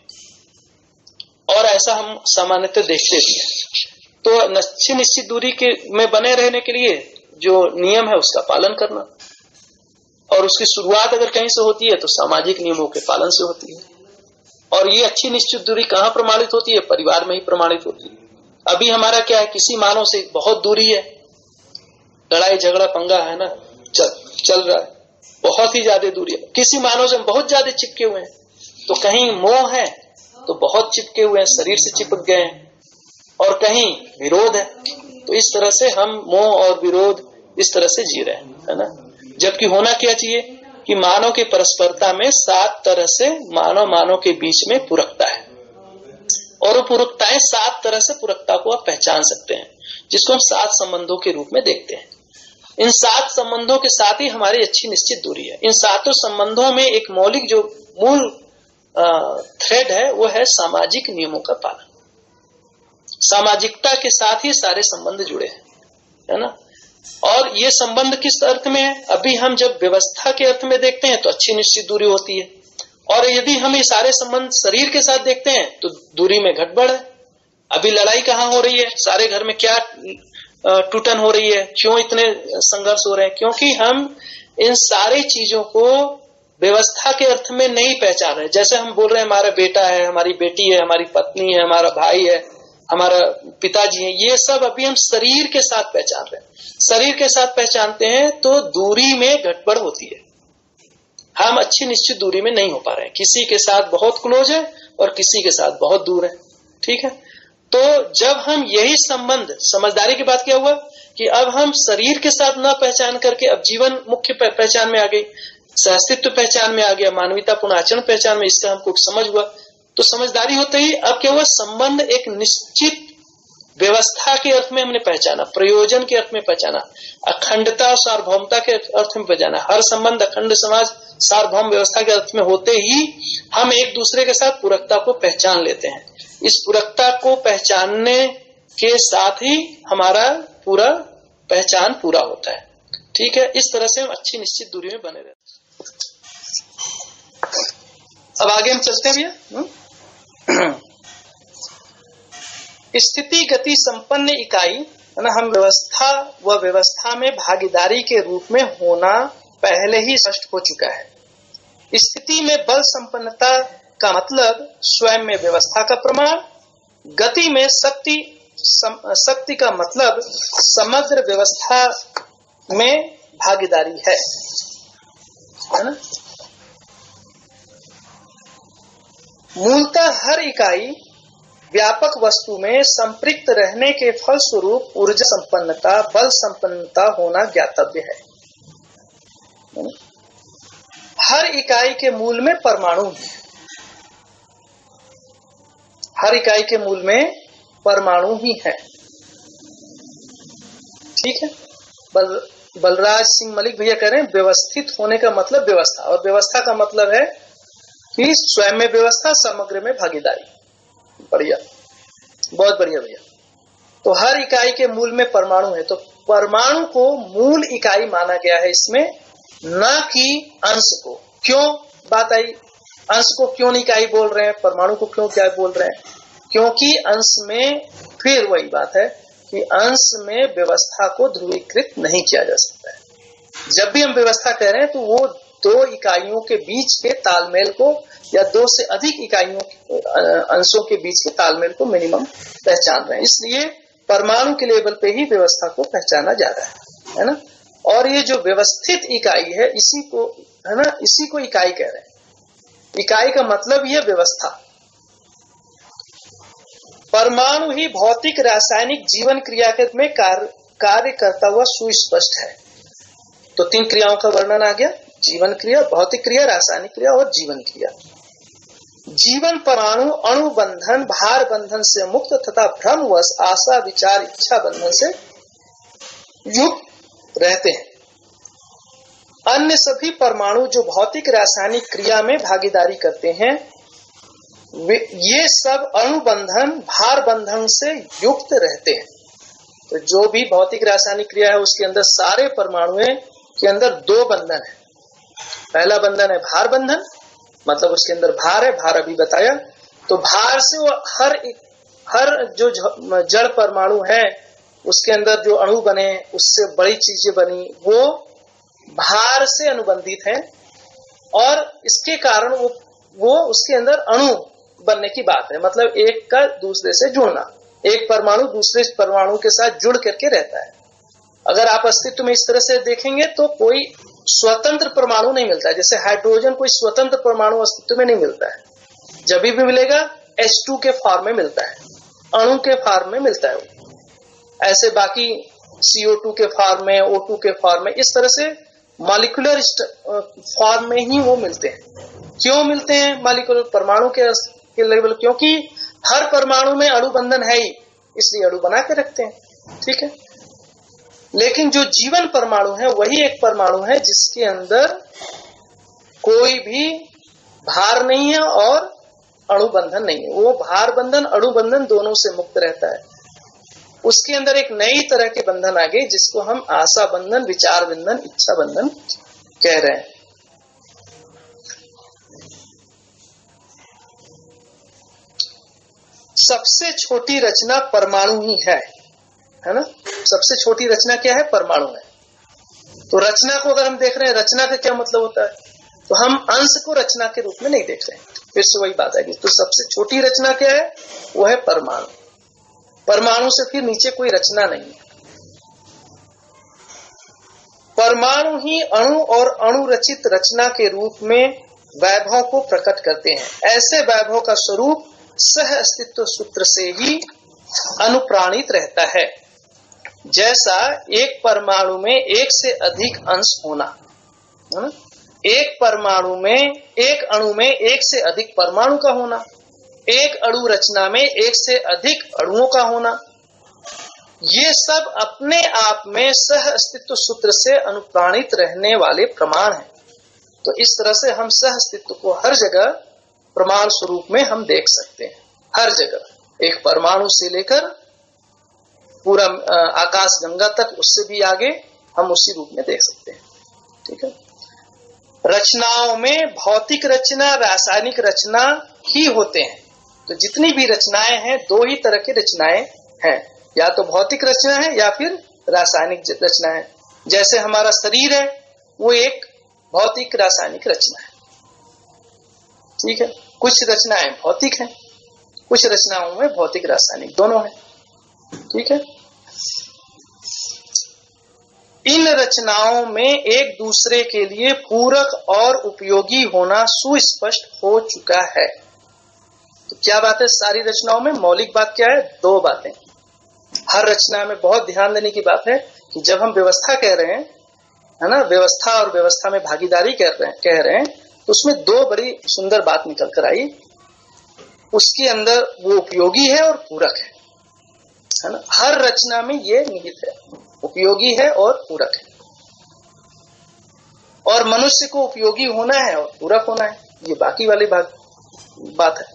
है। और ऐसा हम सामान्यतः देखते भी हैं। तो अच्छी निश्चित दूरी में बने रहने के लिए जो नियम है उसका पालन करना, और उसकी शुरुआत अगर कहीं से होती है तो सामाजिक नियमों के पालन से होती है। और ये अच्छी निश्चित दूरी कहाँ प्रमाणित होती है? परिवार में ही प्रमाणित होती है। अभी हमारा क्या है, किसी मानव से बहुत दूरी है, लड़ाई झगड़ा पंगा है ना, चल रहा है, बहुत ही ज्यादा दूरी है। किसी मानव से हम बहुत ज्यादा चिपके हुए हैं, तो कहीं मोह है तो बहुत चिपके हुए हैं, शरीर से चिपक गए हैं, और कहीं विरोध है, तो इस तरह से हम मोह और विरोध इस तरह से जी रहे हैं, है ना। जबकि होना क्या चाहिए कि मानव के परस्परता में 7 तरह से मानव के बीच में पूरकता है, और वो पूरकताएं 7 तरह से पूरकता को आप पहचान सकते हैं, जिसको हम 7 संबंधों के रूप में देखते हैं। इन 7 संबंधों के साथ ही हमारी अच्छी निश्चित दूरी है। इन 7 संबंधों में एक मौलिक जो मूल थ्रेड है वो है सामाजिक नियमों का पालन। सामाजिकता के साथ ही सारे संबंध जुड़े हैं। है ना। और ये संबंध किस अर्थ में है? अभी हम जब व्यवस्था के अर्थ में देखते हैं तो अच्छी निश्चित दूरी होती है, और यदि हम ये सारे संबंध शरीर के साथ देखते हैं तो दूरी में घटबढ़ है। अभी लड़ाई कहाँ हो रही है? सारे घर में क्या टूटन हो रही है? क्यों इतने संघर्ष हो रहे हैं? क्योंकि हम इन सारी चीजों को व्यवस्था के अर्थ में नहीं पहचान रहे। जैसे हम बोल रहे हैं हमारा बेटा है, हमारी बेटी है, हमारी पत्नी है, हमारा भाई है, हमारा पिताजी है, ये सब अभी हम शरीर के साथ पहचान रहे हैं। शरीर के साथ पहचानते हैं तो दूरी में गड़बड़ होती है, हम अच्छी निश्चित दूरी में नहीं हो पा रहे हैं। किसी के साथ बहुत क्लोज है और किसी के साथ बहुत दूर है, ठीक है। तो जब हम यही संबंध, समझदारी की बात क्या हुआ कि अब हम शरीर के साथ न पहचान करके अब जीवन मुख्य पहचान में आ गई, सहअस्तित्व पहचान में आ गया, मानवीयतापूर्ण आचरण पहचान में, इसका हमको समझ हुआ। तो समझदारी होते ही अब क्या हुआ, संबंध एक निश्चित व्यवस्था के अर्थ में हमने पहचाना, प्रयोजन के अर्थ में पहचाना, अखंडता और सार्वभौमता के अर्थ में पहचाना। हर संबंध अखंड समाज सार्वभौम व्यवस्था के अर्थ में होते ही हम एक दूसरे के साथ पूरकता को पहचान लेते हैं। इस पूरकता को पहचानने के साथ ही हमारा पूरा पहचान पूरा होता है, ठीक है। इस तरह से हम अच्छी निश्चित दूरी में बने रहते हैं। अब आगे हम चलते हैं भैया। स्थिति गति संपन्न इकाई, है ना, हम व्यवस्था व व्यवस्था में भागीदारी के रूप में होना पहले ही स्पष्ट हो चुका है। स्थिति में बल संपन्नता का मतलब स्वयं में व्यवस्था का प्रमाण, गति में शक्ति का मतलब समग्र व्यवस्था में भागीदारी है ना। मूलतः हर इकाई व्यापक वस्तु में संपृक्त रहने के फलस्वरूप ऊर्जा संपन्नता, बल संपन्नता होना ज्ञातव्य है। हर इकाई के मूल में परमाणु है, हर इकाई के मूल में परमाणु ही है, ठीक है। बलराज सिंह मलिक भैया कह रहे हैं व्यवस्थित होने का मतलब व्यवस्था, और व्यवस्था का मतलब है कि स्वयं में व्यवस्था, समग्र में भागीदारी। बढ़िया, बहुत बढ़िया भैया। तो हर इकाई के मूल में परमाणु है, तो परमाणु को मूल इकाई माना गया है इसमें, न कि अंश को। क्यों बात आई, अंश को क्यों नहीं इकाई बोल रहे हैं, परमाणु को क्यों क्या बोल रहे हैं? क्योंकि अंश में फिर वही बात है कि अंश में व्यवस्था को ध्रुवीकृत नहीं किया जा सकता है। जब भी हम व्यवस्था कह रहे हैं तो वो दो इकाइयों के बीच के तालमेल को, या दो से अधिक इकाइयों अंशों के बीच के तालमेल को मिनिमम पहचान रहे हैं। इसलिए परमाणु के लेवल पे ही व्यवस्था को पहचाना जा रहा है ना। और ये जो व्यवस्थित इकाई है, इसी को, है ना, इसी को इकाई कह रहे हैं। इकाई का मतलब ये व्यवस्था। परमाणु ही भौतिक रासायनिक जीवन क्रिया में कार्य करता हुआ सुस्पष्ट है। तो 3 क्रियाओं का वर्णन आ गया, जीवन क्रिया, भौतिक क्रिया, रासायनिक क्रिया और जीवन क्रिया। जीवन परमाणु अणु बंधन, भार बंधन से मुक्त तथा भ्रमवश आशा विचार इच्छा बंधन से युक्त रहते हैं। अन्य सभी परमाणु जो भौतिक रासायनिक क्रिया में भागीदारी करते हैं, ये सब अणु बंधन, भार बंधन से युक्त रहते हैं। तो जो भी भौतिक रासायनिक क्रिया है उसके अंदर सारे परमाणुओं के अंदर 2 बंधन है। पहला बंधन है भार बंधन, मतलब उसके अंदर भार है, भार अभी बताया। तो भार से वो हर जो जड़ परमाणु है उसके अंदर जो अणु बने, उससे बड़ी चीजें बनी, वो भार से अनुबंधित है, और इसके कारण वो उसके अंदर अणु बनने की बात है। मतलब एक का दूसरे से जुड़ना, एक परमाणु दूसरे परमाणु के साथ जुड़ करके रहता है। अगर आप अस्तित्व में इस तरह से देखेंगे तो कोई स्वतंत्र परमाणु नहीं मिलता है। जैसे हाइड्रोजन कोई स्वतंत्र परमाणु अस्तित्व में नहीं मिलता है, जब भी मिलेगा H2 के फॉर्म में मिलता है, अणु के फॉर्म में मिलता है। ऐसे बाकी CO2 के फॉर्म में, O2 के फॉर्म में, इस तरह से मॉलिक्यूलर फॉर्म में ही वो मिलते हैं। क्यों मिलते हैं मॉलिक्यूलर परमाणु के लेवल? क्योंकि हर परमाणु में अणु बंधन है ही, इसलिए अणु बना के रखते हैं, ठीक है। लेकिन जो जीवन परमाणु है वही एक परमाणु है जिसके अंदर कोई भी भार नहीं है और अणु बंधन नहीं है। वो भार बंधन, अणु बंधन दोनों से मुक्त रहता है। उसके अंदर एक नई तरह के बंधन आ गए, जिसको हम आशा बंधन, विचार बंधन, इच्छा बंधन कह रहे हैं। सबसे छोटी रचना परमाणु ही है ना? सबसे छोटी रचना क्या है? परमाणु है। तो रचना को अगर हम देख रहे हैं, रचना का क्या मतलब होता है? तो हम अंश को रचना के रूप में नहीं देख रहे हैं। फिर से वही बात आएगी। तो सबसे छोटी रचना क्या है? वो है परमाणु। परमाणु से फिर नीचे कोई रचना नहीं है। परमाणु ही अणु और अणु रचित रचना के रूप में वैभव को प्रकट करते हैं। ऐसे वैभव का स्वरूप सह अस्तित्व सूत्र से ही अनुप्राणित रहता है। जैसा एक परमाणु में एक से अधिक अंश होना, है ना? एक परमाणु में, एक अणु में एक से अधिक परमाणु का होना, एक अणु रचना में एक से अधिक अणुओं का होना, ये सब अपने आप में सह अस्तित्व सूत्र से अनुप्राणित रहने वाले प्रमाण हैं। तो इस तरह से हम सह अस्तित्व को हर जगह प्रमाण स्वरूप में हम देख सकते हैं। हर जगह एक परमाणु से लेकर पूरा आकाश गंगा तक, उससे भी आगे हम उसी रूप में देख सकते हैं। ठीक है। रचनाओं में भौतिक रचना, रासायनिक रचना ही होते हैं। तो जितनी भी रचनाएं हैं, दो ही तरह की रचनाएं हैं, या तो भौतिक रचना है या फिर रासायनिक रचना है। जैसे हमारा शरीर है, वो एक भौतिक रासायनिक रचना है। ठीक है। कुछ रचनाएं भौतिक हैं, कुछ रचनाओं में भौतिक रासायनिक दोनों हैं। ठीक है। इन रचनाओं में एक दूसरे के लिए पूरक और उपयोगी होना सुस्पष्ट हो चुका है। तो क्या बात है? सारी रचनाओं में मौलिक बात क्या है? दो बातें। हर रचना में बहुत ध्यान देने की बात है कि जब हम व्यवस्था कह रहे हैं, है ना, व्यवस्था और व्यवस्था में भागीदारी कह रहे हैं, तो उसमें दो बड़ी सुंदर बात निकल कर आई। उसके अंदर वो उपयोगी है और पूरक है ना? हर रचना में ये निहित है, उपयोगी है और पूरक है। और मनुष्य को उपयोगी होना है और पूरक होना है, ये बाकी वाली बात है।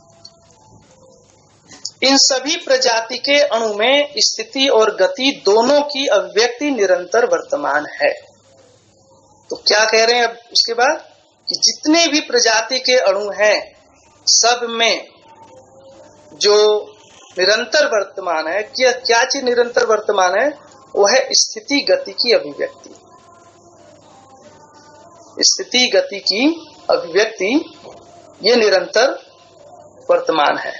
इन सभी प्रजाति के अणु में स्थिति और गति दोनों की अभिव्यक्ति निरंतर वर्तमान है। तो क्या कह रहे हैं अब उसके बाद? कि जितने भी प्रजाति के अणु हैं, सब में जो निरंतर वर्तमान है, क्या चीज निरंतर वर्तमान है? वो है स्थिति गति की अभिव्यक्ति। स्थिति गति की अभिव्यक्ति ये निरंतर वर्तमान है।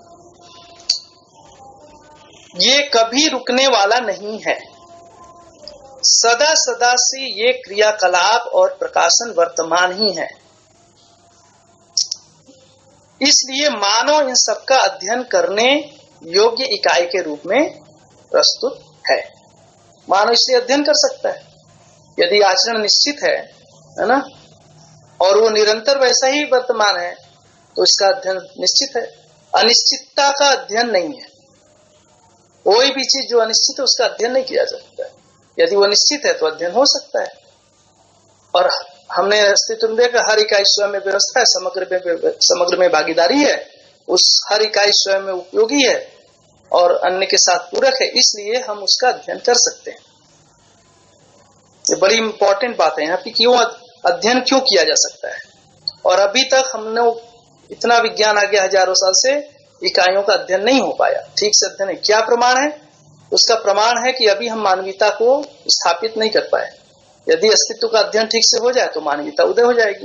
ये कभी रुकने वाला नहीं है। सदा सदा से ये क्रियाकलाप और प्रकाशन वर्तमान ही है। इसलिए मानव इन सबका अध्ययन करने योग्य इकाई के रूप में प्रस्तुत है। मानव इसलिए अध्ययन कर सकता है यदि आचरण निश्चित है ना, और वो निरंतर वैसा ही वर्तमान है, तो इसका अध्ययन निश्चित है। अनिश्चितता का अध्ययन नहीं है। कोई भी चीज जो अनिश्चित है उसका अध्ययन नहीं किया जा सकता है। यदि वो निश्चित है तो अध्ययन हो सकता है। और हमने अस्तित्व में देखा, हर इकाई स्वयं में व्यवस्था है, समग्र में भागीदारी है, उस हर इकाई स्वयं में उपयोगी है और अन्य के साथ पूरक है, इसलिए हम उसका अध्ययन कर सकते हैं। ये बड़ी इंपॉर्टेंट बात है यहाँ की, क्यों अध्ययन क्यों किया जा सकता है। और अभी तक हमने इतना विज्ञान आ गया, हजारों साल से इकाइयों का अध्ययन नहीं हो पाया, ठीक से अध्ययन है। क्या प्रमाण है? उसका प्रमाण है कि अभी हम मानवीयता को स्थापित नहीं कर पाए। यदि अस्तित्व का अध्ययन ठीक से हो जाए तो मानवीयता उदय हो जाएगी।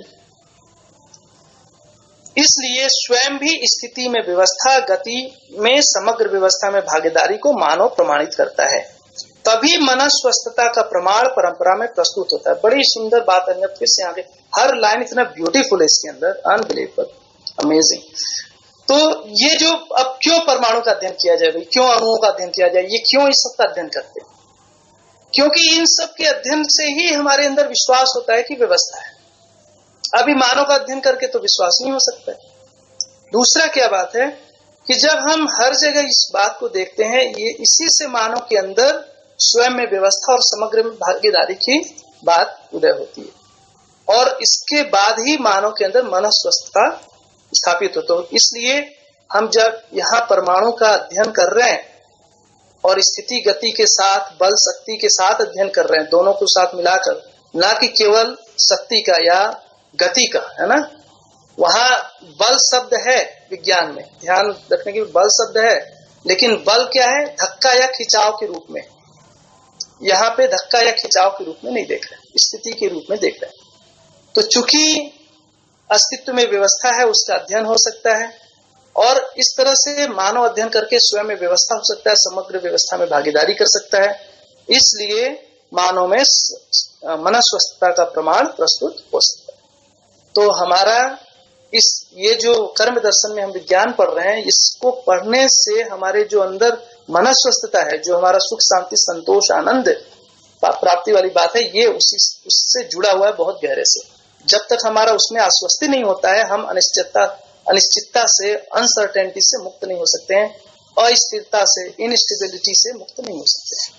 इसलिए स्वयं भी स्थिति में व्यवस्था, गति में समग्र व्यवस्था में भागीदारी को मानव प्रमाणित करता है। तभी मनस्वस्थता का प्रमाण परंपरा में प्रस्तुत होता है। बड़ी सुंदर बात है। फिर से आगे हर लाइन इतना ब्यूटीफुल है इसके अंदर, अनबिलीवेबल, अमेजिंग। तो ये जो अब क्यों परमाणु का अध्ययन किया जाए, क्यों अणुओं का अध्ययन किया जाए, ये क्यों इस सब का अध्ययन करते हैं? क्योंकि इन सब के अध्ययन से ही हमारे अंदर विश्वास होता है कि व्यवस्था है। अभी मानव का अध्ययन करके तो विश्वास नहीं हो सकता है। दूसरा क्या बात है कि जब हम हर जगह इस बात को देखते हैं, ये इसी से मानव के अंदर स्वयं में व्यवस्था और समग्र में भागीदारी की बात उदय होती है, और इसके बाद ही मानव के अंदर मनस्वस्थता स्थापित हो। तो इसलिए हम जब यहाँ परमाणु का अध्ययन कर रहे हैं और स्थिति गति के साथ, बल शक्ति के साथ अध्ययन कर रहे हैं, दोनों को साथ मिलाकर, ना कि केवल शक्ति का या गति का, है ना। वहां बल शब्द है विज्ञान में, ध्यान रखने की, बल शब्द है, लेकिन बल क्या है? धक्का या खिंचाव के रूप में। यहाँ पे धक्का या खिंचाव के रूप में नहीं देख रहे, स्थिति के रूप में देख रहे हैं। तो चूंकि अस्तित्व में व्यवस्था है, उसका अध्ययन हो सकता है, और इस तरह से मानव अध्ययन करके स्वयं में व्यवस्था हो सकता है, समग्र व्यवस्था में भागीदारी कर सकता है। इसलिए मानव में मनस्वस्थता का प्रमाण प्रस्तुत हो सकता है। तो हमारा ये जो कर्म दर्शन में हम विज्ञान पढ़ रहे हैं, इसको पढ़ने से हमारे जो अंदर मनस्वस्थता है, जो हमारा सुख शांति संतोष आनंद प्राप्ति वाली बात है, ये उससे जुड़ा हुआ है बहुत गहरे से। जब तक हमारा उसमें आश्वस्ति नहीं होता है, हम अनिश्चितता से, अनसर्टेनिटी से मुक्त नहीं हो सकते हैं, अस्थिरता से, इनस्टेबिलिटी से मुक्त नहीं हो सकते हैं।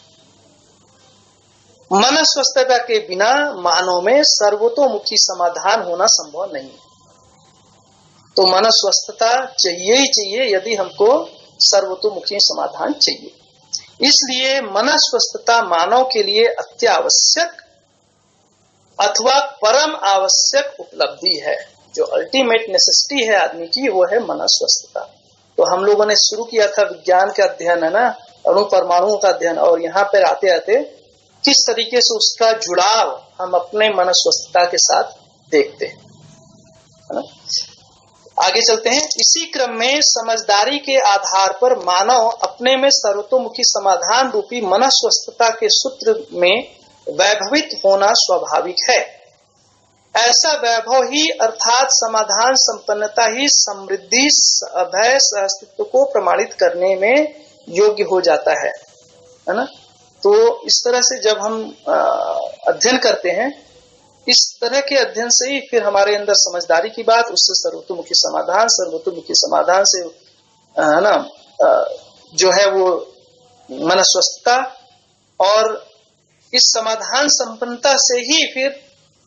मनस्वस्थता के बिना मानव में सर्वतोमुखी समाधान होना संभव नहीं है। तो मनस्वस्थता चाहिए ही चाहिए यदि हमको सर्वतोमुखी समाधान चाहिए। इसलिए मनस्वस्थता मानव के लिए अत्यावश्यक अथवा परम आवश्यक उपलब्धि है। जो अल्टीमेट नेसेसिटी है आदमी की, वो है मनस्वस्थता। तो हम लोगों ने शुरू किया था विज्ञान का अध्ययन, है ना, अणु परमाणुओं का अध्ययन, और यहाँ पर आते आते किस तरीके से उसका जुड़ाव हम अपने मनस्वस्थता के साथ देखते हैं, है ना। आगे चलते हैं। इसी क्रम में समझदारी के आधार पर मानव अपने में सर्वतोमुखी समाधान रूपी मनस्वस्थता के सूत्र में वैभवित होना स्वाभाविक है। ऐसा वैभव ही अर्थात समाधान संपन्नता ही समृद्धि अभय अस्तित्व को प्रमाणित करने में योग्य हो जाता है ना। तो इस तरह से जब हम अध्ययन करते हैं, इस तरह के अध्ययन से ही फिर हमारे अंदर समझदारी की बात, उससे सर्वतोमुखी समाधान से, है ना, जो है वो मनस्वस्थता, और इस समाधान संपन्नता से ही फिर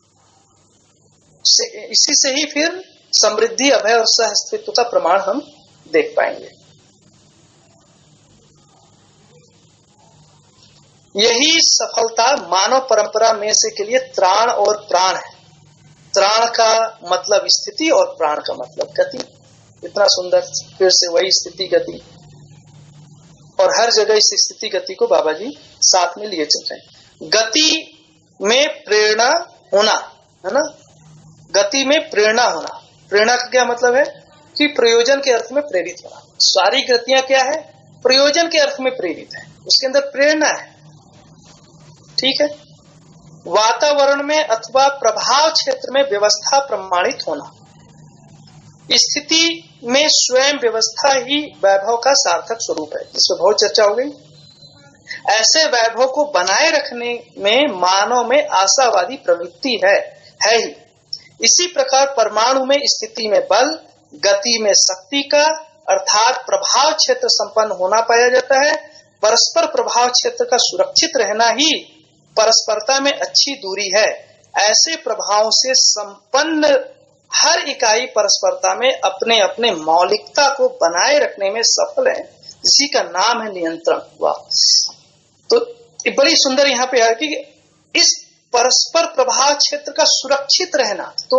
इसी से ही फिर समृद्धि अभय और सह अस्तित्व का प्रमाण हम देख पाएंगे। यही सफलता मानव परंपरा में से के लिए त्राण और प्राण है। त्राण का मतलब स्थिति और प्राण का मतलब गति। इतना सुंदर, फिर से वही स्थिति गति, और हर जगह इस स्थिति गति को बाबा जी साथ में लिए चल रहे हैं। गति में प्रेरणा होना, है ना, गति में प्रेरणा होना। प्रेरणा का क्या मतलब है? कि प्रयोजन के अर्थ में प्रेरित होना। सारी गतियां क्या है? प्रयोजन के अर्थ में प्रेरित है, उसके अंदर प्रेरणा है, ठीक है। वातावरण में अथवा प्रभाव क्षेत्र में व्यवस्था प्रमाणित होना। स्थिति में स्वयं व्यवस्था ही वैभव का सार्थक स्वरूप है, इस वैभव चर्चा हो गई। ऐसे वैभव को बनाए रखने में मानव में आशावादी प्रवृत्ति है ही। इसी प्रकार परमाणु में स्थिति में बल, गति में शक्ति का अर्थात प्रभाव क्षेत्र संपन्न होना पाया जाता है। परस्पर प्रभाव क्षेत्र का सुरक्षित रहना ही परस्परता में अच्छी दूरी है। ऐसे प्रभावों से संपन्न हर इकाई परस्परता में अपने अपने मौलिकता को बनाए रखने में सफल है, इसी का नाम है नियंत्रण। वाह! तो बड़ी सुंदर यहाँ पे है कि इस परस्पर प्रभाव क्षेत्र का सुरक्षित रहना, तो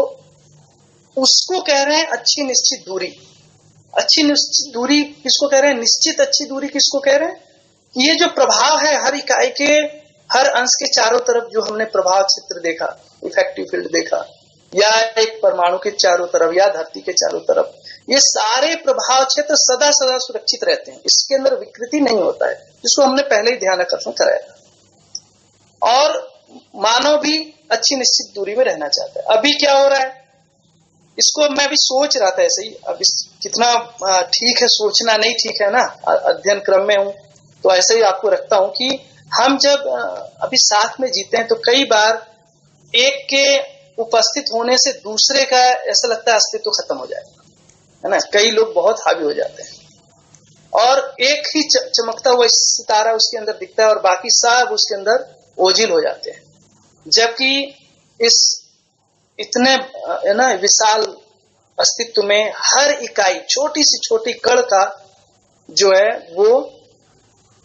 उसको कह रहे हैं अच्छी निश्चित दूरी। अच्छी निश्चित दूरी किसको कह रहे हैं? निश्चित अच्छी दूरी किसको कह रहे हैं? ये जो प्रभाव है हर इकाई के हर अंश के चारों तरफ, जो हमने प्रभाव क्षेत्र देखा, इफेक्टिव फील्ड देखा, या एक परमाणु के चारों तरफ या धरती के चारों तरफ, ये सारे प्रभाव क्षेत्र सदा सदा सुरक्षित रहते हैं, इसके अंदर विकृति नहीं होता है, जिसको हमने पहले ही ध्यान आकर्षण कराया था। और मानव भी अच्छी निश्चित दूरी में रहना चाहता है। अभी क्या हो रहा है, इसको मैं भी सोच रहा था ऐसे ही, अब कितना ठीक है सोचना, नहीं ठीक है ना, अध्ययन क्रम में हूं तो ऐसे ही आपको रखता हूं कि हम जब अभी साथ में जीते हैं तो कई बार एक के उपस्थित होने से दूसरे का ऐसा लगता है अस्तित्व खत्म हो जाएगा, है ना। कई लोग बहुत हावी हो जाते हैं और एक ही चमकता हुआ सितारा उसके अंदर दिखता है और बाकी सब उसके अंदर ओझिल हो जाते हैं, जबकि इस इतने है ना विशाल अस्तित्व में हर इकाई, छोटी सी छोटी कण का जो है वो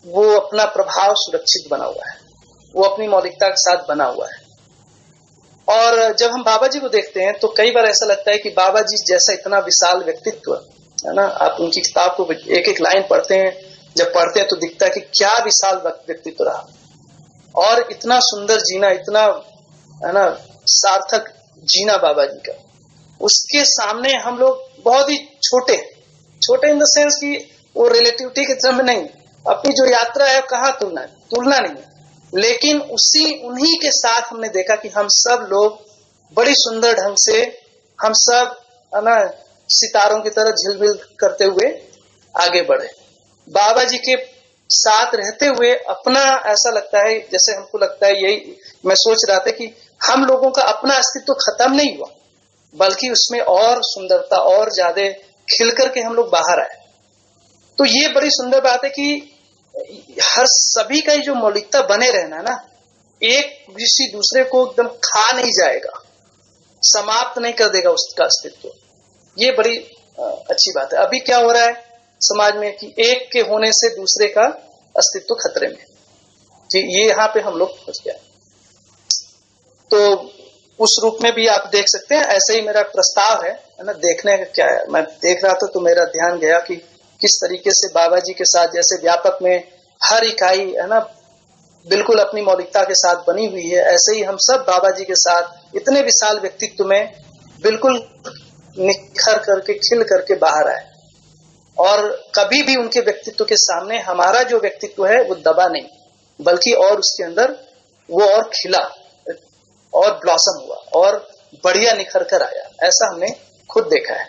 वो अपना प्रभाव सुरक्षित बना हुआ है, वो अपनी मौलिकता के साथ बना हुआ है। और जब हम बाबा जी को देखते हैं तो कई बार ऐसा लगता है कि बाबा जी जैसा इतना विशाल व्यक्तित्व है ना, आप उनकी किताब को एक एक लाइन पढ़ते हैं, जब पढ़ते हैं तो दिखता है कि क्या विशाल व्यक्तित्व रहा, और इतना सुंदर जीना, इतना है ना सार्थक जीना बाबा जी का, उसके सामने हम लोग बहुत ही छोटे छोटे इन द सेंस कि वो रिलेटिविटी के तरफ नहीं, अपनी जो यात्रा है कहाँ तुलना नहीं, लेकिन उन्हीं के साथ हमने देखा कि हम सब लोग बड़ी सुंदर ढंग से, हम सब है ना सितारों की तरह झिलमिल करते हुए आगे बढ़े। बाबा जी के साथ रहते हुए अपना ऐसा लगता है, जैसे हमको लगता है, यही मैं सोच रहा था कि हम लोगों का अपना अस्तित्व खत्म नहीं हुआ, बल्कि उसमें और सुंदरता और ज्यादा खिल करके हम लोग बाहर आए। तो ये बड़ी सुंदर बात है कि हर सभी का जो मौलिकता बने रहना ना, एक किसी दूसरे को एकदम खा नहीं जाएगा, समाप्त नहीं कर देगा उसका अस्तित्व। ये बड़ी अच्छी बात है। अभी क्या हो रहा है समाज में कि एक के होने से दूसरे का अस्तित्व खतरे में, जी ये यहाँ पे हम लोग फंस गए। तो उस रूप में भी आप देख सकते हैं। ऐसे ही मेरा प्रस्ताव है ना, देखने का क्या है, मैं देख रहा था तो मेरा ध्यान गया कि किस तरीके से बाबा जी के साथ जैसे व्यापक में हर इकाई है ना बिल्कुल अपनी मौलिकता के साथ बनी हुई है, ऐसे ही हम सब बाबा जी के साथ इतने विशाल व्यक्तित्व में बिल्कुल निखर करके खिल करके बाहर आए, और कभी भी उनके व्यक्तित्व के सामने हमारा जो व्यक्तित्व है वो दबा नहीं, बल्कि और उसके अंदर वो और खिला और ब्लॉसम हुआ और बढ़िया निखर कर आया। ऐसा हमने खुद देखा है।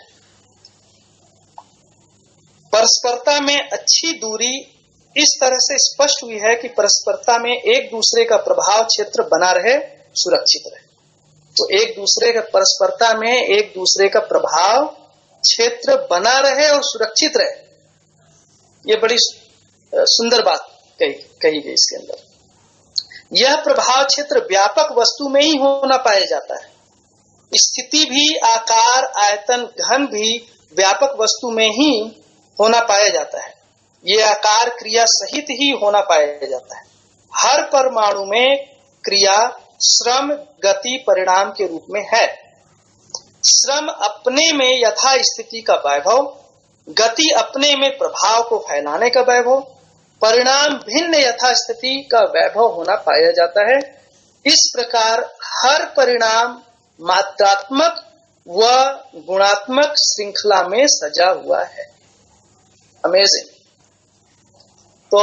परस्परता में अच्छी दूरी इस तरह से स्पष्ट हुई है कि परस्परता में एक दूसरे का प्रभाव क्षेत्र बना रहे, सुरक्षित रहे। तो एक दूसरे का परस्परता में एक दूसरे का प्रभाव क्षेत्र बना रहे और सुरक्षित रहे, ये बड़ी सुंदर बात कही गई इसके अंदर। यह प्रभाव क्षेत्र व्यापक वस्तु में ही होना पाया जाता है। स्थिति भी, आकार, आयतन, घन भी व्यापक वस्तु में ही होना पाया जाता है। ये आकार क्रिया सहित ही होना पाया जाता है। हर परमाणु में क्रिया श्रम, गति, परिणाम के रूप में है। श्रम अपने में यथा स्थिति का वैभव, गति अपने में प्रभाव को फैलाने का वैभव, परिणाम भिन्न यथा स्थिति का वैभव होना पाया जाता है। इस प्रकार हर परिणाम मात्रात्मक व गुणात्मक श्रृंखला में सजा हुआ है। अमेजिंग। तो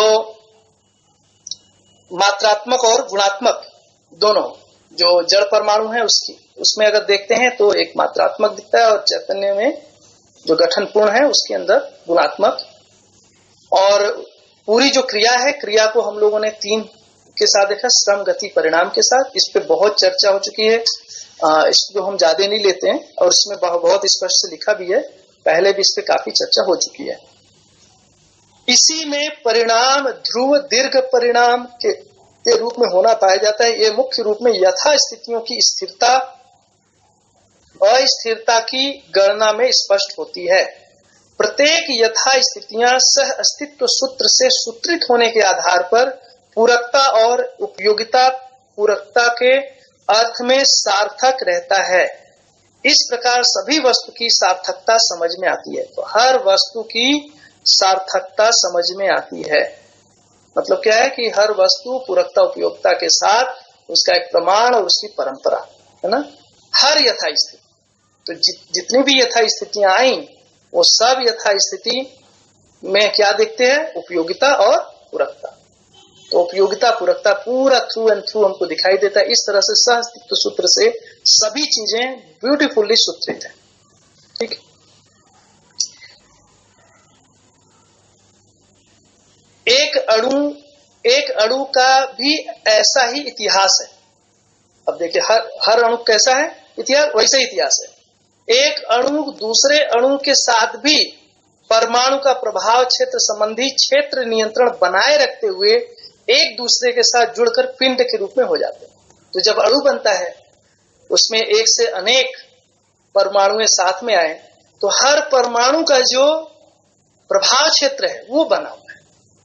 मात्रात्मक और गुणात्मक दोनों, जो जड़ परमाणु है उसमें अगर देखते हैं तो एक मात्रात्मक दिखता है, और चैतन्य में जो गठन पूर्ण है उसके अंदर गुणात्मक। और पूरी जो क्रिया है, क्रिया को हम लोगों ने 3 के साथ देखा, श्रम, गति, परिणाम के साथ। इस पे बहुत चर्चा हो चुकी है, इसको हम ज्यादा नहीं लेते हैं, और इसमें बहुत स्पष्ट से लिखा भी है, पहले भी इस पे काफी चर्चा हो चुकी है। इसी में परिणाम ध्रुव दीर्घ परिणाम के रूप में होना पाया जाता है। ये मुख्य रूप में यथा स्थितियों की स्थिरता अस्थिरता की गणना में स्पष्ट होती है। प्रत्येक यथा स्थितियां सह अस्तित्व सूत्र से सूत्रित होने के आधार पर पूरकता और उपयोगिता पूरकता के अर्थ में सार्थक रहता है। इस प्रकार सभी वस्तु की सार्थकता समझ में आती है। तो हर वस्तु की सार्थकता समझ में आती है, मतलब क्या है कि हर वस्तु पूरकता उपयोगिता के साथ उसका एक प्रमाण और उसकी परंपरा है ना, हर यथा स्थिति। तो जितनी भी यथा स्थितियां आई वो सब यथा स्थिति में क्या देखते हैं, उपयोगिता और पूरकता। तो उपयोगिता पूरकता पूरा थ्रू एंड थ्रू हमको दिखाई देता है। इस तरह से सह अस्तित्व सूत्र से सभी चीजें ब्यूटीफुली सूत्रित है। ठीक है। एक अणु का भी ऐसा ही इतिहास है। अब देखिए हर अणु कैसा है इतिहास, वैसा ही इतिहास है। एक अणु दूसरे अणु के साथ भी परमाणु का प्रभाव क्षेत्र संबंधी क्षेत्र नियंत्रण बनाए रखते हुए एक दूसरे के साथ जुड़कर पिंड के रूप में हो जाते हैं। तो जब अणु बनता है उसमें एक से अनेक परमाणु साथ में आए तो हर परमाणु का जो प्रभाव क्षेत्र है वो बना हुआ है।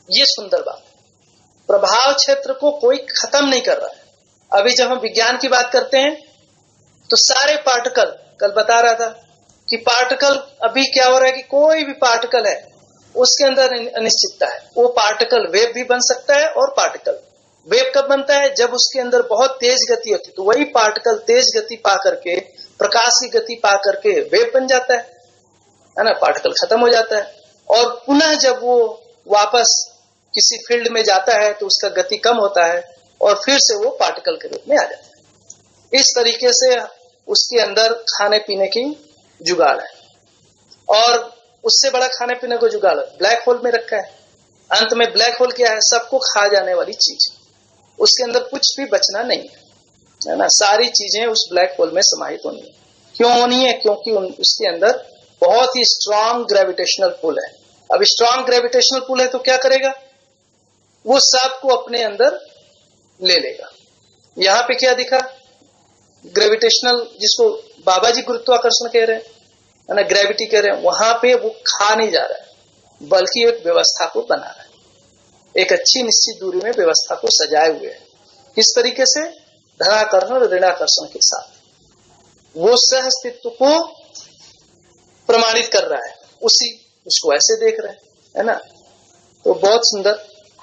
ये सुंदर बात है। प्रभाव क्षेत्र को कोई खत्म नहीं कर रहा है। अभी जब हम विज्ञान की बात करते हैं तो सारे पार्टिकल, कल बता रहा था कि पार्टिकल, अभी क्या हो रहा है कि कोई भी पार्टिकल है उसके अंदर अनिश्चितता है। वो पार्टिकल वेव भी बन सकता है, और पार्टिकल वेव कब बनता है? जब उसके अंदर बहुत तेज गति होती है। तो वही पार्टिकल तेज गति पा करके, प्रकाश की गति पा करके वेव बन जाता है ना, पार्टिकल खत्म हो जाता है। और पुनः जब वो वापस किसी फील्ड में जाता है तो उसका गति कम होता है और फिर से वो पार्टिकल के रूप में आ जाता है। इस तरीके से उसके अंदर खाने पीने की जुगाड़ है, और उससे बड़ा खाने पीने को जुगाड़ ब्लैक होल में रखा है। अंत में ब्लैक होल क्या है? सबको खा जाने वाली चीज। उसके अंदर कुछ भी बचना नहीं है ना, सारी चीजें उस ब्लैक होल में समाहित होनी है। क्यों होनी है? क्योंकि उसके अंदर बहुत ही स्ट्रांग ग्रेविटेशनल पुल है। अब स्ट्रांग ग्रेविटेशनल पुल है तो क्या करेगा? वो सबको अपने अंदर ले लेगा। यहां पे क्या दिखा? ग्रेविटेशनल, जिसको बाबा जी गुरुत्वाकर्षण कह रहे हैं, है ना, ग्रेविटी कह रहे हैं, वहां पे वो खा नहीं जा रहा है, बल्कि एक व्यवस्था को बना रहा है। एक अच्छी निश्चित दूरी में व्यवस्था को सजाए हुए है। किस तरीके से? धनाकर्षण और ऋणाकर्षण के साथ वो सह अस्तित्व को प्रमाणित कर रहा है। उसको ऐसे देख रहे हैं, है ना। तो बहुत सुंदर।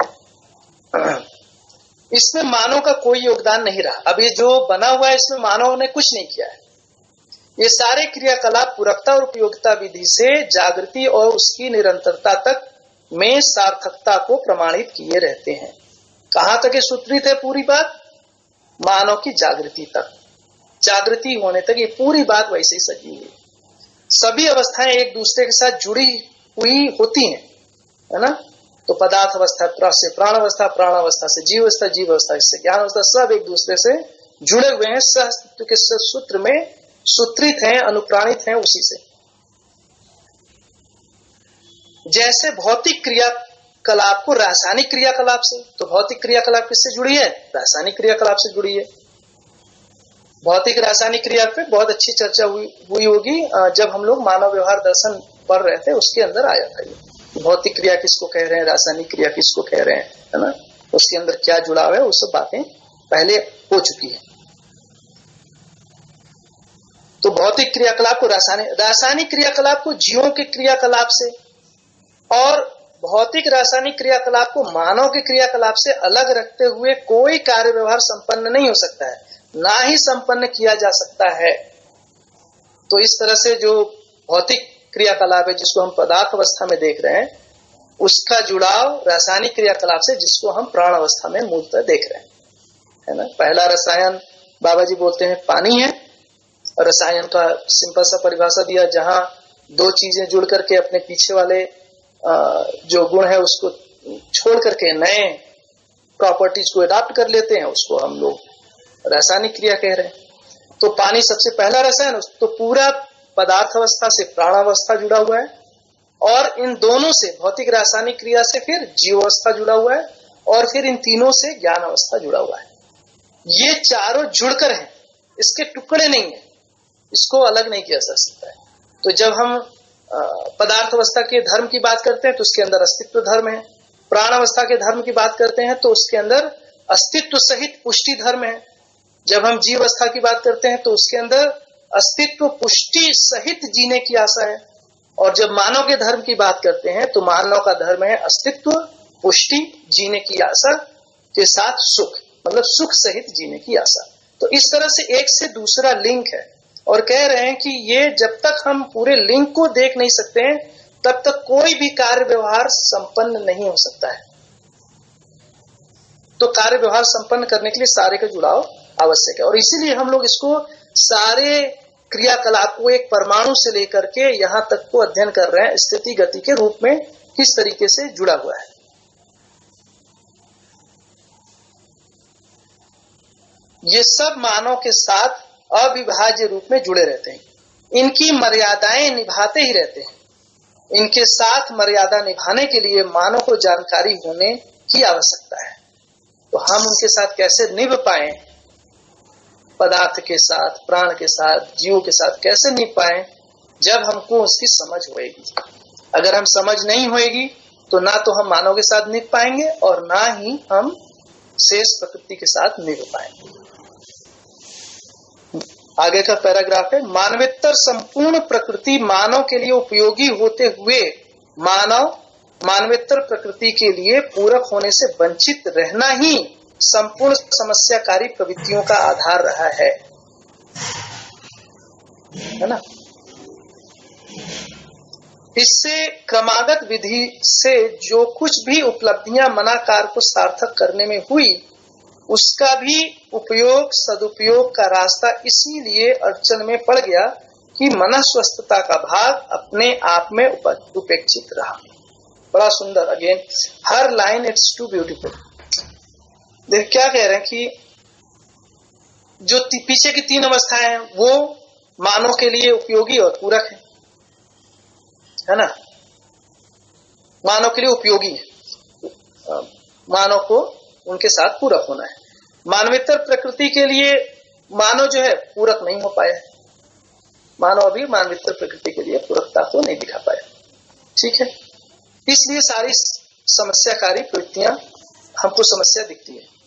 इसमें मानव का कोई योगदान नहीं रहा। अब ये जो बना हुआ है इसमें मानव ने कुछ नहीं किया है। ये सारे क्रियाकलाप पूरकता और उपयोगिता विधि से जागृति और उसकी निरंतरता तक में सार्थकता को प्रमाणित किए रहते हैं। कहां तक ये सूत्रित है पूरी बात? मानव की जागृति तक, जागृति होने तक ये पूरी बात वैसे ही सजी हुई। सभी अवस्थाएं एक दूसरे के साथ जुड़ी हुई होती हैं, है ना। तो पदार्थ अवस्था से प्राण अवस्था, प्राण अवस्था से जीव अवस्था, जीव अवस्था से ज्ञान अवस्था, सब एक दूसरे से जुड़े हुए हैं, सह अस्तित्व के सूत्र में सूत्रित हैं, अनुप्राणित हैं उसी से। जैसे भौतिक क्रियाकलाप को रासायनिक क्रियाकलाप से, तो भौतिक क्रियाकलाप किससे जुड़ी है? रासायनिक क्रियाकलाप से जुड़ी है। भौतिक रासायनिक क्रिया पे बहुत अच्छी चर्चा हुई होगी जब हम लोग मानव व्यवहार दर्शन पढ़ रहे थे, उसके अंदर आया था ये। भौतिक क्रिया किसको कह रहे हैं, रासायनिक क्रिया किसको कह रहे हैं, है ना, उसके अंदर क्या जुड़ाव है, वो सब बातें पहले हो चुकी है। तो भौतिक क्रियाकलाप को रासायनिक क्रियाकलाप को जीवों के क्रियाकलाप से, और भौतिक रासायनिक क्रियाकलाप को मानव के क्रियाकलाप से अलग रखते हुए कोई कार्य व्यवहार संपन्न नहीं हो सकता है, ना ही संपन्न किया जा सकता है। तो इस तरह से जो भौतिक क्रियाकलाप है जिसको हम पदार्थ अवस्था में देख रहे हैं, उसका जुड़ाव रासायनिक क्रियाकलाप से जिसको हम प्राण अवस्था में मूलतः देख रहे हैं, है ना। पहला रसायन बाबा जी बोलते हैं पानी है। रसायन का सिंपल सा परिभाषा दिया, जहां दो चीजें जुड़ करके अपने पीछे वाले जो गुण है उसको छोड़ करके नए प्रॉपर्टीज को अडॉप्ट कर लेते हैं, उसको हम लोग रासायनिक क्रिया कह रहे हैं। तो पानी सबसे पहला रसायन, तो पूरा पदार्थ अवस्था से प्राण अवस्था जुड़ा हुआ है, और इन दोनों से भौतिक रासायनिक क्रिया से फिर जीव अवस्था जुड़ा हुआ है, और फिर इन तीनों से ज्ञान अवस्था जुड़ा हुआ है। ये चारों जुड़कर हैं, इसके टुकड़े नहीं है, इसको अलग नहीं किया जा सकता है। तो जब हम पदार्थ अवस्था के धर्म की बात करते हैं तो उसके अंदर अस्तित्व धर्म है। प्राण अवस्था के धर्म की बात करते हैं तो उसके अंदर अस्तित्व सहित पुष्टि धर्म है। जब हम जीव अवस्था की बात करते हैं तो उसके अंदर अस्तित्व पुष्टि सहित जीने की आशा है। और जब मानव के धर्म की बात करते हैं तो मानव का धर्म है अस्तित्व पुष्टि जीने की आशा के साथ सुख, मतलब सुख सहित जीने की आशा। तो इस तरह से एक से दूसरा लिंक है, और कह रहे हैं कि ये जब तक हम पूरे लिंक को देख नहीं सकते हैं तब तक कोई भी कार्य व्यवहार संपन्न नहीं हो सकता है। तो कार्य व्यवहार संपन्न करने के लिए सारे का जुड़ाव आवश्यक है, और इसीलिए हम लोग इसको सारे क्रियाकलाप को एक परमाणु से लेकर के यहां तक को अध्ययन कर रहे हैं, स्थिति गति के रूप में किस तरीके से जुड़ा हुआ है। ये सब मानव के साथ अविभाज्य रूप में जुड़े रहते हैं, इनकी मर्यादाएं निभाते ही रहते हैं। इनके साथ मर्यादा निभाने के लिए मानव को जानकारी होने की आवश्यकता है। तो हम उनके साथ कैसे निभ पाए, पदार्थ के साथ, प्राण के साथ, जीव के साथ कैसे निभ पाए, जब हमको उसकी समझ होएगी। अगर हम समझ नहीं होएगी तो ना तो हम मानव के साथ निभ पाएंगे और ना ही हम शेष प्रकृति के साथ निभ पाएंगे। आगे का पैराग्राफ है, मानवेतर संपूर्ण प्रकृति मानव के लिए उपयोगी होते हुए मानव मानवेतर प्रकृति के लिए पूरक होने से वंचित रहना ही संपूर्ण समस्याकारी प्रवृत्तियों का आधार रहा है ना। इससे क्रमागत विधि से जो कुछ भी उपलब्धियां मनाकार को सार्थक करने में हुई, उसका भी उपयोग सदुपयोग का रास्ता इसीलिए अड़चन में पड़ गया कि मनस्वस्थता का भाग अपने आप में उपेक्षित रहा। बड़ा सुंदर, अगेन हर लाइन इट्स टू ब्यूटीफुल। देख क्या कह रहे हैं कि जो पीछे की तीन अवस्थाएं हैं वो मानव के लिए उपयोगी और पूरक है ना, मानव के लिए उपयोगी है, मानव को उनके साथ पूरक होना है। मानवेतर प्रकृति के लिए मानव जो है पूरक नहीं हो पाया, मानव अभी मानवेतर प्रकृति के लिए पूरकता को नहीं दिखा पाया। ठीक है, इसलिए सारी समस्याकारी प्रवृत्तियां हमको समस्या दिखती है।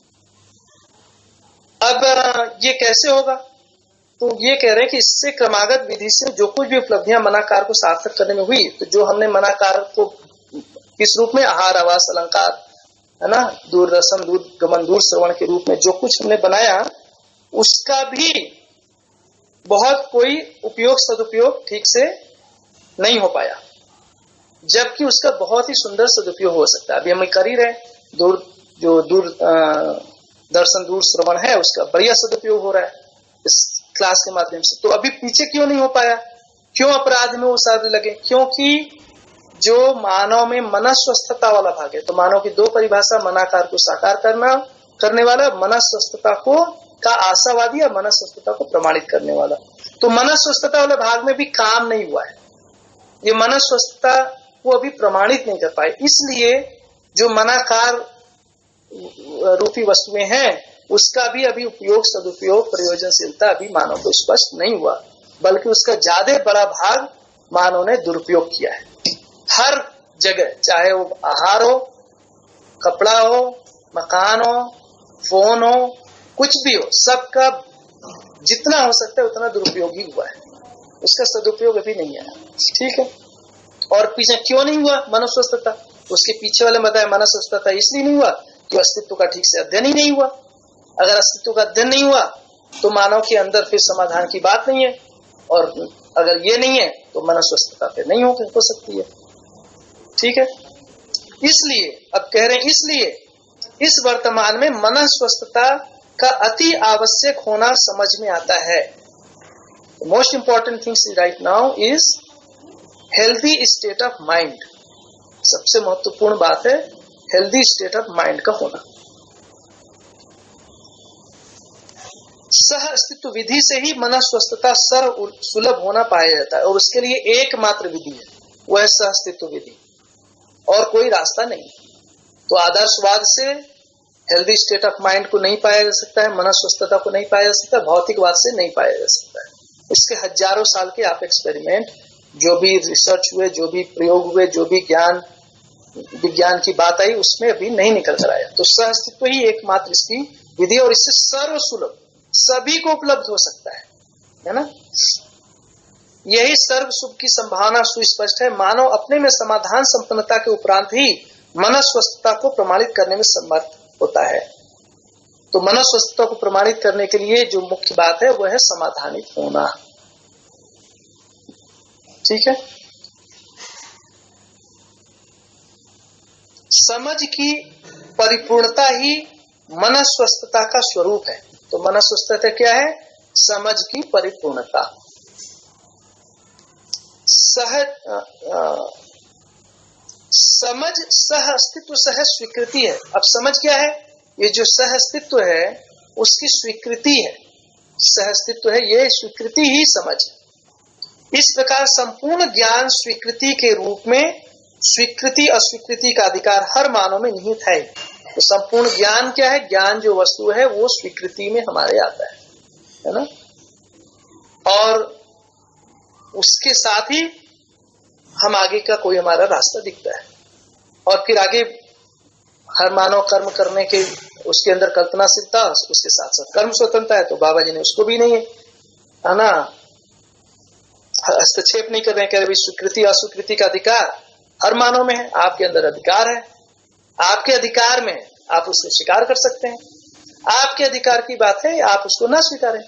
अब ये कैसे होगा, तो ये कह रहे हैं कि इससे क्रमागत विधि से जो कुछ भी उपलब्धियां मनाकार को सार्थक करने में हुई, तो जो हमने मनाकार को किस रूप में, आहार आवास अलंकार है ना, दूरदर्शन दूर गमन दूर श्रवण के रूप में जो कुछ हमने बनाया, उसका भी बहुत कोई उपयोग सदुपयोग ठीक से नहीं हो पाया, जबकि उसका बहुत ही सुंदर सदुपयोग हो सकता है। अभी हम कर ही रहे, दूर दर्शन दूर श्रवण है उसका बढ़िया सदुपयोग हो रहा है इस क्लास के माध्यम से। तो अभी पीछे क्यों नहीं हो पाया, क्यों अपराध में वो सारे लगे, क्योंकि जो मानव में मनस्वस्थता वाला भाग है, तो मानव की दो परिभाषा, मनाकार को साकार करने वाला, मनस्वस्थता को का आशावादी या मनस्वस्थता को प्रमाणित करने वाला। तो मनस्वस्थता वाले भाग में भी काम नहीं हुआ है, ये मनस्वस्थता को अभी प्रमाणित नहीं कर पाए, इसलिए जो मनाकार रूपी वस्तुएं हैं उसका भी अभी उपयोग सदुपयोग प्रयोजनशीलता अभी मानव को स्पष्ट नहीं हुआ, बल्कि उसका ज्यादा बड़ा भाग मानव ने दुरुपयोग किया है। हर जगह, चाहे वो आहार हो, कपड़ा हो, मकान हो, फोन हो, कुछ भी हो, सबका जितना हो सकता है उतना दुरुपयोग ही हुआ है, उसका सदुपयोग अभी नहीं आया। ठीक है, और पीछे क्यों नहीं हुआ मनस्वस्थता, उसके पीछे वाले बताया मनस्वस्थता इसलिए नहीं हुआ कि अस्तित्व का ठीक से अध्ययन ही नहीं हुआ। अगर अस्तित्व का अध्ययन नहीं हुआ तो मानव के अंदर फिर समाधान की बात नहीं है, और अगर ये नहीं है तो मनस्वस्थता फिर नहीं हो सकती है। ठीक है, इसलिए अब कह रहे हैं, इसलिए इस वर्तमान में मनस्वस्थता का अति आवश्यक होना समझ में आता है। Most important things right now is healthy state of mind. सबसे महत्वपूर्ण बात है हेल्दी स्टेट ऑफ माइंड का होना। सह अस्तित्व विधि से ही मनस्वस्थता सर्व सुलभ होना पाया जाता है, और उसके लिए एकमात्र विधि है, वह है सह अस्तित्व विधि, और कोई रास्ता नहीं। तो आदर्शवाद से हेल्दी स्टेट ऑफ माइंड को नहीं पाया जा सकता है, मनस्वस्थता को नहीं पाया जा सकता, भौतिकवाद से नहीं पाया जा सकता है। इसके हजारों साल के आप एक्सपेरिमेंट, जो भी रिसर्च हुए, जो भी प्रयोग हुए, जो भी ज्ञान विज्ञान की बात आई, उसमें अभी नहीं निकल कर आया। तो सह अस्तित्व ही एकमात्र इसकी विधि, और इससे सर्व सुलभ सभी को उपलब्ध हो सकता है ना। यही सर्व सुख की संभावना सुस्पष्ट है। मानव अपने में समाधान संपन्नता के उपरांत ही मनस्वस्थता को प्रमाणित करने में समर्थ होता है। तो मनस्वस्थता को प्रमाणित करने के लिए जो मुख्य बात है वह है समाधानित होना। ठीक है, समझ की परिपूर्णता ही मनस्वस्थता का स्वरूप है। तो मनस्वस्थता क्या है? समझ की परिपूर्णता। समझ सह अस्तित्व सह स्वीकृति है। अब समझ क्या है? ये जो सह अस्तित्व है उसकी स्वीकृति है। सह अस्तित्व है, ये स्वीकृति ही समझ। इस प्रकार संपूर्ण ज्ञान स्वीकृति के रूप में स्वीकृति अस्वीकृति का अधिकार हर मानव में निहित है। तो संपूर्ण ज्ञान क्या है? ज्ञान जो वस्तु है वो स्वीकृति में हमारे आता है ना। और उसके साथ ही हम आगे का कोई हमारा रास्ता दिखता है। और फिर आगे हर मानव कर्म करने के उसके अंदर कल्पनाशीलता, उसके साथ साथ कर्म स्वतंत्रता है, तो बाबा जी ने उसको भी नहीं है ना, हस्तक्षेप नहीं कर रहे हैं। कह रहे स्वीकृति अस्वीकृति का अधिकार हर मानव में है, आपके अंदर अधिकार है, आपके अधिकार में आप उसको स्वीकार कर सकते हैं, आपके अधिकार की बात है आप उसको ना स्वीकारें।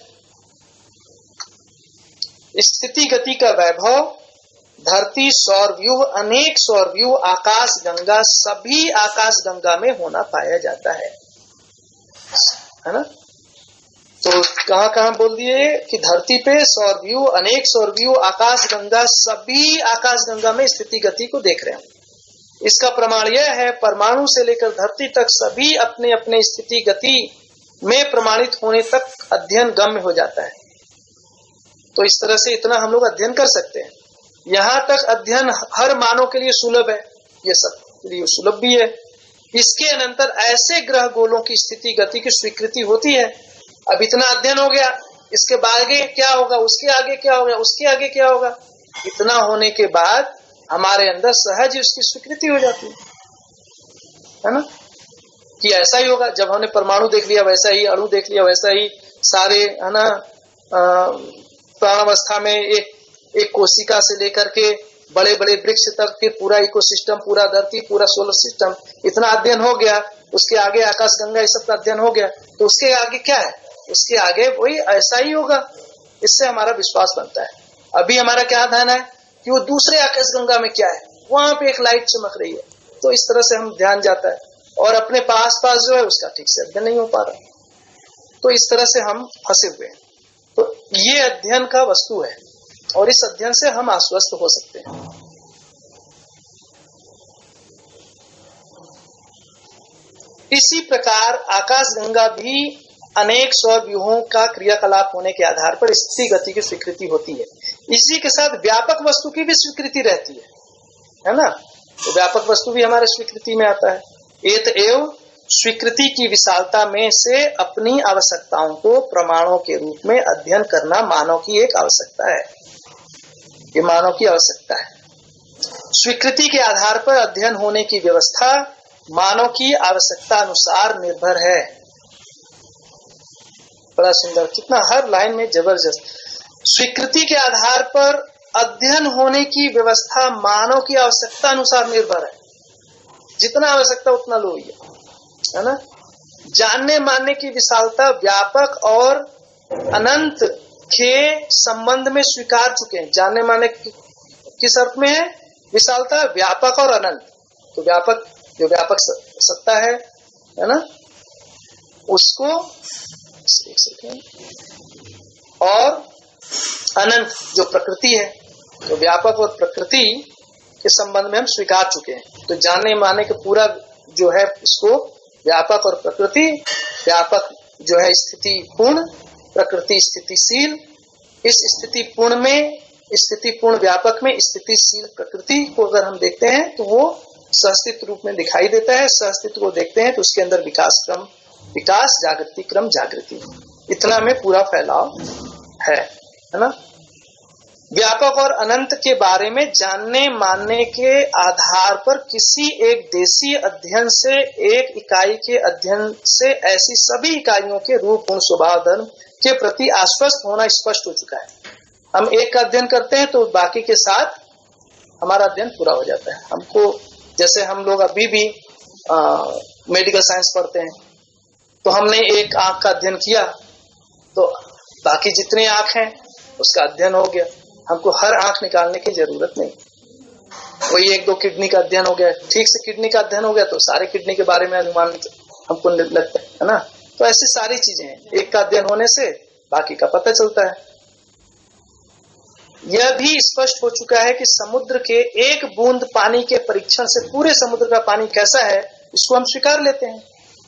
स्थिति गति का वैभव, धरती, सौर व्यूह, अनेक सौर व्यूह, आकाश गंगा, सभी आकाश गंगा में होना पाया जाता है ना। तो कहां कहां बोल दिए कि धरती पे सौर व्यूह, अनेक सौर व्यूह, आकाश गंगा, सभी आकाश गंगा में स्थिति गति को देख रहे हैं। इसका प्रमाण यह है परमाणु से लेकर धरती तक सभी अपने अपने स्थिति गति में प्रमाणित होने तक अध्ययन गम्य हो जाता है। तो इस तरह से इतना हम लोग अध्ययन कर सकते हैं। यहाँ तक अध्ययन हर मानव के लिए सुलभ है, ये सब के लिए सुलभ भी है। इसके अनंतर ऐसे ग्रह गोलों की स्थिति गति की स्वीकृति होती है। अब इतना अध्ययन हो गया, इसके आगे क्या होगा, उसके आगे क्या होगा, उसके आगे क्या होगा, इतना होने के बाद हमारे अंदर सहज उसकी स्वीकृति हो जाती है ना, कि ऐसा ही होगा। जब हमने परमाणु देख लिया वैसा ही, अणु देख लिया वैसा ही, सारे है ना प्राणावस्था में एक कोशिका से लेकर के बड़े बड़े वृक्ष तक, फिर पूरा इकोसिस्टम, पूरा धरती, पूरा सोलर सिस्टम, इतना अध्ययन हो गया। उसके आगे आकाश गंगा, इस सब का अध्ययन हो गया, तो उसके आगे क्या है, उसके आगे वही ऐसा ही होगा। इससे हमारा विश्वास बनता है। अभी हमारा क्या ध्यान है कि वो दूसरे आकाश गंगा में क्या है, वहां पे एक लाइट चमक रही है, तो इस तरह से हम ध्यान जाता है, और अपने पास जो है उसका ठीक से अध्ययन नहीं हो पा रहा, तो इस तरह से हम फंसे हुए हैं। तो ये अध्ययन का वस्तु है, और इस अध्ययन से हम आश्वस्त हो सकते हैं। इसी प्रकार आकाश गंगा भी अनेक सौर व्यूहों का क्रियाकलाप होने के आधार पर स्थिति गति की स्वीकृति होती है। इसी के साथ व्यापक वस्तु की भी स्वीकृति रहती है ना। तो व्यापक वस्तु भी हमारे स्वीकृति में आता है। एतएव स्वीकृति की विशालता में से अपनी आवश्यकताओं को प्रमाणों के रूप में अध्ययन करना मानव की एक आवश्यकता है। ये मानव की आवश्यकता है। स्वीकृति के आधार पर अध्ययन होने की व्यवस्था मानव की आवश्यकता अनुसार निर्भर है। बड़ा सुंदर, कितना हर लाइन में जबरदस्त। स्वीकृति के आधार पर अध्ययन होने की व्यवस्था मानव की आवश्यकता अनुसार निर्भर है। जितना आवश्यकता उतना लो, है ना। जानने मानने की विशालता व्यापक और अनंत के संबंध में स्वीकार चुके हैं। जानने मानने किस अर्थ में है, विशालता, व्यापक और अनंत। तो व्यापक, जो व्यापक सत्ता है ना, उसको एक सेकेंड, और अनंत जो प्रकृति है, तो व्यापक और प्रकृति के संबंध में हम स्वीकार चुके हैं। तो जानने मानने के पूरा जो है उसको व्यापक और प्रकृति, व्यापक जो है स्थिति पूर्ण, प्रकृति स्थितिशील। इस स्थिति पूर्ण में, स्थिति पूर्ण व्यापक में स्थितिशील प्रकृति को अगर हम देखते हैं तो वो सहस्तित्व रूप में दिखाई देता है। सहस्तित्व को देखते हैं तो उसके अंदर विकास क्रम, विकास, जागृति क्रम, जागृति, इतना में पूरा फैलाव है ना। व्यापक और अनंत के बारे में जानने मानने के आधार पर किसी एक देशीय अध्ययन से, एक इकाई के अध्ययन से ऐसी सभी इकाइयों के रूप, गुण, स्वभाव, धर्म के प्रति आश्वस्त होना स्पष्ट हो चुका है। हम एक का अध्ययन करते हैं तो बाकी के साथ हमारा अध्ययन पूरा हो जाता है। हमको, जैसे हम लोग अभी भी मेडिकल साइंस पढ़ते हैं, तो हमने एक आंख का अध्ययन किया तो बाकी जितने आंख हैं उसका अध्ययन हो गया। हमको हर आंख निकालने की जरूरत नहीं। वही एक दो किडनी का अध्ययन हो गया, ठीक से किडनी का अध्ययन हो गया तो सारे किडनी के बारे में अनुमान हमको लगता है ना। तो ऐसी सारी चीजें हैं, एक का अध्ययन होने से बाकी का पता चलता है। यह भी स्पष्ट हो चुका है कि समुद्र के एक बूंद पानी के परीक्षण से पूरे समुद्र का पानी कैसा है इसको हम स्वीकार लेते हैं।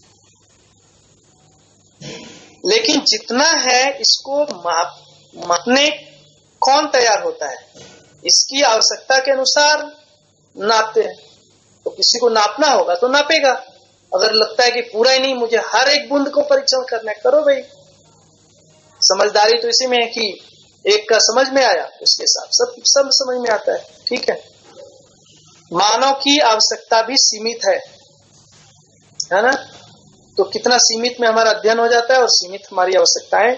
लेकिन जितना है इसको मापने कौन तैयार होता है, इसकी आवश्यकता के अनुसार नापते हैं। तो किसी को नापना होगा तो नापेगा। अगर लगता है कि पूरा ही नहीं, मुझे हर एक बूंद को परीक्षण करना है, करो भाई। समझदारी तो इसी में है कि एक का समझ में आया उसके साथ सब समझ में आता है, ठीक है। मानव की आवश्यकता भी सीमित है ना। तो कितना सीमित में हमारा अध्ययन हो जाता है और सीमित हमारी आवश्यकताएं।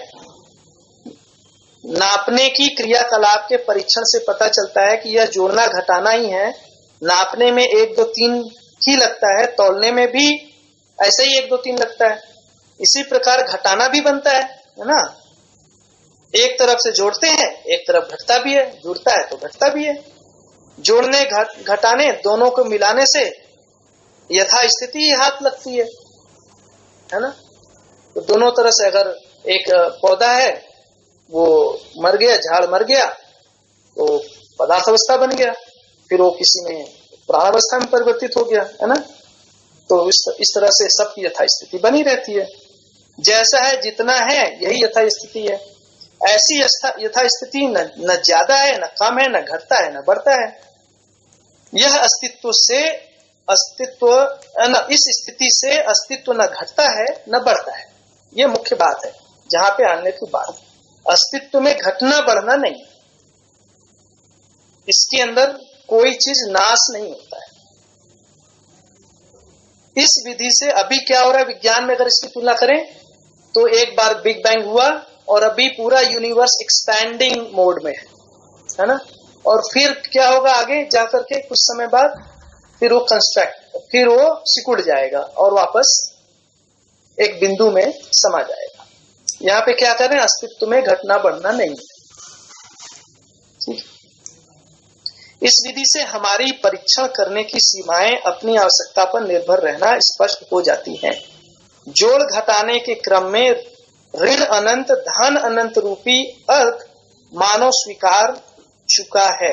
नापने की क्रियाकलाप के परीक्षण से पता चलता है कि यह जोड़ना घटाना ही है। नापने में 1 2 3 ही लगता है, तौलने में भी ऐसे ही 1 2 3 लगता है। इसी प्रकार घटाना भी बनता है ना। एक तरफ से जोड़ते हैं, एक तरफ घटता भी है, जुड़ता है तो घटता भी है। जोड़ने घटाने दोनों को मिलाने से यथास्थिति ही हाथ लगती है ना। तो दोनों तरह से अगर एक पौधा है वो मर गया, झाड़ मर गया तो पदार्थ अवस्था बन गया, फिर वो किसी में प्राणावस्था में परिवर्तित हो गया, है ना। तो इस तरह से सबकी यथास्थिति बनी रहती है। जैसा है जितना है यही यथास्थिति है। ऐसी यथास्थिति न ज्यादा है, न कम है, न घटता है, न बढ़ता है। यह इस स्थिति से अस्तित्व न घटता है न बढ़ता है। यह मुख्य बात है जहां पे आने की बात। अस्तित्व में घटना बढ़ना नहीं, इसके अंदर कोई चीज नाश नहीं होता है। इस विधि से अभी क्या हो रहा है विज्ञान में, अगर इसकी तुलना करें तो एक बार बिग बैंग हुआ और अभी पूरा यूनिवर्स एक्सपैंडिंग मोड में है ना। और फिर क्या होगा आगे जाकर के कुछ समय बाद, फिर वो फिर वो सिकुड़ जाएगा और वापस एक बिंदु में समा जाएगा। यहाँ पे क्या करें, अस्तित्व में घटना बढ़ना नहीं। ठीक। इस विधि से हमारी परीक्षण करने की सीमाएं अपनी आवश्यकता पर निर्भर रहना स्पष्ट हो जाती हैं। जोड़ घटाने के क्रम में ऋण अनंत धन अनंत रूपी अर्थ मानव स्वीकार चुका है।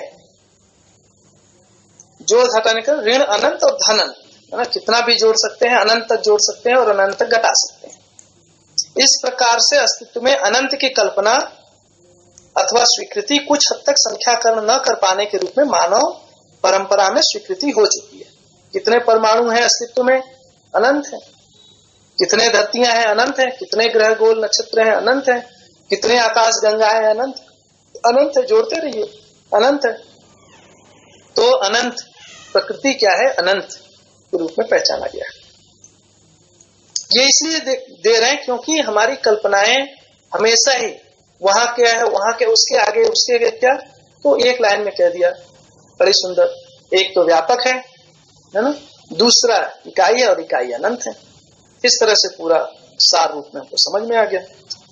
जोड़ घटाने का ऋण अनंत और धन अनंत, है ना। कितना भी जोड़ सकते हैं, अनंत तक जोड़ सकते हैं और अनंत तक घटा सकते हैं। इस प्रकार से अस्तित्व में अनंत की कल्पना अथवा स्वीकृति कुछ हद तक संख्याकरण न कर पाने के रूप में मानव परंपरा में स्वीकृति हो चुकी है। कितने परमाणु हैं अस्तित्व में, अनंत है। कितने धरतियां हैं, अनंत है। कितने ग्रह गोल नक्षत्र हैं, अनंत है। कितने आकाश गंगा है, अनंत अनंत है। जोड़ते रहिए, अनंत है। तो अनंत प्रकृति क्या है, अनंत के रूप में पहचाना गया है। ये इसलिए दे रहे हैं क्योंकि हमारी कल्पनाएं हमेशा ही वहां क्या है, वहां के उसके आगे उसके क्या, तो एक लाइन में कह दिया, बड़ी सुंदर। एक तो व्यापक है ना, दूसरा इकाई है और इकाई अनंत है। इस तरह से पूरा सार रूप में हमको समझ में आ गया।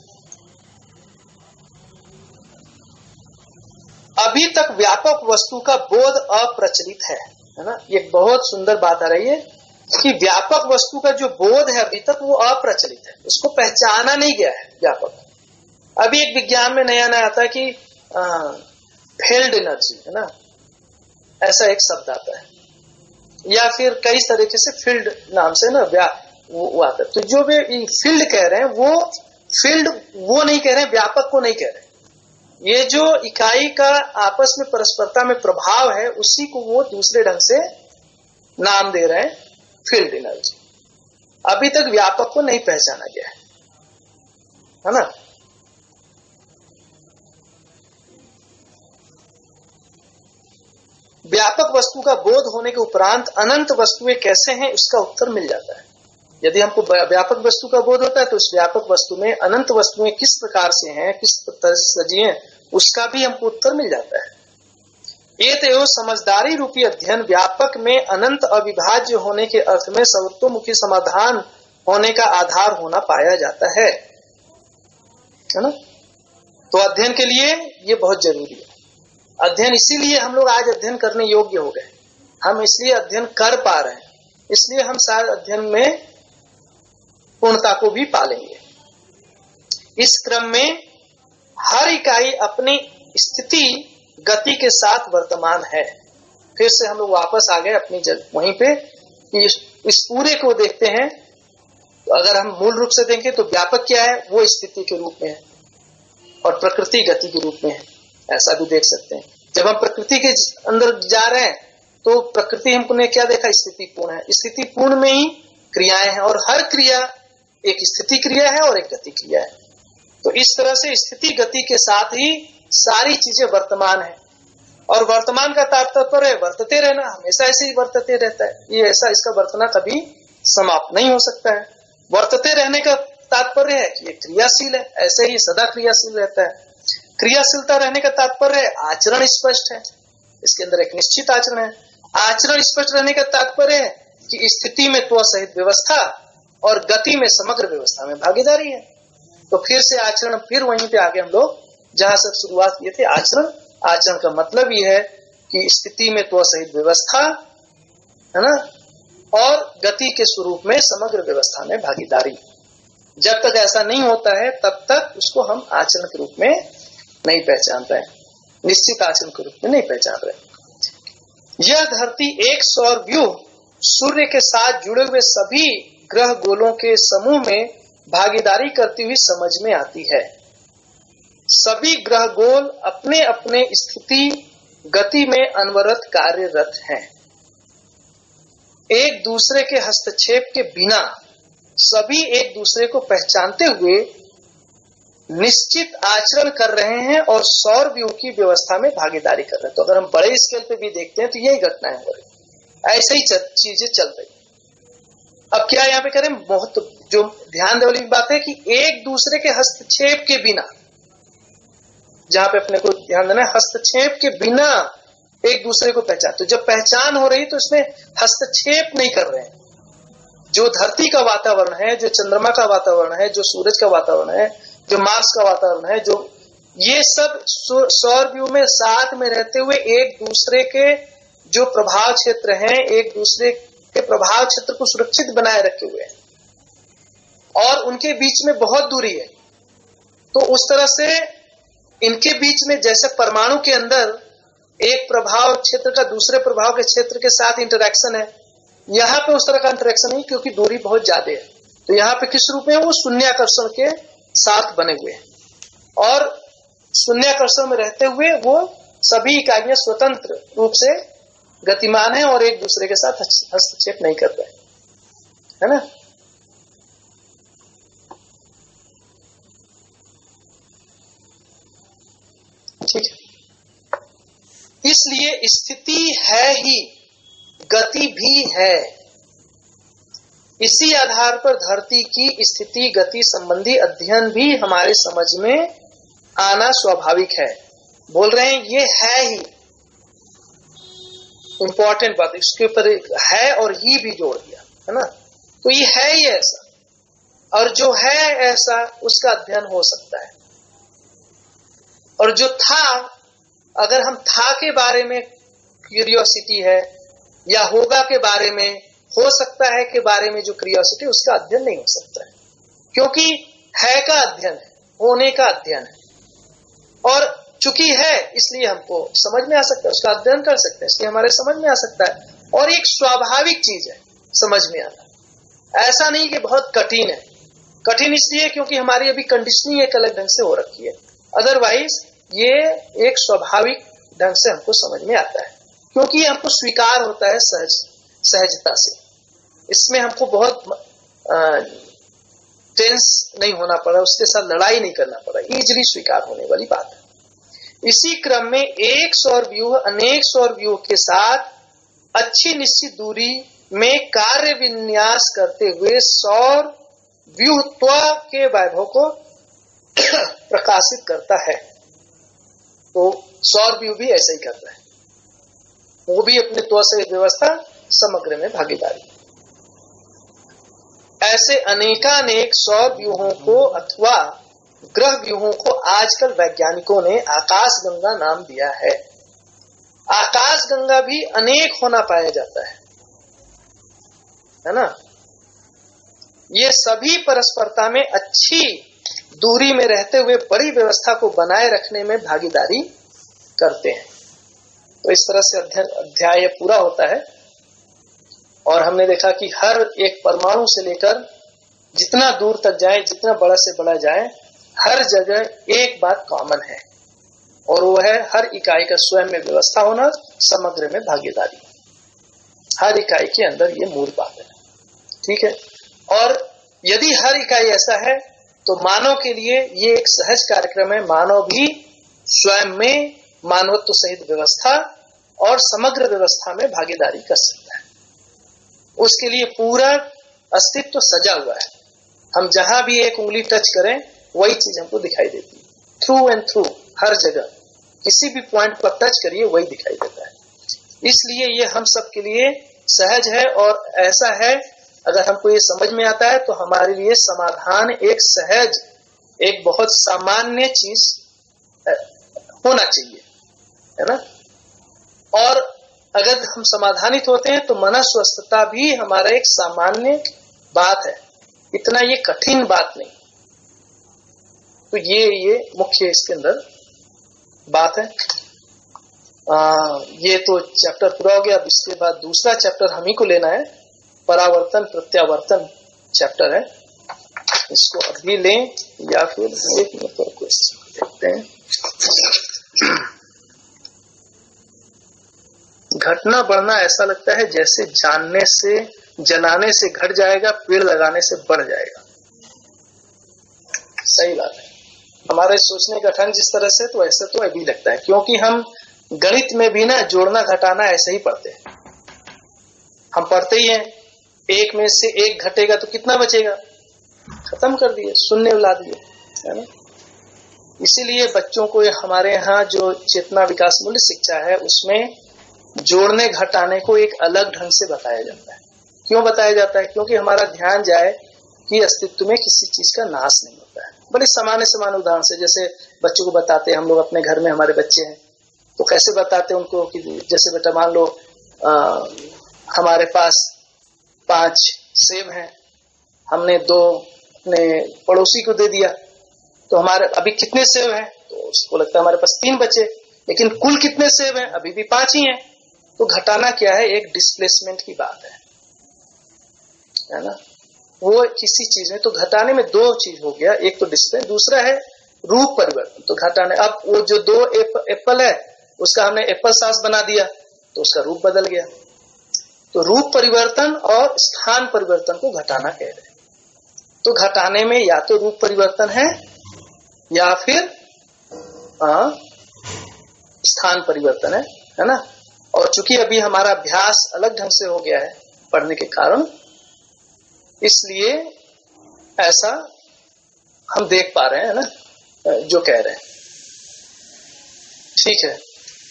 अभी तक व्यापक वस्तु का बोध अप्रचलित है ना। ये बहुत सुंदर बात आ रही है कि व्यापक वस्तु का जो बोध है अभी तक वो अप्रचलित है, उसको पहचाना नहीं गया है व्यापक। अभी एक विज्ञान में नया नया आता है कि फील्ड एनर्जी, है ना, ऐसा एक शब्द आता है, या फिर कई तरीके से फील्ड नाम से ना वो आता है। तो जो भी फील्ड कह रहे हैं वो फील्ड वो नहीं कह रहे हैं, व्यापक को नहीं कह रहे हैं। ये जो इकाई का आपस में परस्परता में प्रभाव है उसी को वो दूसरे ढंग से नाम दे रहे हैं, फील्ड एनर्जी। अभी तक व्यापक को नहीं पहचाना गया है ना। व्यापक वस्तु का बोध होने के उपरांत अनंत वस्तुएं कैसे हैं इसका उत्तर मिल जाता है। यदि हमको व्यापक वस्तु का बोध होता है तो उस व्यापक वस्तु में अनंत वस्तुएं किस प्रकार से हैं, किस तरह से सजी हैं, उसका भी हमको उत्तर मिल जाता है। एतयो समझदारी रूपी अध्ययन व्यापक में अनंत अविभाज्य होने के अर्थ में सर्वतोमुखी समाधान होने का आधार होना पाया जाता है ना। तो अध्ययन के लिए ये बहुत जरूरी है। अध्ययन इसीलिए हम लोग आज अध्ययन करने योग्य हो गए, हम इसलिए अध्ययन कर पा रहे हैं, इसलिए हम शायद अध्ययन में पूर्णता को भी पालेंगे। इस क्रम में हर इकाई अपनी स्थिति गति के साथ वर्तमान है। फिर से हम लोग वापस आ गए अपनी वहीं पे कि इस पूरे को देखते हैं। तो अगर हम मूल रूप से देखें तो व्यापक क्या है, वो स्थिति के रूप में है और प्रकृति गति के रूप में है, ऐसा भी देख सकते हैं। जब हम प्रकृति के अंदर जा रहे हैं तो प्रकृति हमने क्या देखा, स्थिति पूर्ण है। स्थिति पूर्ण में ही क्रियाएं हैं और हर क्रिया एक स्थिति क्रिया है और एक गति क्रिया है। तो इस तरह से स्थिति गति के साथ ही सारी चीजें वर्तमान है। और वर्तमान का तात्पर्य वर्तते रहना, हमेशा ऐसे ही वर्तते रहता है, ये ऐसा इसका वर्तना कभी समाप्त नहीं हो सकता है। वर्तते रहने का तात्पर्य है कि ये क्रियाशील है, ऐसे ही सदा क्रियाशील रहता है। क्रियाशीलता रहने का तात्पर्य है आचरण स्पष्ट है, इसके अंदर एक निश्चित आचरण है। आचरण स्पष्ट रहने का तात्पर्य है कि स्थिति में त्व सहित व्यवस्था और गति में समग्र व्यवस्था में भागीदारी है। तो फिर से आचरण, फिर वहीं पे आगे हम लोग जहां से शुरुआत किए थे, आचरण। आचरण का मतलब ये है कि स्थिति में त्व सहित व्यवस्था है ना, और गति के स्वरूप में समग्र व्यवस्था में भागीदारी। जब तक ऐसा नहीं होता है तब तक उसको हम आचरण के रूप में नहीं पहचान रहे, निश्चित आचरण के रूप में नहीं पहचान रहे। यह धरती एक सौर व्यूह सूर्य के साथ जुड़े हुए सभी ग्रह गोलों के समूह में भागीदारी करती हुई समझ में आती है। सभी ग्रह गोल अपने अपने स्थिति गति में अनवरत कार्यरत हैं। एक दूसरे के हस्तक्षेप के बिना सभी एक दूसरे को पहचानते हुए निश्चित आचरण कर रहे हैं और सौर व्यूह की व्यवस्था में भागीदारी कर रहे हैं। तो अगर हम बड़े स्केल पे भी देखते हैं तो यही घटनाएं हो रही, ऐसे ही चीजें चल रही। अब क्या यहाँ पे करें, बहुत जो ध्यान देने वाली बात है कि एक दूसरे के हस्तक्षेप के बिना, जहां पे अपने को ध्यान देना है, हस्तक्षेप के बिना एक दूसरे को पहचान। तो जब पहचान हो रही तो इसमें हस्तक्षेप नहीं कर रहे हैं। जो धरती का वातावरण है, जो चंद्रमा का वातावरण है, जो सूरज का वातावरण है, जो मार्स का वातावरण है, जो ये सब सौर व्यूह में साथ में रहते हुए एक दूसरे के जो प्रभाव क्षेत्र हैं, एक दूसरे के प्रभाव क्षेत्र को सुरक्षित बनाए रखे हुए हैं और उनके बीच में बहुत दूरी है। तो उस तरह से इनके बीच में जैसे परमाणु के अंदर एक प्रभाव क्षेत्र का दूसरे प्रभाव के क्षेत्र के साथ इंटरेक्शन है, यहाँ पे उस तरह का इंटरेक्शन नहीं, क्योंकि दूरी बहुत ज्यादा है। तो यहाँ पे किस रूप में, वो शून्याकर्षण के साथ बने हुए हैं और शून्याकर्षण में रहते हुए वो सभी इकाइयां स्वतंत्र रूप से गतिमान है और एक दूसरे के साथ हस्तक्षेप नहीं कर रहे, है ना। ठीक है, इसलिए स्थिति है ही, गति भी है। इसी आधार पर धरती की स्थिति गति संबंधी अध्ययन भी हमारे समझ में आना स्वाभाविक है। बोल रहे हैं ये है ही, इंपॉर्टेंट बात, इसके ऊपर है और ही भी जोड़ दिया, है ना। तो ये है ही ऐसा, और जो है ऐसा उसका अध्ययन हो सकता है। और जो था, अगर हम था के बारे में क्यूरियोसिटी है या होगा के बारे में, हो सकता है के बारे में जो क्यूरियोसिटी, उसका अध्ययन नहीं हो सकता है, क्योंकि है का अध्ययन है, होने का अध्ययन है। और चूंकि है इसलिए हमको समझ में आ सकता है, उसका अध्ययन कर सकते हैं, इसलिए हमारे समझ में आ सकता है। और एक स्वाभाविक चीज है समझ में आना, ऐसा नहीं कि बहुत कठिन है। कठिन इसलिए क्योंकि हमारी अभी कंडीशनिंग एक अलग ढंग से हो रखी है, अदरवाइज ये एक स्वाभाविक ढंग से हमको समझ में आता है, क्योंकि हमको स्वीकार होता है सहजता से। इसमें हमको बहुत टेंस नहीं होना पड़ा, उसके साथ लड़ाई नहीं करना पड़ा, इजीली स्वीकार होने वाली बात है। इसी क्रम में एक सौर व्यूह अनेक सौर व्यूह के साथ अच्छी निश्चित दूरी में कार्य विन्यास करते हुए सौर व्यूहत्व के वैभव को प्रकाशित करता है। तो सौर व्यूह भी ऐसा ही करता है, वो भी अपने त्व से व्यवस्था समग्र में भागीदारी। ऐसे अनेकानेक सौर व्यूहों को अथवा ग्रह व्यूहों को आजकल वैज्ञानिकों ने आकाश गंगा नाम दिया है। आकाश गंगा भी अनेक होना पाया जाता है ना। ये सभी परस्परता में अच्छी दूरी में रहते हुए बड़ी व्यवस्था को बनाए रखने में भागीदारी करते हैं। तो इस तरह से अध्याय पूरा होता है और हमने देखा कि हर एक परमाणु से लेकर जितना दूर तक जाए, जितना बड़ा से बड़ा जाए, हर जगह एक बात कॉमन है और वो है हर इकाई का स्वयं में व्यवस्था होना, समग्र में भागीदारी। हर इकाई के अंदर ये मूल बात है, ठीक है। और यदि हर इकाई ऐसा है तो मानव के लिए ये एक सहज कार्यक्रम है। मानव भी स्वयं में मानवत्व सहित व्यवस्था और समग्र व्यवस्था में भागीदारी कर सकता है। उसके लिए पूरा अस्तित्व सजा हुआ है। हम जहां भी एक उंगली टच करें वही चीज हमको दिखाई देती है, थ्रू एंड थ्रू, हर जगह किसी भी पॉइंट पर टच करिए वही दिखाई देता है। इसलिए ये हम सब के लिए सहज है, और ऐसा है अगर हमको ये समझ में आता है तो हमारे लिए समाधान एक सहज, एक बहुत सामान्य चीज होना चाहिए, है ना। और अगर हम समाधानित होते हैं तो मन स्वस्थता भी हमारा एक सामान्य बात है, इतना ये कठिन बात नहीं। तो ये मुख्य इसके अंदर बात है। ये तो चैप्टर पूरा हो गया। अब इसके बाद दूसरा चैप्टर हम ही को लेना है, परावर्तन प्रत्यावर्तन चैप्टर है। इसको अभी लें या फिर एक मिनट पर क्वेश्चन देखते हैं। घटना बढ़ना ऐसा लगता है जैसे जलाने से घट जाएगा, पेड़ लगाने से बढ़ जाएगा। सही बात है। हमारे सोचने का ढंग जिस तरह से, तो ऐसा तो अभी लगता है, क्योंकि हम गणित में भी ना जोड़ना घटाना ऐसे ही पढ़ते हैं। हम पढ़ते ही हैं, एक में से एक घटेगा तो कितना बचेगा, खत्म कर दिए, शून्य ला दिए, है ना। इसीलिए बच्चों को हमारे यहाँ जो चेतना विकास मूल्य शिक्षा है उसमें जोड़ने घटाने को एक अलग ढंग से बताया जाता है। क्यों बताया जाता है? क्योंकि हमारा ध्यान जाए कि अस्तित्व में किसी चीज का नाश नहीं होता है। बड़े सामान्य उदाहरण से, जैसे बच्चों को बताते हैं, हम लोग अपने घर में हमारे बच्चे हैं तो कैसे बताते हैं उनको कि जैसे बेटा मान लो हमारे पास 5 सेब हैं, हमने 2 अपने पड़ोसी को दे दिया, तो हमारे अभी कितने सेब हैं? तो उसको लगता है हमारे पास 3 बचे, लेकिन कुल कितने सेब हैं? अभी भी 5 ही हैं। तो घटाना क्या है? एक डिस्प्लेसमेंट की बात है ना। वो किसी चीज में, तो घटाने में 2 चीज हो गया, एक तो डिस्प्ले, दूसरा है रूप परिवर्तन। तो घटाने, अब वो जो 2 एप्पल है उसका हमने एप्पल सास बना दिया तो उसका रूप बदल गया। तो रूप परिवर्तन और स्थान परिवर्तन को घटाना कह रहे हैं। तो घटाने में या तो रूप परिवर्तन है या फिर स्थान परिवर्तन है ना। और चूंकि अभी हमारा अभ्यास अलग ढंग से हो गया है पढ़ने के कारण, इसलिए ऐसा हम देख पा रहे हैं ना जो कह रहे हैं। ठीक है,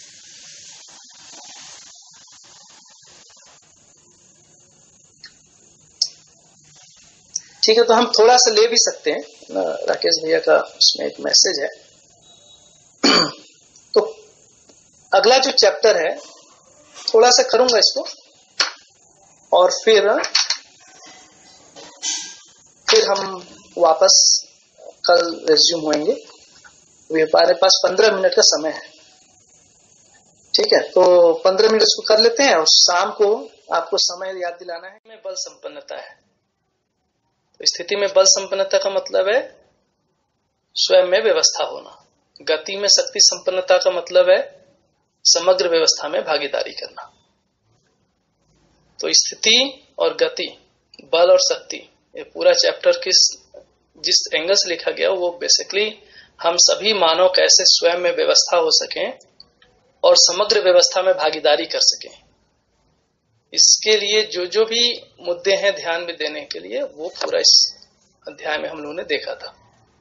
ठीक है। तो हम थोड़ा सा ले भी सकते हैं। राकेश भैया का उसमें एक मैसेज है। तो अगला जो चैप्टर है थोड़ा सा करूंगा इसको, और फिर हम वापस कल रेज्यूम होंगे। हमारे पास 15 मिनट का समय है। ठीक है, तो 15 मिनट इसको कर लेते हैं, और शाम को आपको समय याद दिलाना है। में बल संपन्नता है। तो स्थिति में बल संपन्नता का मतलब है स्वयं में व्यवस्था होना। गति में शक्ति संपन्नता का मतलब है समग्र व्यवस्था में भागीदारी करना। तो स्थिति और गति, बल और शक्ति, ये पूरा चैप्टर जिस एंगल से लिखा गया वो बेसिकली हम सभी मानव कैसे स्वयं में व्यवस्था हो सकें और समग्र व्यवस्था में भागीदारी कर सकें, इसके लिए जो भी मुद्दे हैं ध्यान में देने के लिए, वो पूरा इस अध्याय में हम लोगों ने देखा था।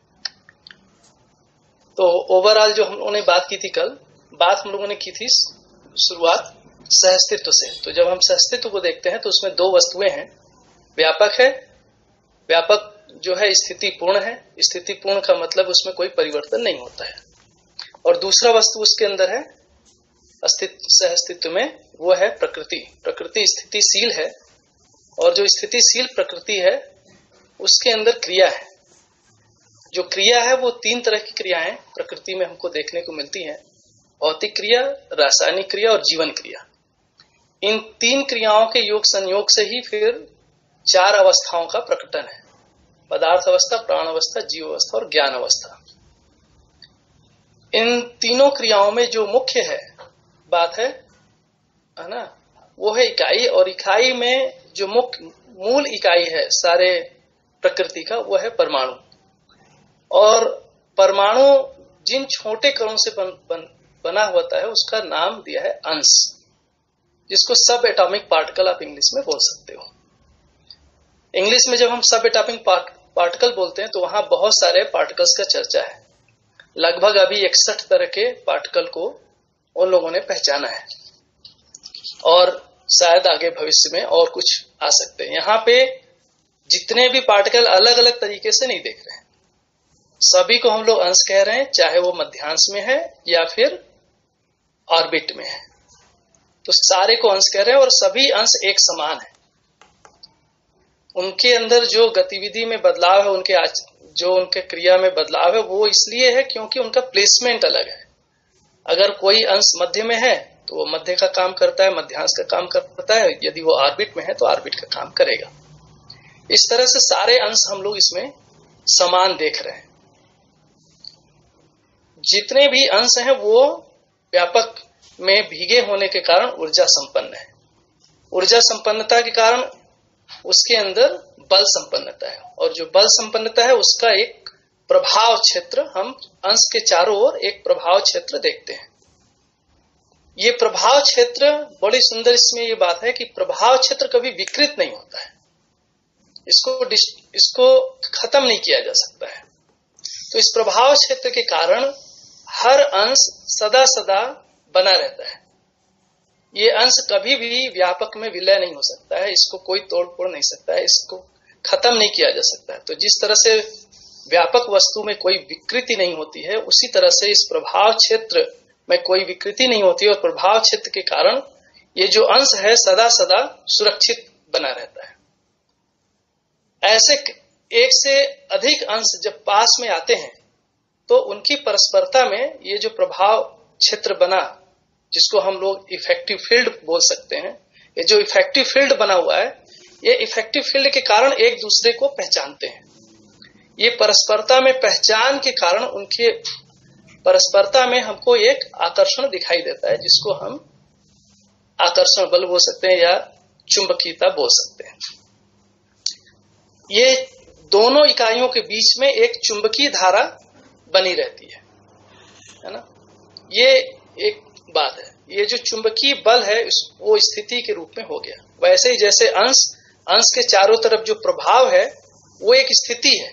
तो ओवरऑल जो हम लोगों ने बात की थी कल, बात हम लोगों ने की थी शुरुआत सहअस्तित्व से। तो जब हम सहअस्तित्व को देखते हैं तो उसमें 2 वस्तुएं हैं। व्यापक है, व्यापक जो है स्थिति पूर्ण है। स्थिति पूर्ण का मतलब उसमें कोई परिवर्तन नहीं होता है। और दूसरा वस्तु उसके अंदर है सहअस्तित्व में, वो है प्रकृति। प्रकृति स्थितिशील है, और जो स्थितिशील प्रकृति है उसके अंदर क्रिया है। जो क्रिया है वो 3 तरह की क्रियाएं प्रकृति में हमको देखने को मिलती हैं: भौतिक क्रिया, रासायनिक क्रिया और जीवन क्रिया। इन 3 क्रियाओं के योग संयोग से ही फिर 4 अवस्थाओं का प्रकटन है: पदार्थ अवस्था, प्राण अवस्था, जीव अवस्था और ज्ञान अवस्था। इन तीनों क्रियाओं में जो मुख्य है बात है ना, वो है इकाई। और इकाई में जो मुख्य मूल इकाई है सारे प्रकृति का, वो है परमाणु। और परमाणु जिन छोटे कणों से बना होता है उसका नाम दिया है अंश, जिसको सब एटॉमिक पार्टिकल आप इंग्लिश में बोल सकते हो। इंग्लिश में जब हम सब एटॉमिक पार्टिकल बोलते हैं तो वहां बहुत सारे पार्टिकल्स का चर्चा है। लगभग अभी 61 तरह के पार्टिकल को उन लोगों ने पहचाना है और शायद आगे भविष्य में और कुछ आ सकते हैं। यहाँ पे जितने भी पार्टिकल अलग अलग तरीके से नहीं देख रहे हैं, सभी को हम लोग अंश कह रहे हैं, चाहे वो मध्यांश में है या फिर ऑर्बिट में है, तो सारे को अंश कह रहे हैं और सभी अंश एक समान है। उनके अंदर जो गतिविधि में बदलाव है, उनके क्रिया में बदलाव है, वो इसलिए है क्योंकि उनका प्लेसमेंट अलग है। अगर कोई अंश मध्य में है तो वो मध्य का काम करता है, मध्यांश का काम करता है, यदि वो ऑर्बिट में है तो ऑर्बिट का काम करेगा। इस तरह से सारे अंश हम लोग इसमें समान देख रहे हैं। जितने भी अंश हैं वो व्यापक में भीगे होने के कारण ऊर्जा संपन्न है। ऊर्जा संपन्नता के कारण उसके अंदर बल संपन्नता है, और जो बल संपन्नता है उसका एक प्रभाव क्षेत्र, हम अंश के चारों ओर एक प्रभाव क्षेत्र देखते हैं। ये प्रभाव क्षेत्र बड़ी सुंदर, इसमें ये बात है कि प्रभाव क्षेत्र कभी विकृत नहीं होता है, इसको खत्म नहीं किया जा सकता है। तो इस प्रभाव क्षेत्र के कारण हर अंश सदा सदा बना रहता है। ये अंश कभी भी व्यापक में विलय नहीं हो सकता है, इसको कोई तोड़ फोड़ नहीं सकता है, इसको खत्म नहीं किया जा सकता है। तो जिस तरह से व्यापक वस्तु में कोई विकृति नहीं होती है, उसी तरह से इस प्रभाव क्षेत्र में कोई विकृति नहीं होती है, और प्रभाव क्षेत्र के कारण ये जो अंश है सदा सदा सुरक्षित बना रहता है। ऐसे एक से अधिक अंश जब पास में आते हैं तो उनकी परस्परता में ये जो प्रभाव क्षेत्र बना, जिसको हम लोग इफेक्टिव फील्ड बोल सकते हैं, ये जो इफेक्टिव फील्ड बना हुआ है, ये इफेक्टिव फील्ड के कारण एक दूसरे को पहचानते हैं। ये परस्परता में पहचान के कारण उनके परस्परता में हमको एक आकर्षण दिखाई देता है, जिसको हम आकर्षण बल बोल सकते हैं या चुंबकीयता बोल सकते हैं। ये दोनों इकाइयों के बीच में एक चुंबकीय धारा बनी रहती है ना। ये एक बात है। ये जो चुंबकीय बल है वो स्थिति के रूप में हो गया। वैसे ही जैसे अंश के चारों तरफ जो प्रभाव है वो एक स्थिति है,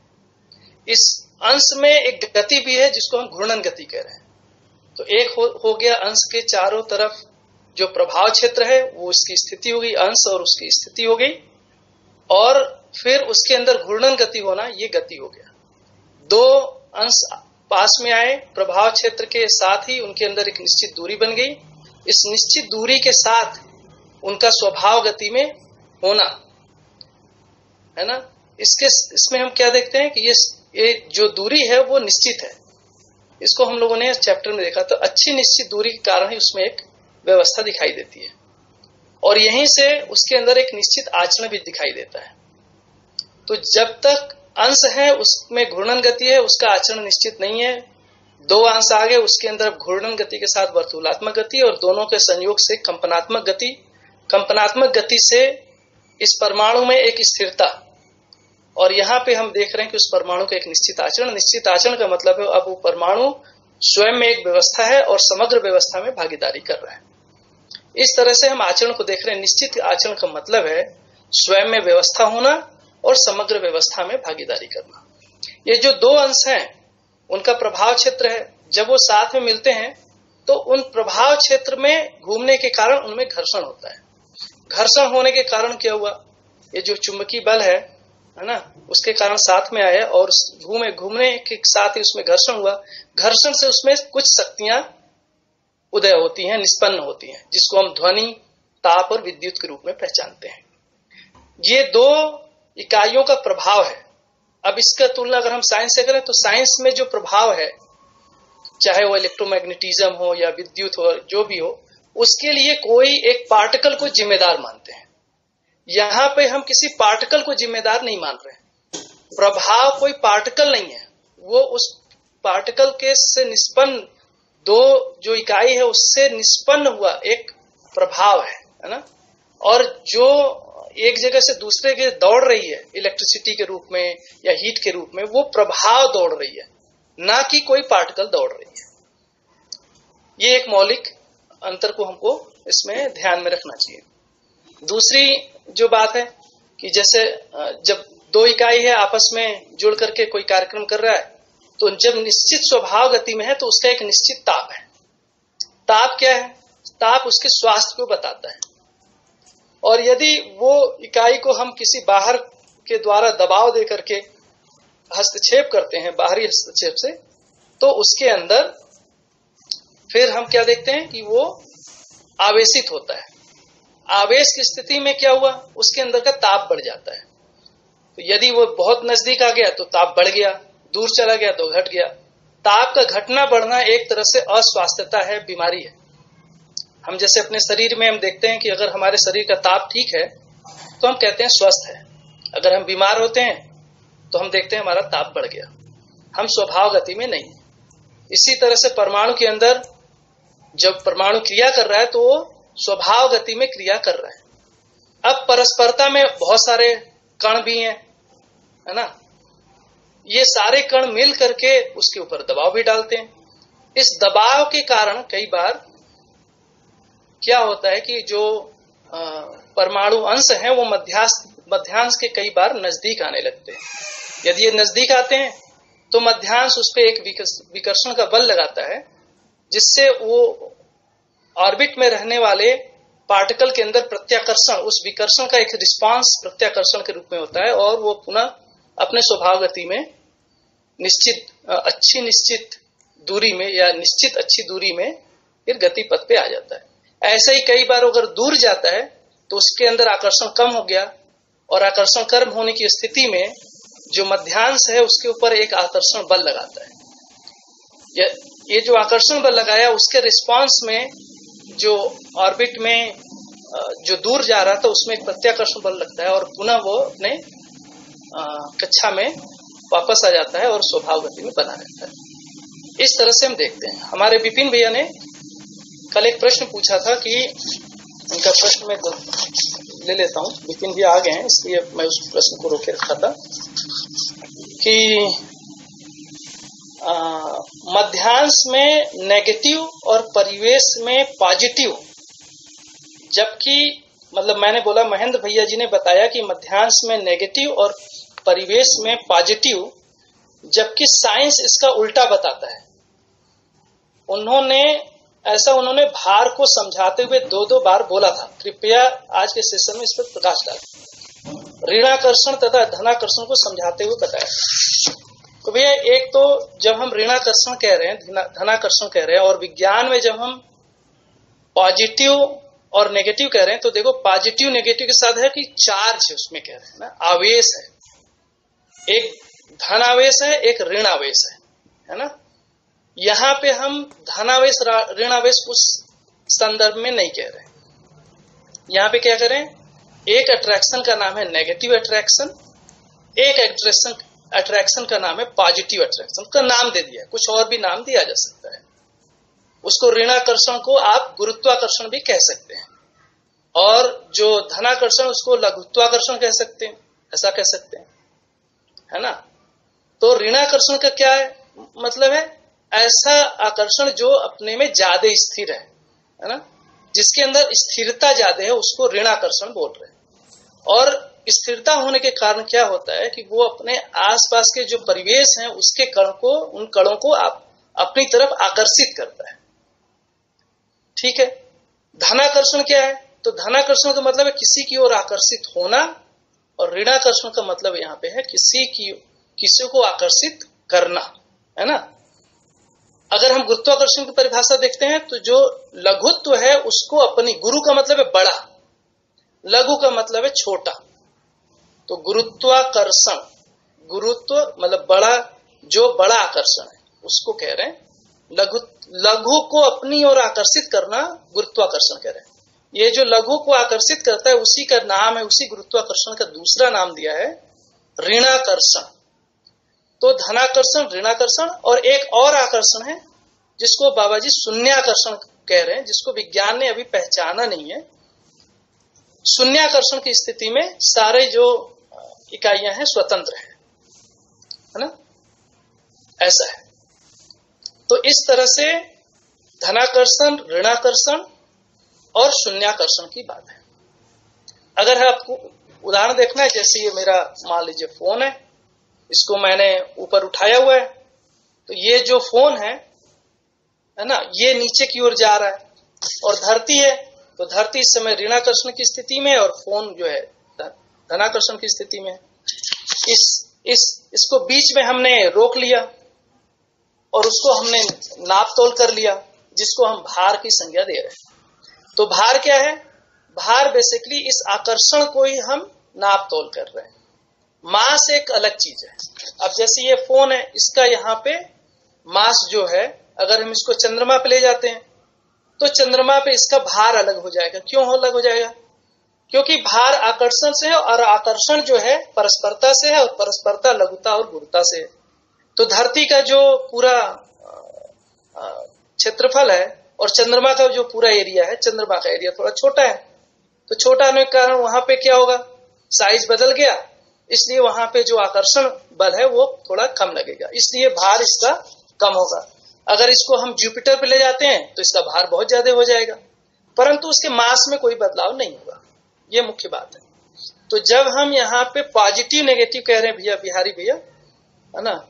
इस अंश में एक गति भी है जिसको हम घूर्णन गति कह रहे हैं। तो एक हो गया अंश के चारों तरफ जो प्रभाव क्षेत्र है वो उसकी स्थिति हो गई, अंश और उसकी स्थिति हो गई, और फिर उसके अंदर घूर्णन गति होना, ये गति हो गया। दो अंश पास में आए, प्रभाव क्षेत्र के साथ ही उनके अंदर एक निश्चित दूरी बन गई। इस निश्चित दूरी के साथ उनका स्वभाव गति में होना है ना। इसमें हम क्या देखते हैं कि ये जो दूरी है वो निश्चित है। इसको हम लोगों ने चैप्टर में देखा। तो अच्छी निश्चित दूरी के कारण ही उसमें एक व्यवस्था दिखाई देती है, और यहीं से उसके अंदर एक निश्चित आचरण भी दिखाई देता है। तो जब तक अंश है उसमें घूर्णन गति है, उसका आचरण निश्चित नहीं है। दो अंश आ गए, उसके अंदर घूर्णन गति के साथ वर्तुलात्मक गति, और दोनों के संयोग से कंपनात्मक गति। कंपनात्मक गति से इस परमाणु में एक स्थिरता, और यहाँ पे हम देख रहे हैं कि उस परमाणु का एक निश्चित आचरण। निश्चित आचरण का मतलब है अब वो परमाणु स्वयं में एक व्यवस्था है और समग्र व्यवस्था में भागीदारी कर रहा है। इस तरह से हम आचरण को देख रहे हैं। निश्चित आचरण का मतलब है स्वयं में व्यवस्था होना और समग्र व्यवस्था में भागीदारी करना। ये जो दो अंश हैं उनका प्रभाव क्षेत्र है, जब वो साथ में मिलते हैं तो उन प्रभाव क्षेत्र में घूमने के कारण उनमें घर्षण होता है। घर्षण होने के कारण क्या हुआ, ये जो चुंबकीय बल है ना, उसके कारण साथ में आया और घूमने के साथ ही उसमें घर्षण हुआ। घर्षण से उसमें कुछ शक्तियां उदय होती हैं, निष्पन्न होती हैं, जिसको हम ध्वनि, ताप और विद्युत के रूप में पहचानते हैं। ये दो इकाइयों का प्रभाव है। अब इसका तुलना अगर हम साइंस से करें तो साइंस में जो प्रभाव है, चाहे वो इलेक्ट्रोमैग्नेटिज्म हो या विद्युत हो, जो भी हो, उसके लिए कोई एक पार्टिकल को जिम्मेदार मानते हैं। यहां पे हम किसी पार्टिकल को जिम्मेदार नहीं मान रहे हैं। प्रभाव कोई पार्टिकल नहीं है, वो उस पार्टिकल के से निष्पन्न, दो जो इकाई है उससे निष्पन्न हुआ एक प्रभाव है ना। और जो एक जगह से दूसरे के दौड़ रही है इलेक्ट्रिसिटी के रूप में या हीट के रूप में, वो प्रभाव दौड़ रही है, ना कि कोई पार्टिकल दौड़ रही है। ये एक मौलिक अंतर को हमको इसमें ध्यान में रखना चाहिए। दूसरी जो बात है कि जैसे जब दो इकाई है आपस में जुड़ करके कोई कार्यक्रम कर रहा है, तो जब निश्चित स्वभाव गति में है तो उसका एक निश्चित ताप है। ताप क्या है? ताप उसके स्वास्थ्य को बताता है। और यदि वो इकाई को हम किसी बाहर के द्वारा दबाव दे करके हस्तक्षेप करते हैं, बाहरी हस्तक्षेप से, तो उसके अंदर फिर हम क्या देखते हैं कि वो आवेशित होता है। आवेश की स्थिति में क्या हुआ? उसके अंदर का ताप बढ़ जाता है। तो यदि वो बहुत नजदीक आ गया तो ताप बढ़ गया, दूर चला गया तो घट गया। ताप का घटना बढ़ना एक तरह से अस्वास्थ्यता है, बीमारी है। हम जैसे अपने शरीर में हम देखते हैं कि अगर हमारे शरीर का ताप ठीक है तो हम कहते हैं स्वस्थ है। अगर हम बीमार होते हैं तो हम देखते हैं हमारा ताप बढ़ गया, हम स्वभाव गति में नहीं। इसी तरह से परमाणु के अंदर जब परमाणु क्रिया कर रहा है तो वो स्वभाव गति में क्रिया कर रहा है। अब परस्परता में बहुत सारे कण भी हैं, है ना। ये सारे कण मिल करके उसके ऊपर दबाव भी डालते हैं। इस दबाव के कारण कई बार क्या होता है कि जो परमाणु अंश हैं वो मध्यांश के कई बार नजदीक आने लगते हैं। यदि ये नजदीक आते हैं तो मध्यांश उस पर एक विकर्षण का बल लगाता है, जिससे वो ऑर्बिट में रहने वाले पार्टिकल के अंदर प्रत्याकर्षण, उस विकर्षण का एक रिस्पांस प्रत्याकर्षण के रूप में होता है और वो पुनः अपने स्वभाव गति में निश्चित दूरी में या निश्चित अच्छी दूरी में फिर गति पथ पे आ जाता है। ऐसा ही कई बार अगर दूर जाता है तो उसके अंदर आकर्षण कम हो गया, और आकर्षण कम होने की स्थिति में जो मध्यांश है उसके ऊपर एक आकर्षण बल लगाता है। ये जो आकर्षण बल लगाया उसके रिस्पांस में जो ऑर्बिट में जो दूर जा रहा था उसमें एक प्रत्याकर्षण बल लगता है और पुनः वो अपने कक्षा में वापस आ जाता है और स्वभाव गति में बना रहता है। इस तरह से हम देखते हैं। हमारे विपिन भैया ने कल एक प्रश्न पूछा था कि उनका प्रश्न मैं ले लेता हूँ। विपिन भैया आ गए हैं इसलिए मैं उस प्रश्न को रोके रखा था कि मध्यांश में नेगेटिव और परिवेश में पॉजिटिव, जबकि मतलब मैंने बोला महेंद्र भैया जी ने बताया कि मध्यांश में नेगेटिव और परिवेश में पॉजिटिव, जबकि साइंस इसका उल्टा बताता है। उन्होंने भार को समझाते हुए दो बार बोला था। कृपया आज के सेशन में इस पर प्रकाश डालें। ऋणाकर्षण तथा धनाकर्षण को समझाते हुए बताया। तो भैया एक तो जब हम ऋणाकर्षण कह रहे हैं, धनाकर्षण कह रहे हैं, और विज्ञान में जब हम पॉजिटिव और नेगेटिव कह रहे हैं, तो देखो पॉजिटिव नेगेटिव के साथ है कि चार्ज उसमें कह रहे हैं ना, आवेश है। एक धन आवेश है, एक ऋण आवेश है ना। यहां पे हम धनावेश ऋणावेश उस संदर्भ में नहीं कह रहे हैं। यहां पे क्या करें, एक अट्रैक्शन का नाम है नेगेटिव अट्रैक्शन, एक अट्रैक्शन का नाम है पॉजिटिव अट्रैक्शन। का नाम दे दिया, कुछ और भी नाम दिया जा सकता है। उसको ऋणाकर्षण को आप गुरुत्वाकर्षण भी कह सकते हैं, और जो धनाकर्षण उसको लघुत्वाकर्षण कह सकते हैं, ऐसा कह सकते हैं, है ना। तो ऋणाकर्षण का क्या है मतलब है, ऐसा आकर्षण जो अपने में ज्यादा स्थिर है ना, जिसके अंदर स्थिरता ज्यादा है, उसको ऋणाकर्षण बोल रहे हैं। और स्थिरता होने के कारण क्या होता है कि वो अपने आसपास के जो परिवेश है उसके उन कणों को आप अपनी तरफ आकर्षित करता है। ठीक है। धनाकर्षण क्या है, तो धनाकर्षण का मतलब है किसी की ओर आकर्षित होना, और ऋणाकर्षण का मतलब यहाँ पे है किसी को आकर्षित करना, है ना। अगर हम गुरुत्वाकर्षण की परिभाषा देखते हैं तो जो लघुत्व है उसको अपनी, गुरु का मतलब है बड़ा, लघु का मतलब है छोटा। तो गुरुत्वाकर्षण, गुरुत्व मतलब बड़ा, जो बड़ा आकर्षण है उसको कह रहे हैं। लघु को अपनी ओर आकर्षित करना गुरुत्वाकर्षण कह रहे हैं। ये जो लघु को आकर्षित करता है उसी का नाम है, उसी गुरुत्वाकर्षण का दूसरा नाम दिया है ऋणाकर्षण। तो धनाकर्षण, ऋणाकर्षण, और एक और आकर्षण है जिसको बाबा जी शून्याकर्षण कह रहे हैं, जिसको विज्ञान ने अभी पहचाना नहीं है। शून्याकर्षण की स्थिति में सारे जो इकाइयां हैं स्वतंत्र है ना, ऐसा है। तो इस तरह से धनाकर्षण, ऋणाकर्षण और शून्याकर्षण की बात है। अगर आपको उदाहरण देखना है, जैसे ये मेरा मान लीजिए फोन है, इसको मैंने ऊपर उठाया हुआ है, तो ये जो फोन है ना, ये नीचे की ओर जा रहा है, और धरती है तो धरती इस समय ऋणाकर्षण की स्थिति में और फोन जो है धनाकर्षण की स्थिति में। इसको बीच में हमने रोक लिया और उसको हमने नाप तोल कर लिया, जिसको हम भार की संज्ञा दे रहे हैं। तो भार क्या है? भार बेसिकली इस आकर्षण को ही हम नाप तोल कर रहे हैं। मास एक अलग चीज है। अब जैसे ये फोन है, इसका यहाँ पे मास जो है, अगर हम इसको चंद्रमा पे ले जाते हैं तो चंद्रमा पे इसका भार अलग हो जाएगा। क्यों अलग हो जाएगा? क्योंकि भार आकर्षण से है और आकर्षण जो है परस्परता से है, और परस्परता लघुता और गुरुता से है। तो धरती का जो पूरा क्षेत्रफल है और चंद्रमा का जो पूरा एरिया है, चंद्रमा का एरिया थोड़ा छोटा है, तो छोटा होने के कारण वहां पे क्या होगा, साइज बदल गया, इसलिए वहां पे जो आकर्षण बल है वो थोड़ा कम लगेगा, इसलिए भार इसका कम होगा। अगर इसको हम जुपिटर पे ले जाते हैं तो इसका भार बहुत ज्यादा हो जाएगा, परंतु उसके मास में कोई बदलाव नहीं होगा। ये मुख्य बात है। तो जब हम यहाँ पे पॉजिटिव नेगेटिव कह रहे हैं भैया, बिहारी भैया, है ना,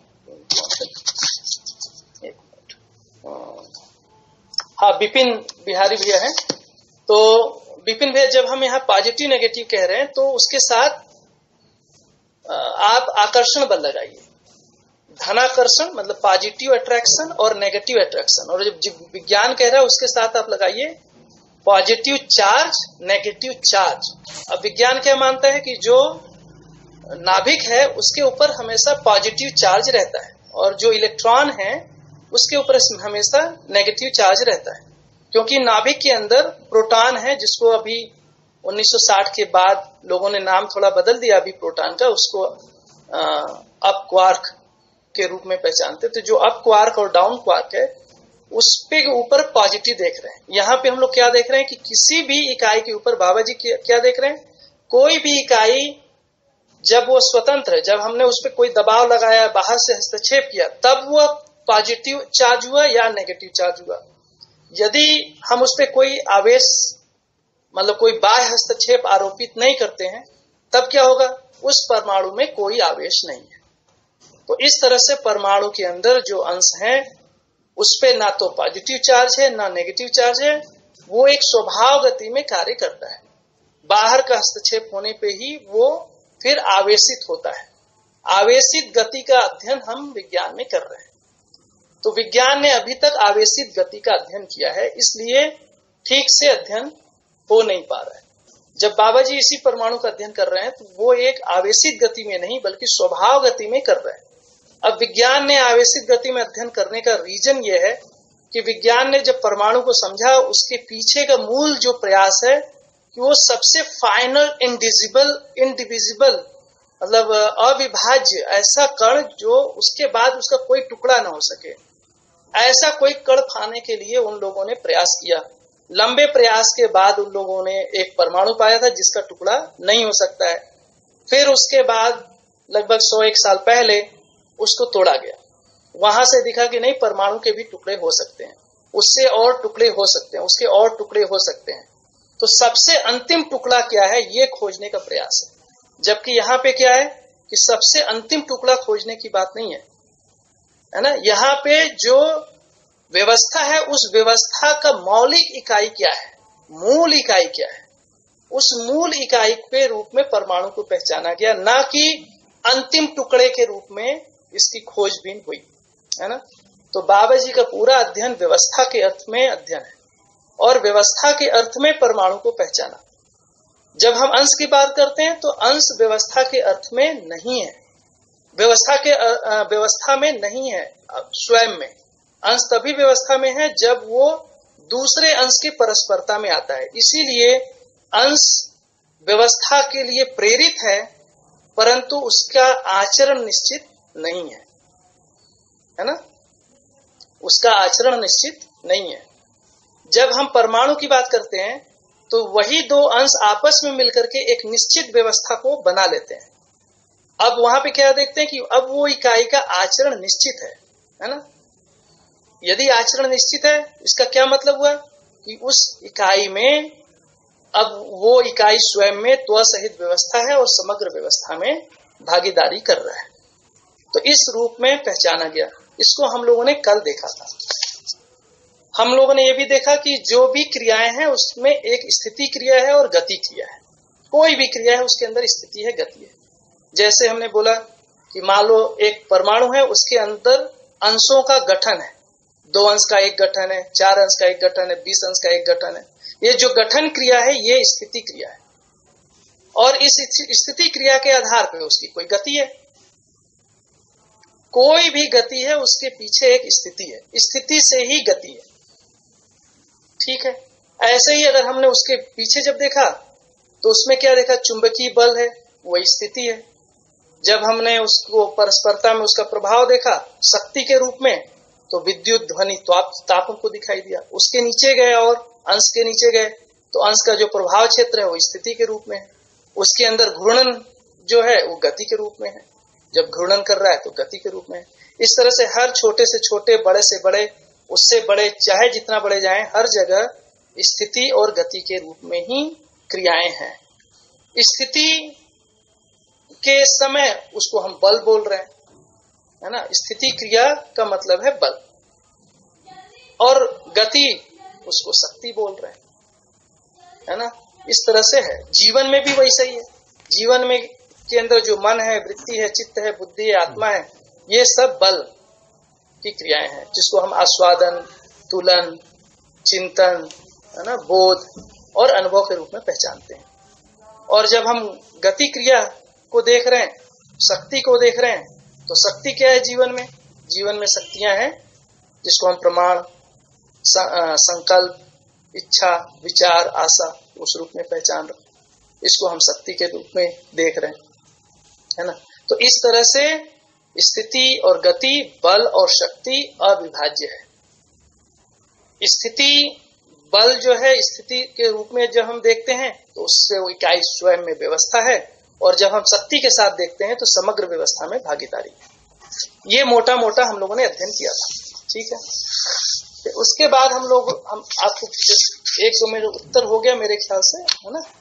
हाँ बिपिन बिहारी भैया है, तो बिपिन भैया जब हम यहाँ पॉजिटिव नेगेटिव कह रहे हैं तो उसके साथ आप आकर्षण बल लगाइए। धनाकर्षण मतलब पॉजिटिव अट्रैक्शन और नेगेटिव अट्रैक्शन, और जब विज्ञान कह रहा है उसके साथ आप लगाइए पॉजिटिव चार्ज, नेगेटिव चार्ज। अब विज्ञान क्या मानता है कि जो नाभिक है उसके ऊपर हमेशा पॉजिटिव चार्ज रहता है, और जो इलेक्ट्रॉन है उसके ऊपर हमेशा नेगेटिव चार्ज रहता है, क्योंकि नाभिक के अंदर प्रोटॉन है, जिसको अभी 1960 के बाद लोगों ने नाम थोड़ा बदल दिया अभी प्रोटॉन का, उसको अप क्वार्क के रूप में पहचानते। तो जो अप क्वार्क और डाउन क्वार्क है उस पे ऊपर पॉजिटिव देख रहे हैं। यहाँ पे हम लोग क्या देख रहे हैं कि किसी भी इकाई के ऊपर बाबा जी क्या देख रहे हैं, कोई भी इकाई जब वो स्वतंत्र है, जब हमने उस पर कोई दबाव लगाया, बाहर से हस्तक्षेप किया, तब वो पॉजिटिव चार्ज हुआ या नेगेटिव चार्ज हुआ। यदि हम उस पर कोई आवेश मतलब कोई बाह्य हस्तक्षेप आरोपित नहीं करते हैं, तब क्या होगा, उस परमाणु में कोई आवेश नहीं है। तो इस तरह से परमाणु के अंदर जो अंश है उस पे ना तो पॉजिटिव चार्ज है ना नेगेटिव चार्ज है, वो एक स्वभाव गति में कार्य करता है। बाहर का हस्तक्षेप होने पे ही वो फिर आवेशित होता है। आवेशित गति का अध्ययन हम विज्ञान में कर रहे हैं। तो विज्ञान ने अभी तक आवेशित गति का अध्ययन किया है, इसलिए ठीक से अध्ययन हो नहीं पा रहा है। जब बाबा जी इसी परमाणु का अध्ययन कर रहे हैं तो वो एक आवेशित गति में नहीं बल्कि स्वभाव गति में कर रहे हैं। अब विज्ञान ने आवेशित गति में अध्ययन करने का रीजन ये है कि विज्ञान ने जब परमाणु को समझा, उसके पीछे का मूल जो प्रयास है कि वो सबसे फाइनल इंडिविजिबल मतलब अविभाज्य ऐसा कण जो उसके बाद उसका कोई टुकड़ा ना हो सके, ऐसा कोई कण पाने के लिए उन लोगों ने प्रयास किया। लंबे प्रयास के बाद उन लोगों ने एक परमाणु पाया था जिसका टुकड़ा नहीं हो सकता है। फिर उसके बाद लगभग 101 साल पहले उसको तोड़ा गया। वहां से दिखा कि नहीं, परमाणु के भी टुकड़े हो सकते हैं, उससे और टुकड़े हो सकते हैं, उसके और टुकड़े हो सकते हैं। तो सबसे अंतिम टुकड़ा क्या है ये खोजने का प्रयास है। जबकि यहाँ पे क्या है कि सबसे अंतिम टुकड़ा खोजने की बात नहीं है ना। यहाँ पे जो व्यवस्था है उस व्यवस्था का मौलिक इकाई क्या है, मूल इकाई क्या है, उस मूल इकाई के रूप में परमाणु को पहचाना गया, ना कि अंतिम टुकड़े के रूप में इसकी खोजबीन हुई, है ना। तो बाबा जी का पूरा अध्ययन व्यवस्था के अर्थ में अध्ययन है, और व्यवस्था के अर्थ में परमाणु को पहचाना। जब हम अंश की बात करते हैं तो अंश व्यवस्था के अर्थ में नहीं है, व्यवस्था में नहीं है स्वयं में। अंश तभी व्यवस्था में है जब वो दूसरे अंश की परस्परता में आता है। इसीलिए अंश व्यवस्था के लिए प्रेरित है, परंतु उसका आचरण निश्चित नहीं है ना, उसका आचरण निश्चित नहीं है। जब हम परमाणु की बात करते हैं तो वही दो अंश आपस में मिलकर के एक निश्चित व्यवस्था को बना लेते हैं। अब वहां पे क्या देखते हैं कि अब वो इकाई का आचरण निश्चित है ना। यदि आचरण निश्चित है, इसका क्या मतलब हुआ कि उस इकाई में अब वो इकाई स्वयं में त्व सहित व्यवस्था है और समग्र व्यवस्था में भागीदारी कर रहा है। तो इस रूप में पहचाना गया। इसको हम लोगों ने कल देखा था। हम लोगों ने ये भी देखा कि जो भी क्रियाएं हैं उसमें एक स्थिति क्रिया है और गति क्रिया है। कोई भी क्रिया है उसके अंदर स्थिति है, गति है। जैसे हमने बोला कि मान लो एक परमाणु है, उसके अंदर अंशों का गठन है, 2 अंश का एक गठन है, 4 अंश का एक गठन है, 20 अंश का एक गठन है। ये जो गठन क्रिया है ये स्थिति क्रिया है और इस स्थिति क्रिया के आधार पर उसकी कोई गति है। कोई भी गति है उसके पीछे एक स्थिति है, स्थिति से ही गति है। ठीक है। ऐसे ही अगर हमने उसके पीछे जब देखा तो उसमें क्या देखा, चुंबकीय बल है, वही स्थिति है। जब हमने उसको परस्परता में उसका प्रभाव देखा शक्ति के रूप में, तो विद्युत ध्वनि ताप हमको दिखाई दिया। उसके नीचे गए और अंश के नीचे गए तो अंश का जो प्रभाव क्षेत्र है वो स्थिति के रूप में है। उसके अंदर घूर्णन जो है वो गति के रूप में है, जब घूर्णन कर रहा है तो गति के रूप में है। इस तरह से हर छोटे से छोटे, बड़े से बड़े, उससे बड़े, चाहे जितना बड़े जाएं, हर जगह स्थिति और गति के रूप में ही क्रियाएं हैं। स्थिति के समय उसको हम बल बोल रहे हैं, है ना। स्थिति क्रिया का मतलब है बल, और गति उसको शक्ति बोल रहे हैं, है ना। इस तरह से है। जीवन में भी वैसा ही है। जीवन में के अंदर जो मन है, वृत्ति है, चित्त है, बुद्धि है, आत्मा है, ये सब बल की क्रियाएं हैं, जिसको हम आस्वादन, तुलन, चिंतन, है ना, बोध और अनुभव के रूप में पहचानते हैं। और जब हम गति क्रिया को देख रहे हैं, शक्ति को देख रहे हैं, तो शक्ति क्या है जीवन में? जीवन में शक्तियां हैं जिसको हम प्रमाण, संकल्प, इच्छा, विचार, आशा उस रूप में पहचान रहे हैं। इसको हम शक्ति के रूप में देख रहे हैं, है ना। तो इस तरह से स्थिति और गति, बल और शक्ति अविभाज्य है। स्थिति बल जो है स्थिति के रूप में जब हम देखते हैं तो उससे वो इकाई स्वयं में व्यवस्था है, और जब हम शक्ति के साथ देखते हैं तो समग्र व्यवस्था में भागीदारी है। ये मोटा मोटा हम लोगों ने अध्ययन किया था। ठीक है। तो उसके बाद हम आपको 1-2 में उत्तर हो गया मेरे ख्याल से, है ना।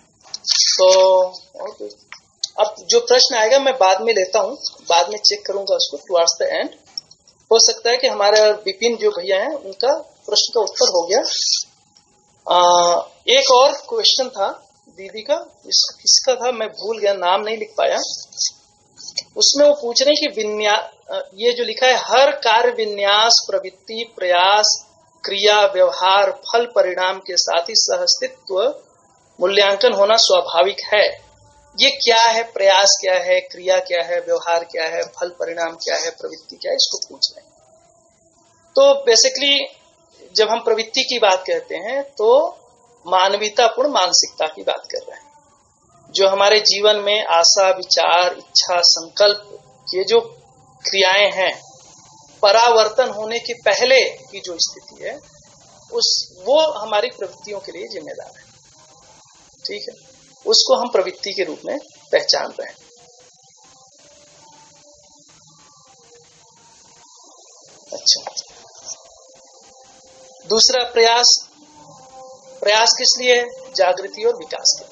तो अब जो प्रश्न आएगा मैं बाद में लेता हूँ, बाद में चेक करूंगा उसको टुवार्ड्स द एंड। हो सकता है कि हमारे विपिन जो भैया हैं उनका प्रश्न का उत्तर हो गया। एक और क्वेश्चन था दीदी का, किसका था मैं भूल गया, नाम नहीं लिख पाया। उसमें वो पूछ रहे हैं कि ये जो लिखा है, हर कार्य विन्यास, प्रवृत्ति, प्रयास, क्रिया, व्यवहार, फल, परिणाम के साथ ही सहअस्तित्व मूल्यांकन होना स्वाभाविक है। ये क्या है? प्रयास क्या है, क्रिया क्या है, व्यवहार क्या है, फल परिणाम क्या है, प्रवृत्ति क्या है, इसको पूछ रहे हैं। तो बेसिकली जब हम प्रवृत्ति की बात कहते हैं तो मानवीयतापूर्ण मानसिकता की बात कर रहे हैं। जो हमारे जीवन में आशा, विचार, इच्छा, संकल्प, ये जो क्रियाएं हैं, परावर्तन होने के पहले की जो स्थिति है वो हमारी प्रवृत्तियों के लिए जिम्मेदार है। ठीक है। उसको हम प्रवृत्ति के रूप में पहचान रहे हैं। अच्छा, दूसरा प्रयास किस लिए है? जागृति और विकास के लिए।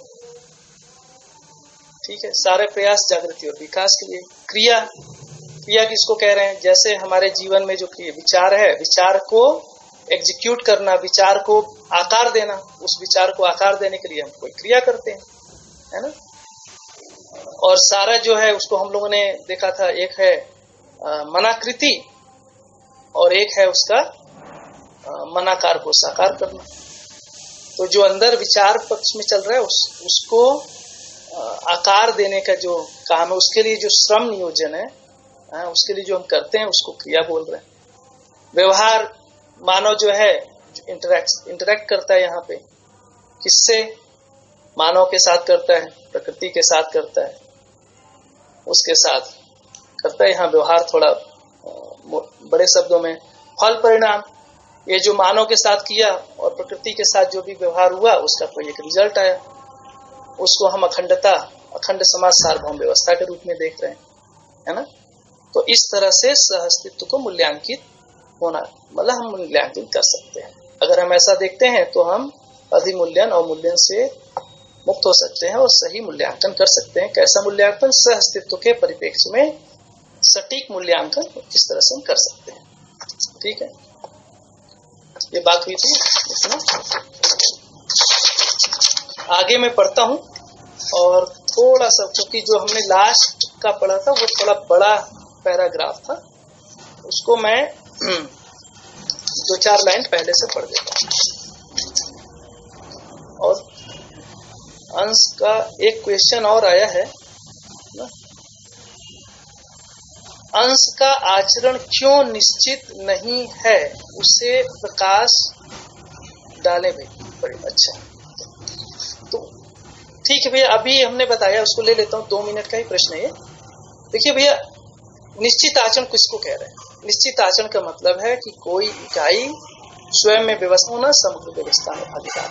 ठीक है। सारे प्रयास जागृति और विकास के लिए। क्रिया किसको कह रहे हैं? जैसे हमारे जीवन में जो विचार है, विचार को एग्जीक्यूट करना, विचार को आकार देना, उस विचार को आकार देने के लिए हम कोई क्रिया करते हैं, है ना। और सारा जो है उसको हम लोगों ने देखा था, एक है मनाकृति और एक है उसका मनाकार को साकार करना। तो जो अंदर विचार पक्ष में चल रहा है उसको आकार देने का जो काम है, उसके लिए जो श्रम नियोजन है, उसके लिए जो हम करते हैं उसको क्रिया बोल रहे हैं। व्यवहार, मानव जो है इंटरेक्ट करता है यहाँ पे, किससे? मानव के साथ करता है, प्रकृति के साथ करता है, उसके साथ करता है। यहाँ व्यवहार थोड़ा बड़े शब्दों में। फल परिणाम, ये जो मानव के साथ किया और प्रकृति के साथ जो भी व्यवहार हुआ उसका कोई एक रिजल्ट आया, उसको हम अखंड समाज सार्वभौम व्यवस्था के रूप में देख रहे हैं, है ना। तो इस तरह से सहअस्तित्व को मूल्यांकित होना, मतलब हम मूल्यांकन कर सकते हैं। अगर हम ऐसा देखते हैं तो हम अधिमूल्यन अवमूल्यन से मुक्त हो सकते हैं और सही मूल्यांकन कर सकते हैं। कैसा मूल्यांकन? सह अस्तित्व के परिप्रेक्ष्य में सटीक मूल्यांकन किस तरह से हम कर सकते हैं। ठीक है, ये बात हुई थी इसमें। आगे मैं पढ़ता हूं और थोड़ा सा, क्योंकि जो हमने लास्ट का पढ़ा था वो थोड़ा बड़ा पैराग्राफ था, उसको मैं 2-4 लाइन पहले से पढ़ देता हूं। और अंश का एक क्वेश्चन और आया है, अंश का आचरण क्यों निश्चित नहीं है, उसे प्रकाश डाले भाई। बड़ी अच्छा, तो ठीक है भैया, अभी हमने बताया, उसको ले लेता हूँ। 2 मिनट का ही प्रश्न है ये। देखिए भैया, निश्चित आचरण किसको कह रहे हैं? निश्चित आचरण का मतलब है कि कोई इकाई स्वयं में व्यवस्था होना, समग्र व्यवस्था में अधिकार।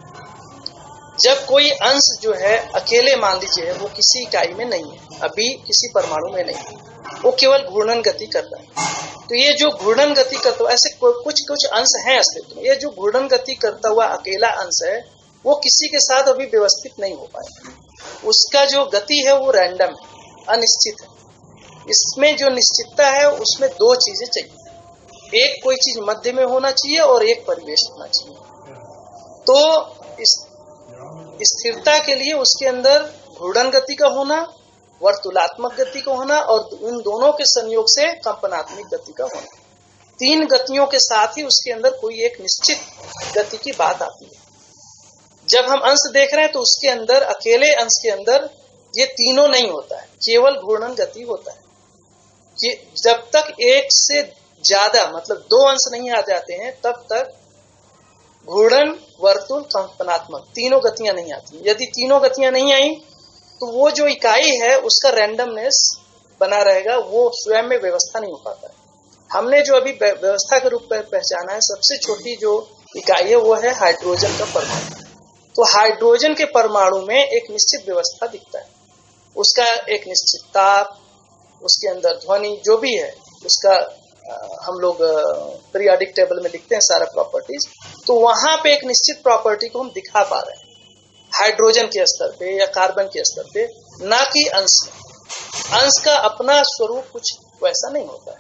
जब कोई अंश जो है अकेले, मान लीजिए वो किसी इकाई में नहीं है, अभी किसी परमाणु में नहीं है, वो केवल घूर्णन गति कर रहा है, तो ये जो घूर्णन गति करता हुआ, ऐसे कुछ अंश हैं अस्तित्व में, ये जो घूर्णन गति करता हुआ अकेला अंश है वो किसी के साथ अभी व्यवस्थित नहीं हो पाया। उसका जो गति है वो रैंडम है, अनिश्चित है। इसमें जो निश्चितता है उसमें 2 चीजें चाहिए, एक कोई चीज मध्य में होना चाहिए और एक परिवेश होना चाहिए। तो इस स्थिरता के लिए उसके अंदर घूर्णन गति का होना, वर्तुलात्मक गति का होना और उन दोनों के संयोग से कंपनात्मक गति का होना। 3 गतियों के साथ ही उसके अंदर कोई एक निश्चित गति की बात आती है। जब हम अंश देख रहे हैं तो उसके अंदर, अकेले अंश के अंदर ये तीनों नहीं होता है, केवल घूर्णन गति होता है। कि जब तक एक से ज्यादा, मतलब 2 अंश नहीं आ जाते हैं, तब तक घूर्णन, वर्तुल, कंपनात्मक तीनों गतियां नहीं आती। यदि तीनों गतियां नहीं आई तो वो जो इकाई है उसका रैंडमनेस बना रहेगा, वो स्वयं में व्यवस्था नहीं हो पाता है। हमने जो अभी व्यवस्था के रूप में पहचाना है, सबसे छोटी जो इकाई है वो है हाइड्रोजन का परमाणु। तो हाइड्रोजन के परमाणु में एक निश्चित व्यवस्था दिखता है, उसका एक निश्चित ताप, उसके अंदर ध्वनि जो भी है उसका हम लोग पीरियोडिक टेबल में लिखते हैं सारा प्रॉपर्टीज। तो वहां पे एक निश्चित प्रॉपर्टी को हम दिखा पा रहे हैं हाइड्रोजन के स्तर पे या कार्बन के स्तर पे, ना कि अंश में। अंश का अपना स्वरूप कुछ वैसा नहीं होता है।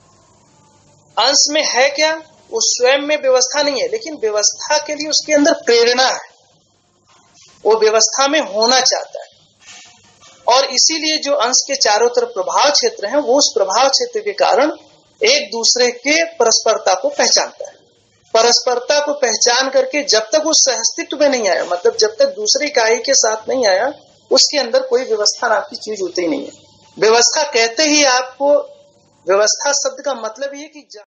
अंश में है क्या, वो स्वयं में व्यवस्था नहीं है, लेकिन व्यवस्था के लिए उसके अंदर प्रेरणा है, वो व्यवस्था में होना चाहता है। और इसीलिए जो अंश के चारों तरफ प्रभाव क्षेत्र हैं, वो उस प्रभाव क्षेत्र के कारण एक दूसरे के परस्परता को पहचानता है। परस्परता को पहचान करके जब तक वो सहअस्तित्व में नहीं आया, मतलब जब तक दूसरी इकाई के साथ नहीं आया, उसके अंदर कोई व्यवस्था नाम की चीज होती ही नहीं है। व्यवस्था कहते ही आपको, व्यवस्था शब्द का मतलब ये है कि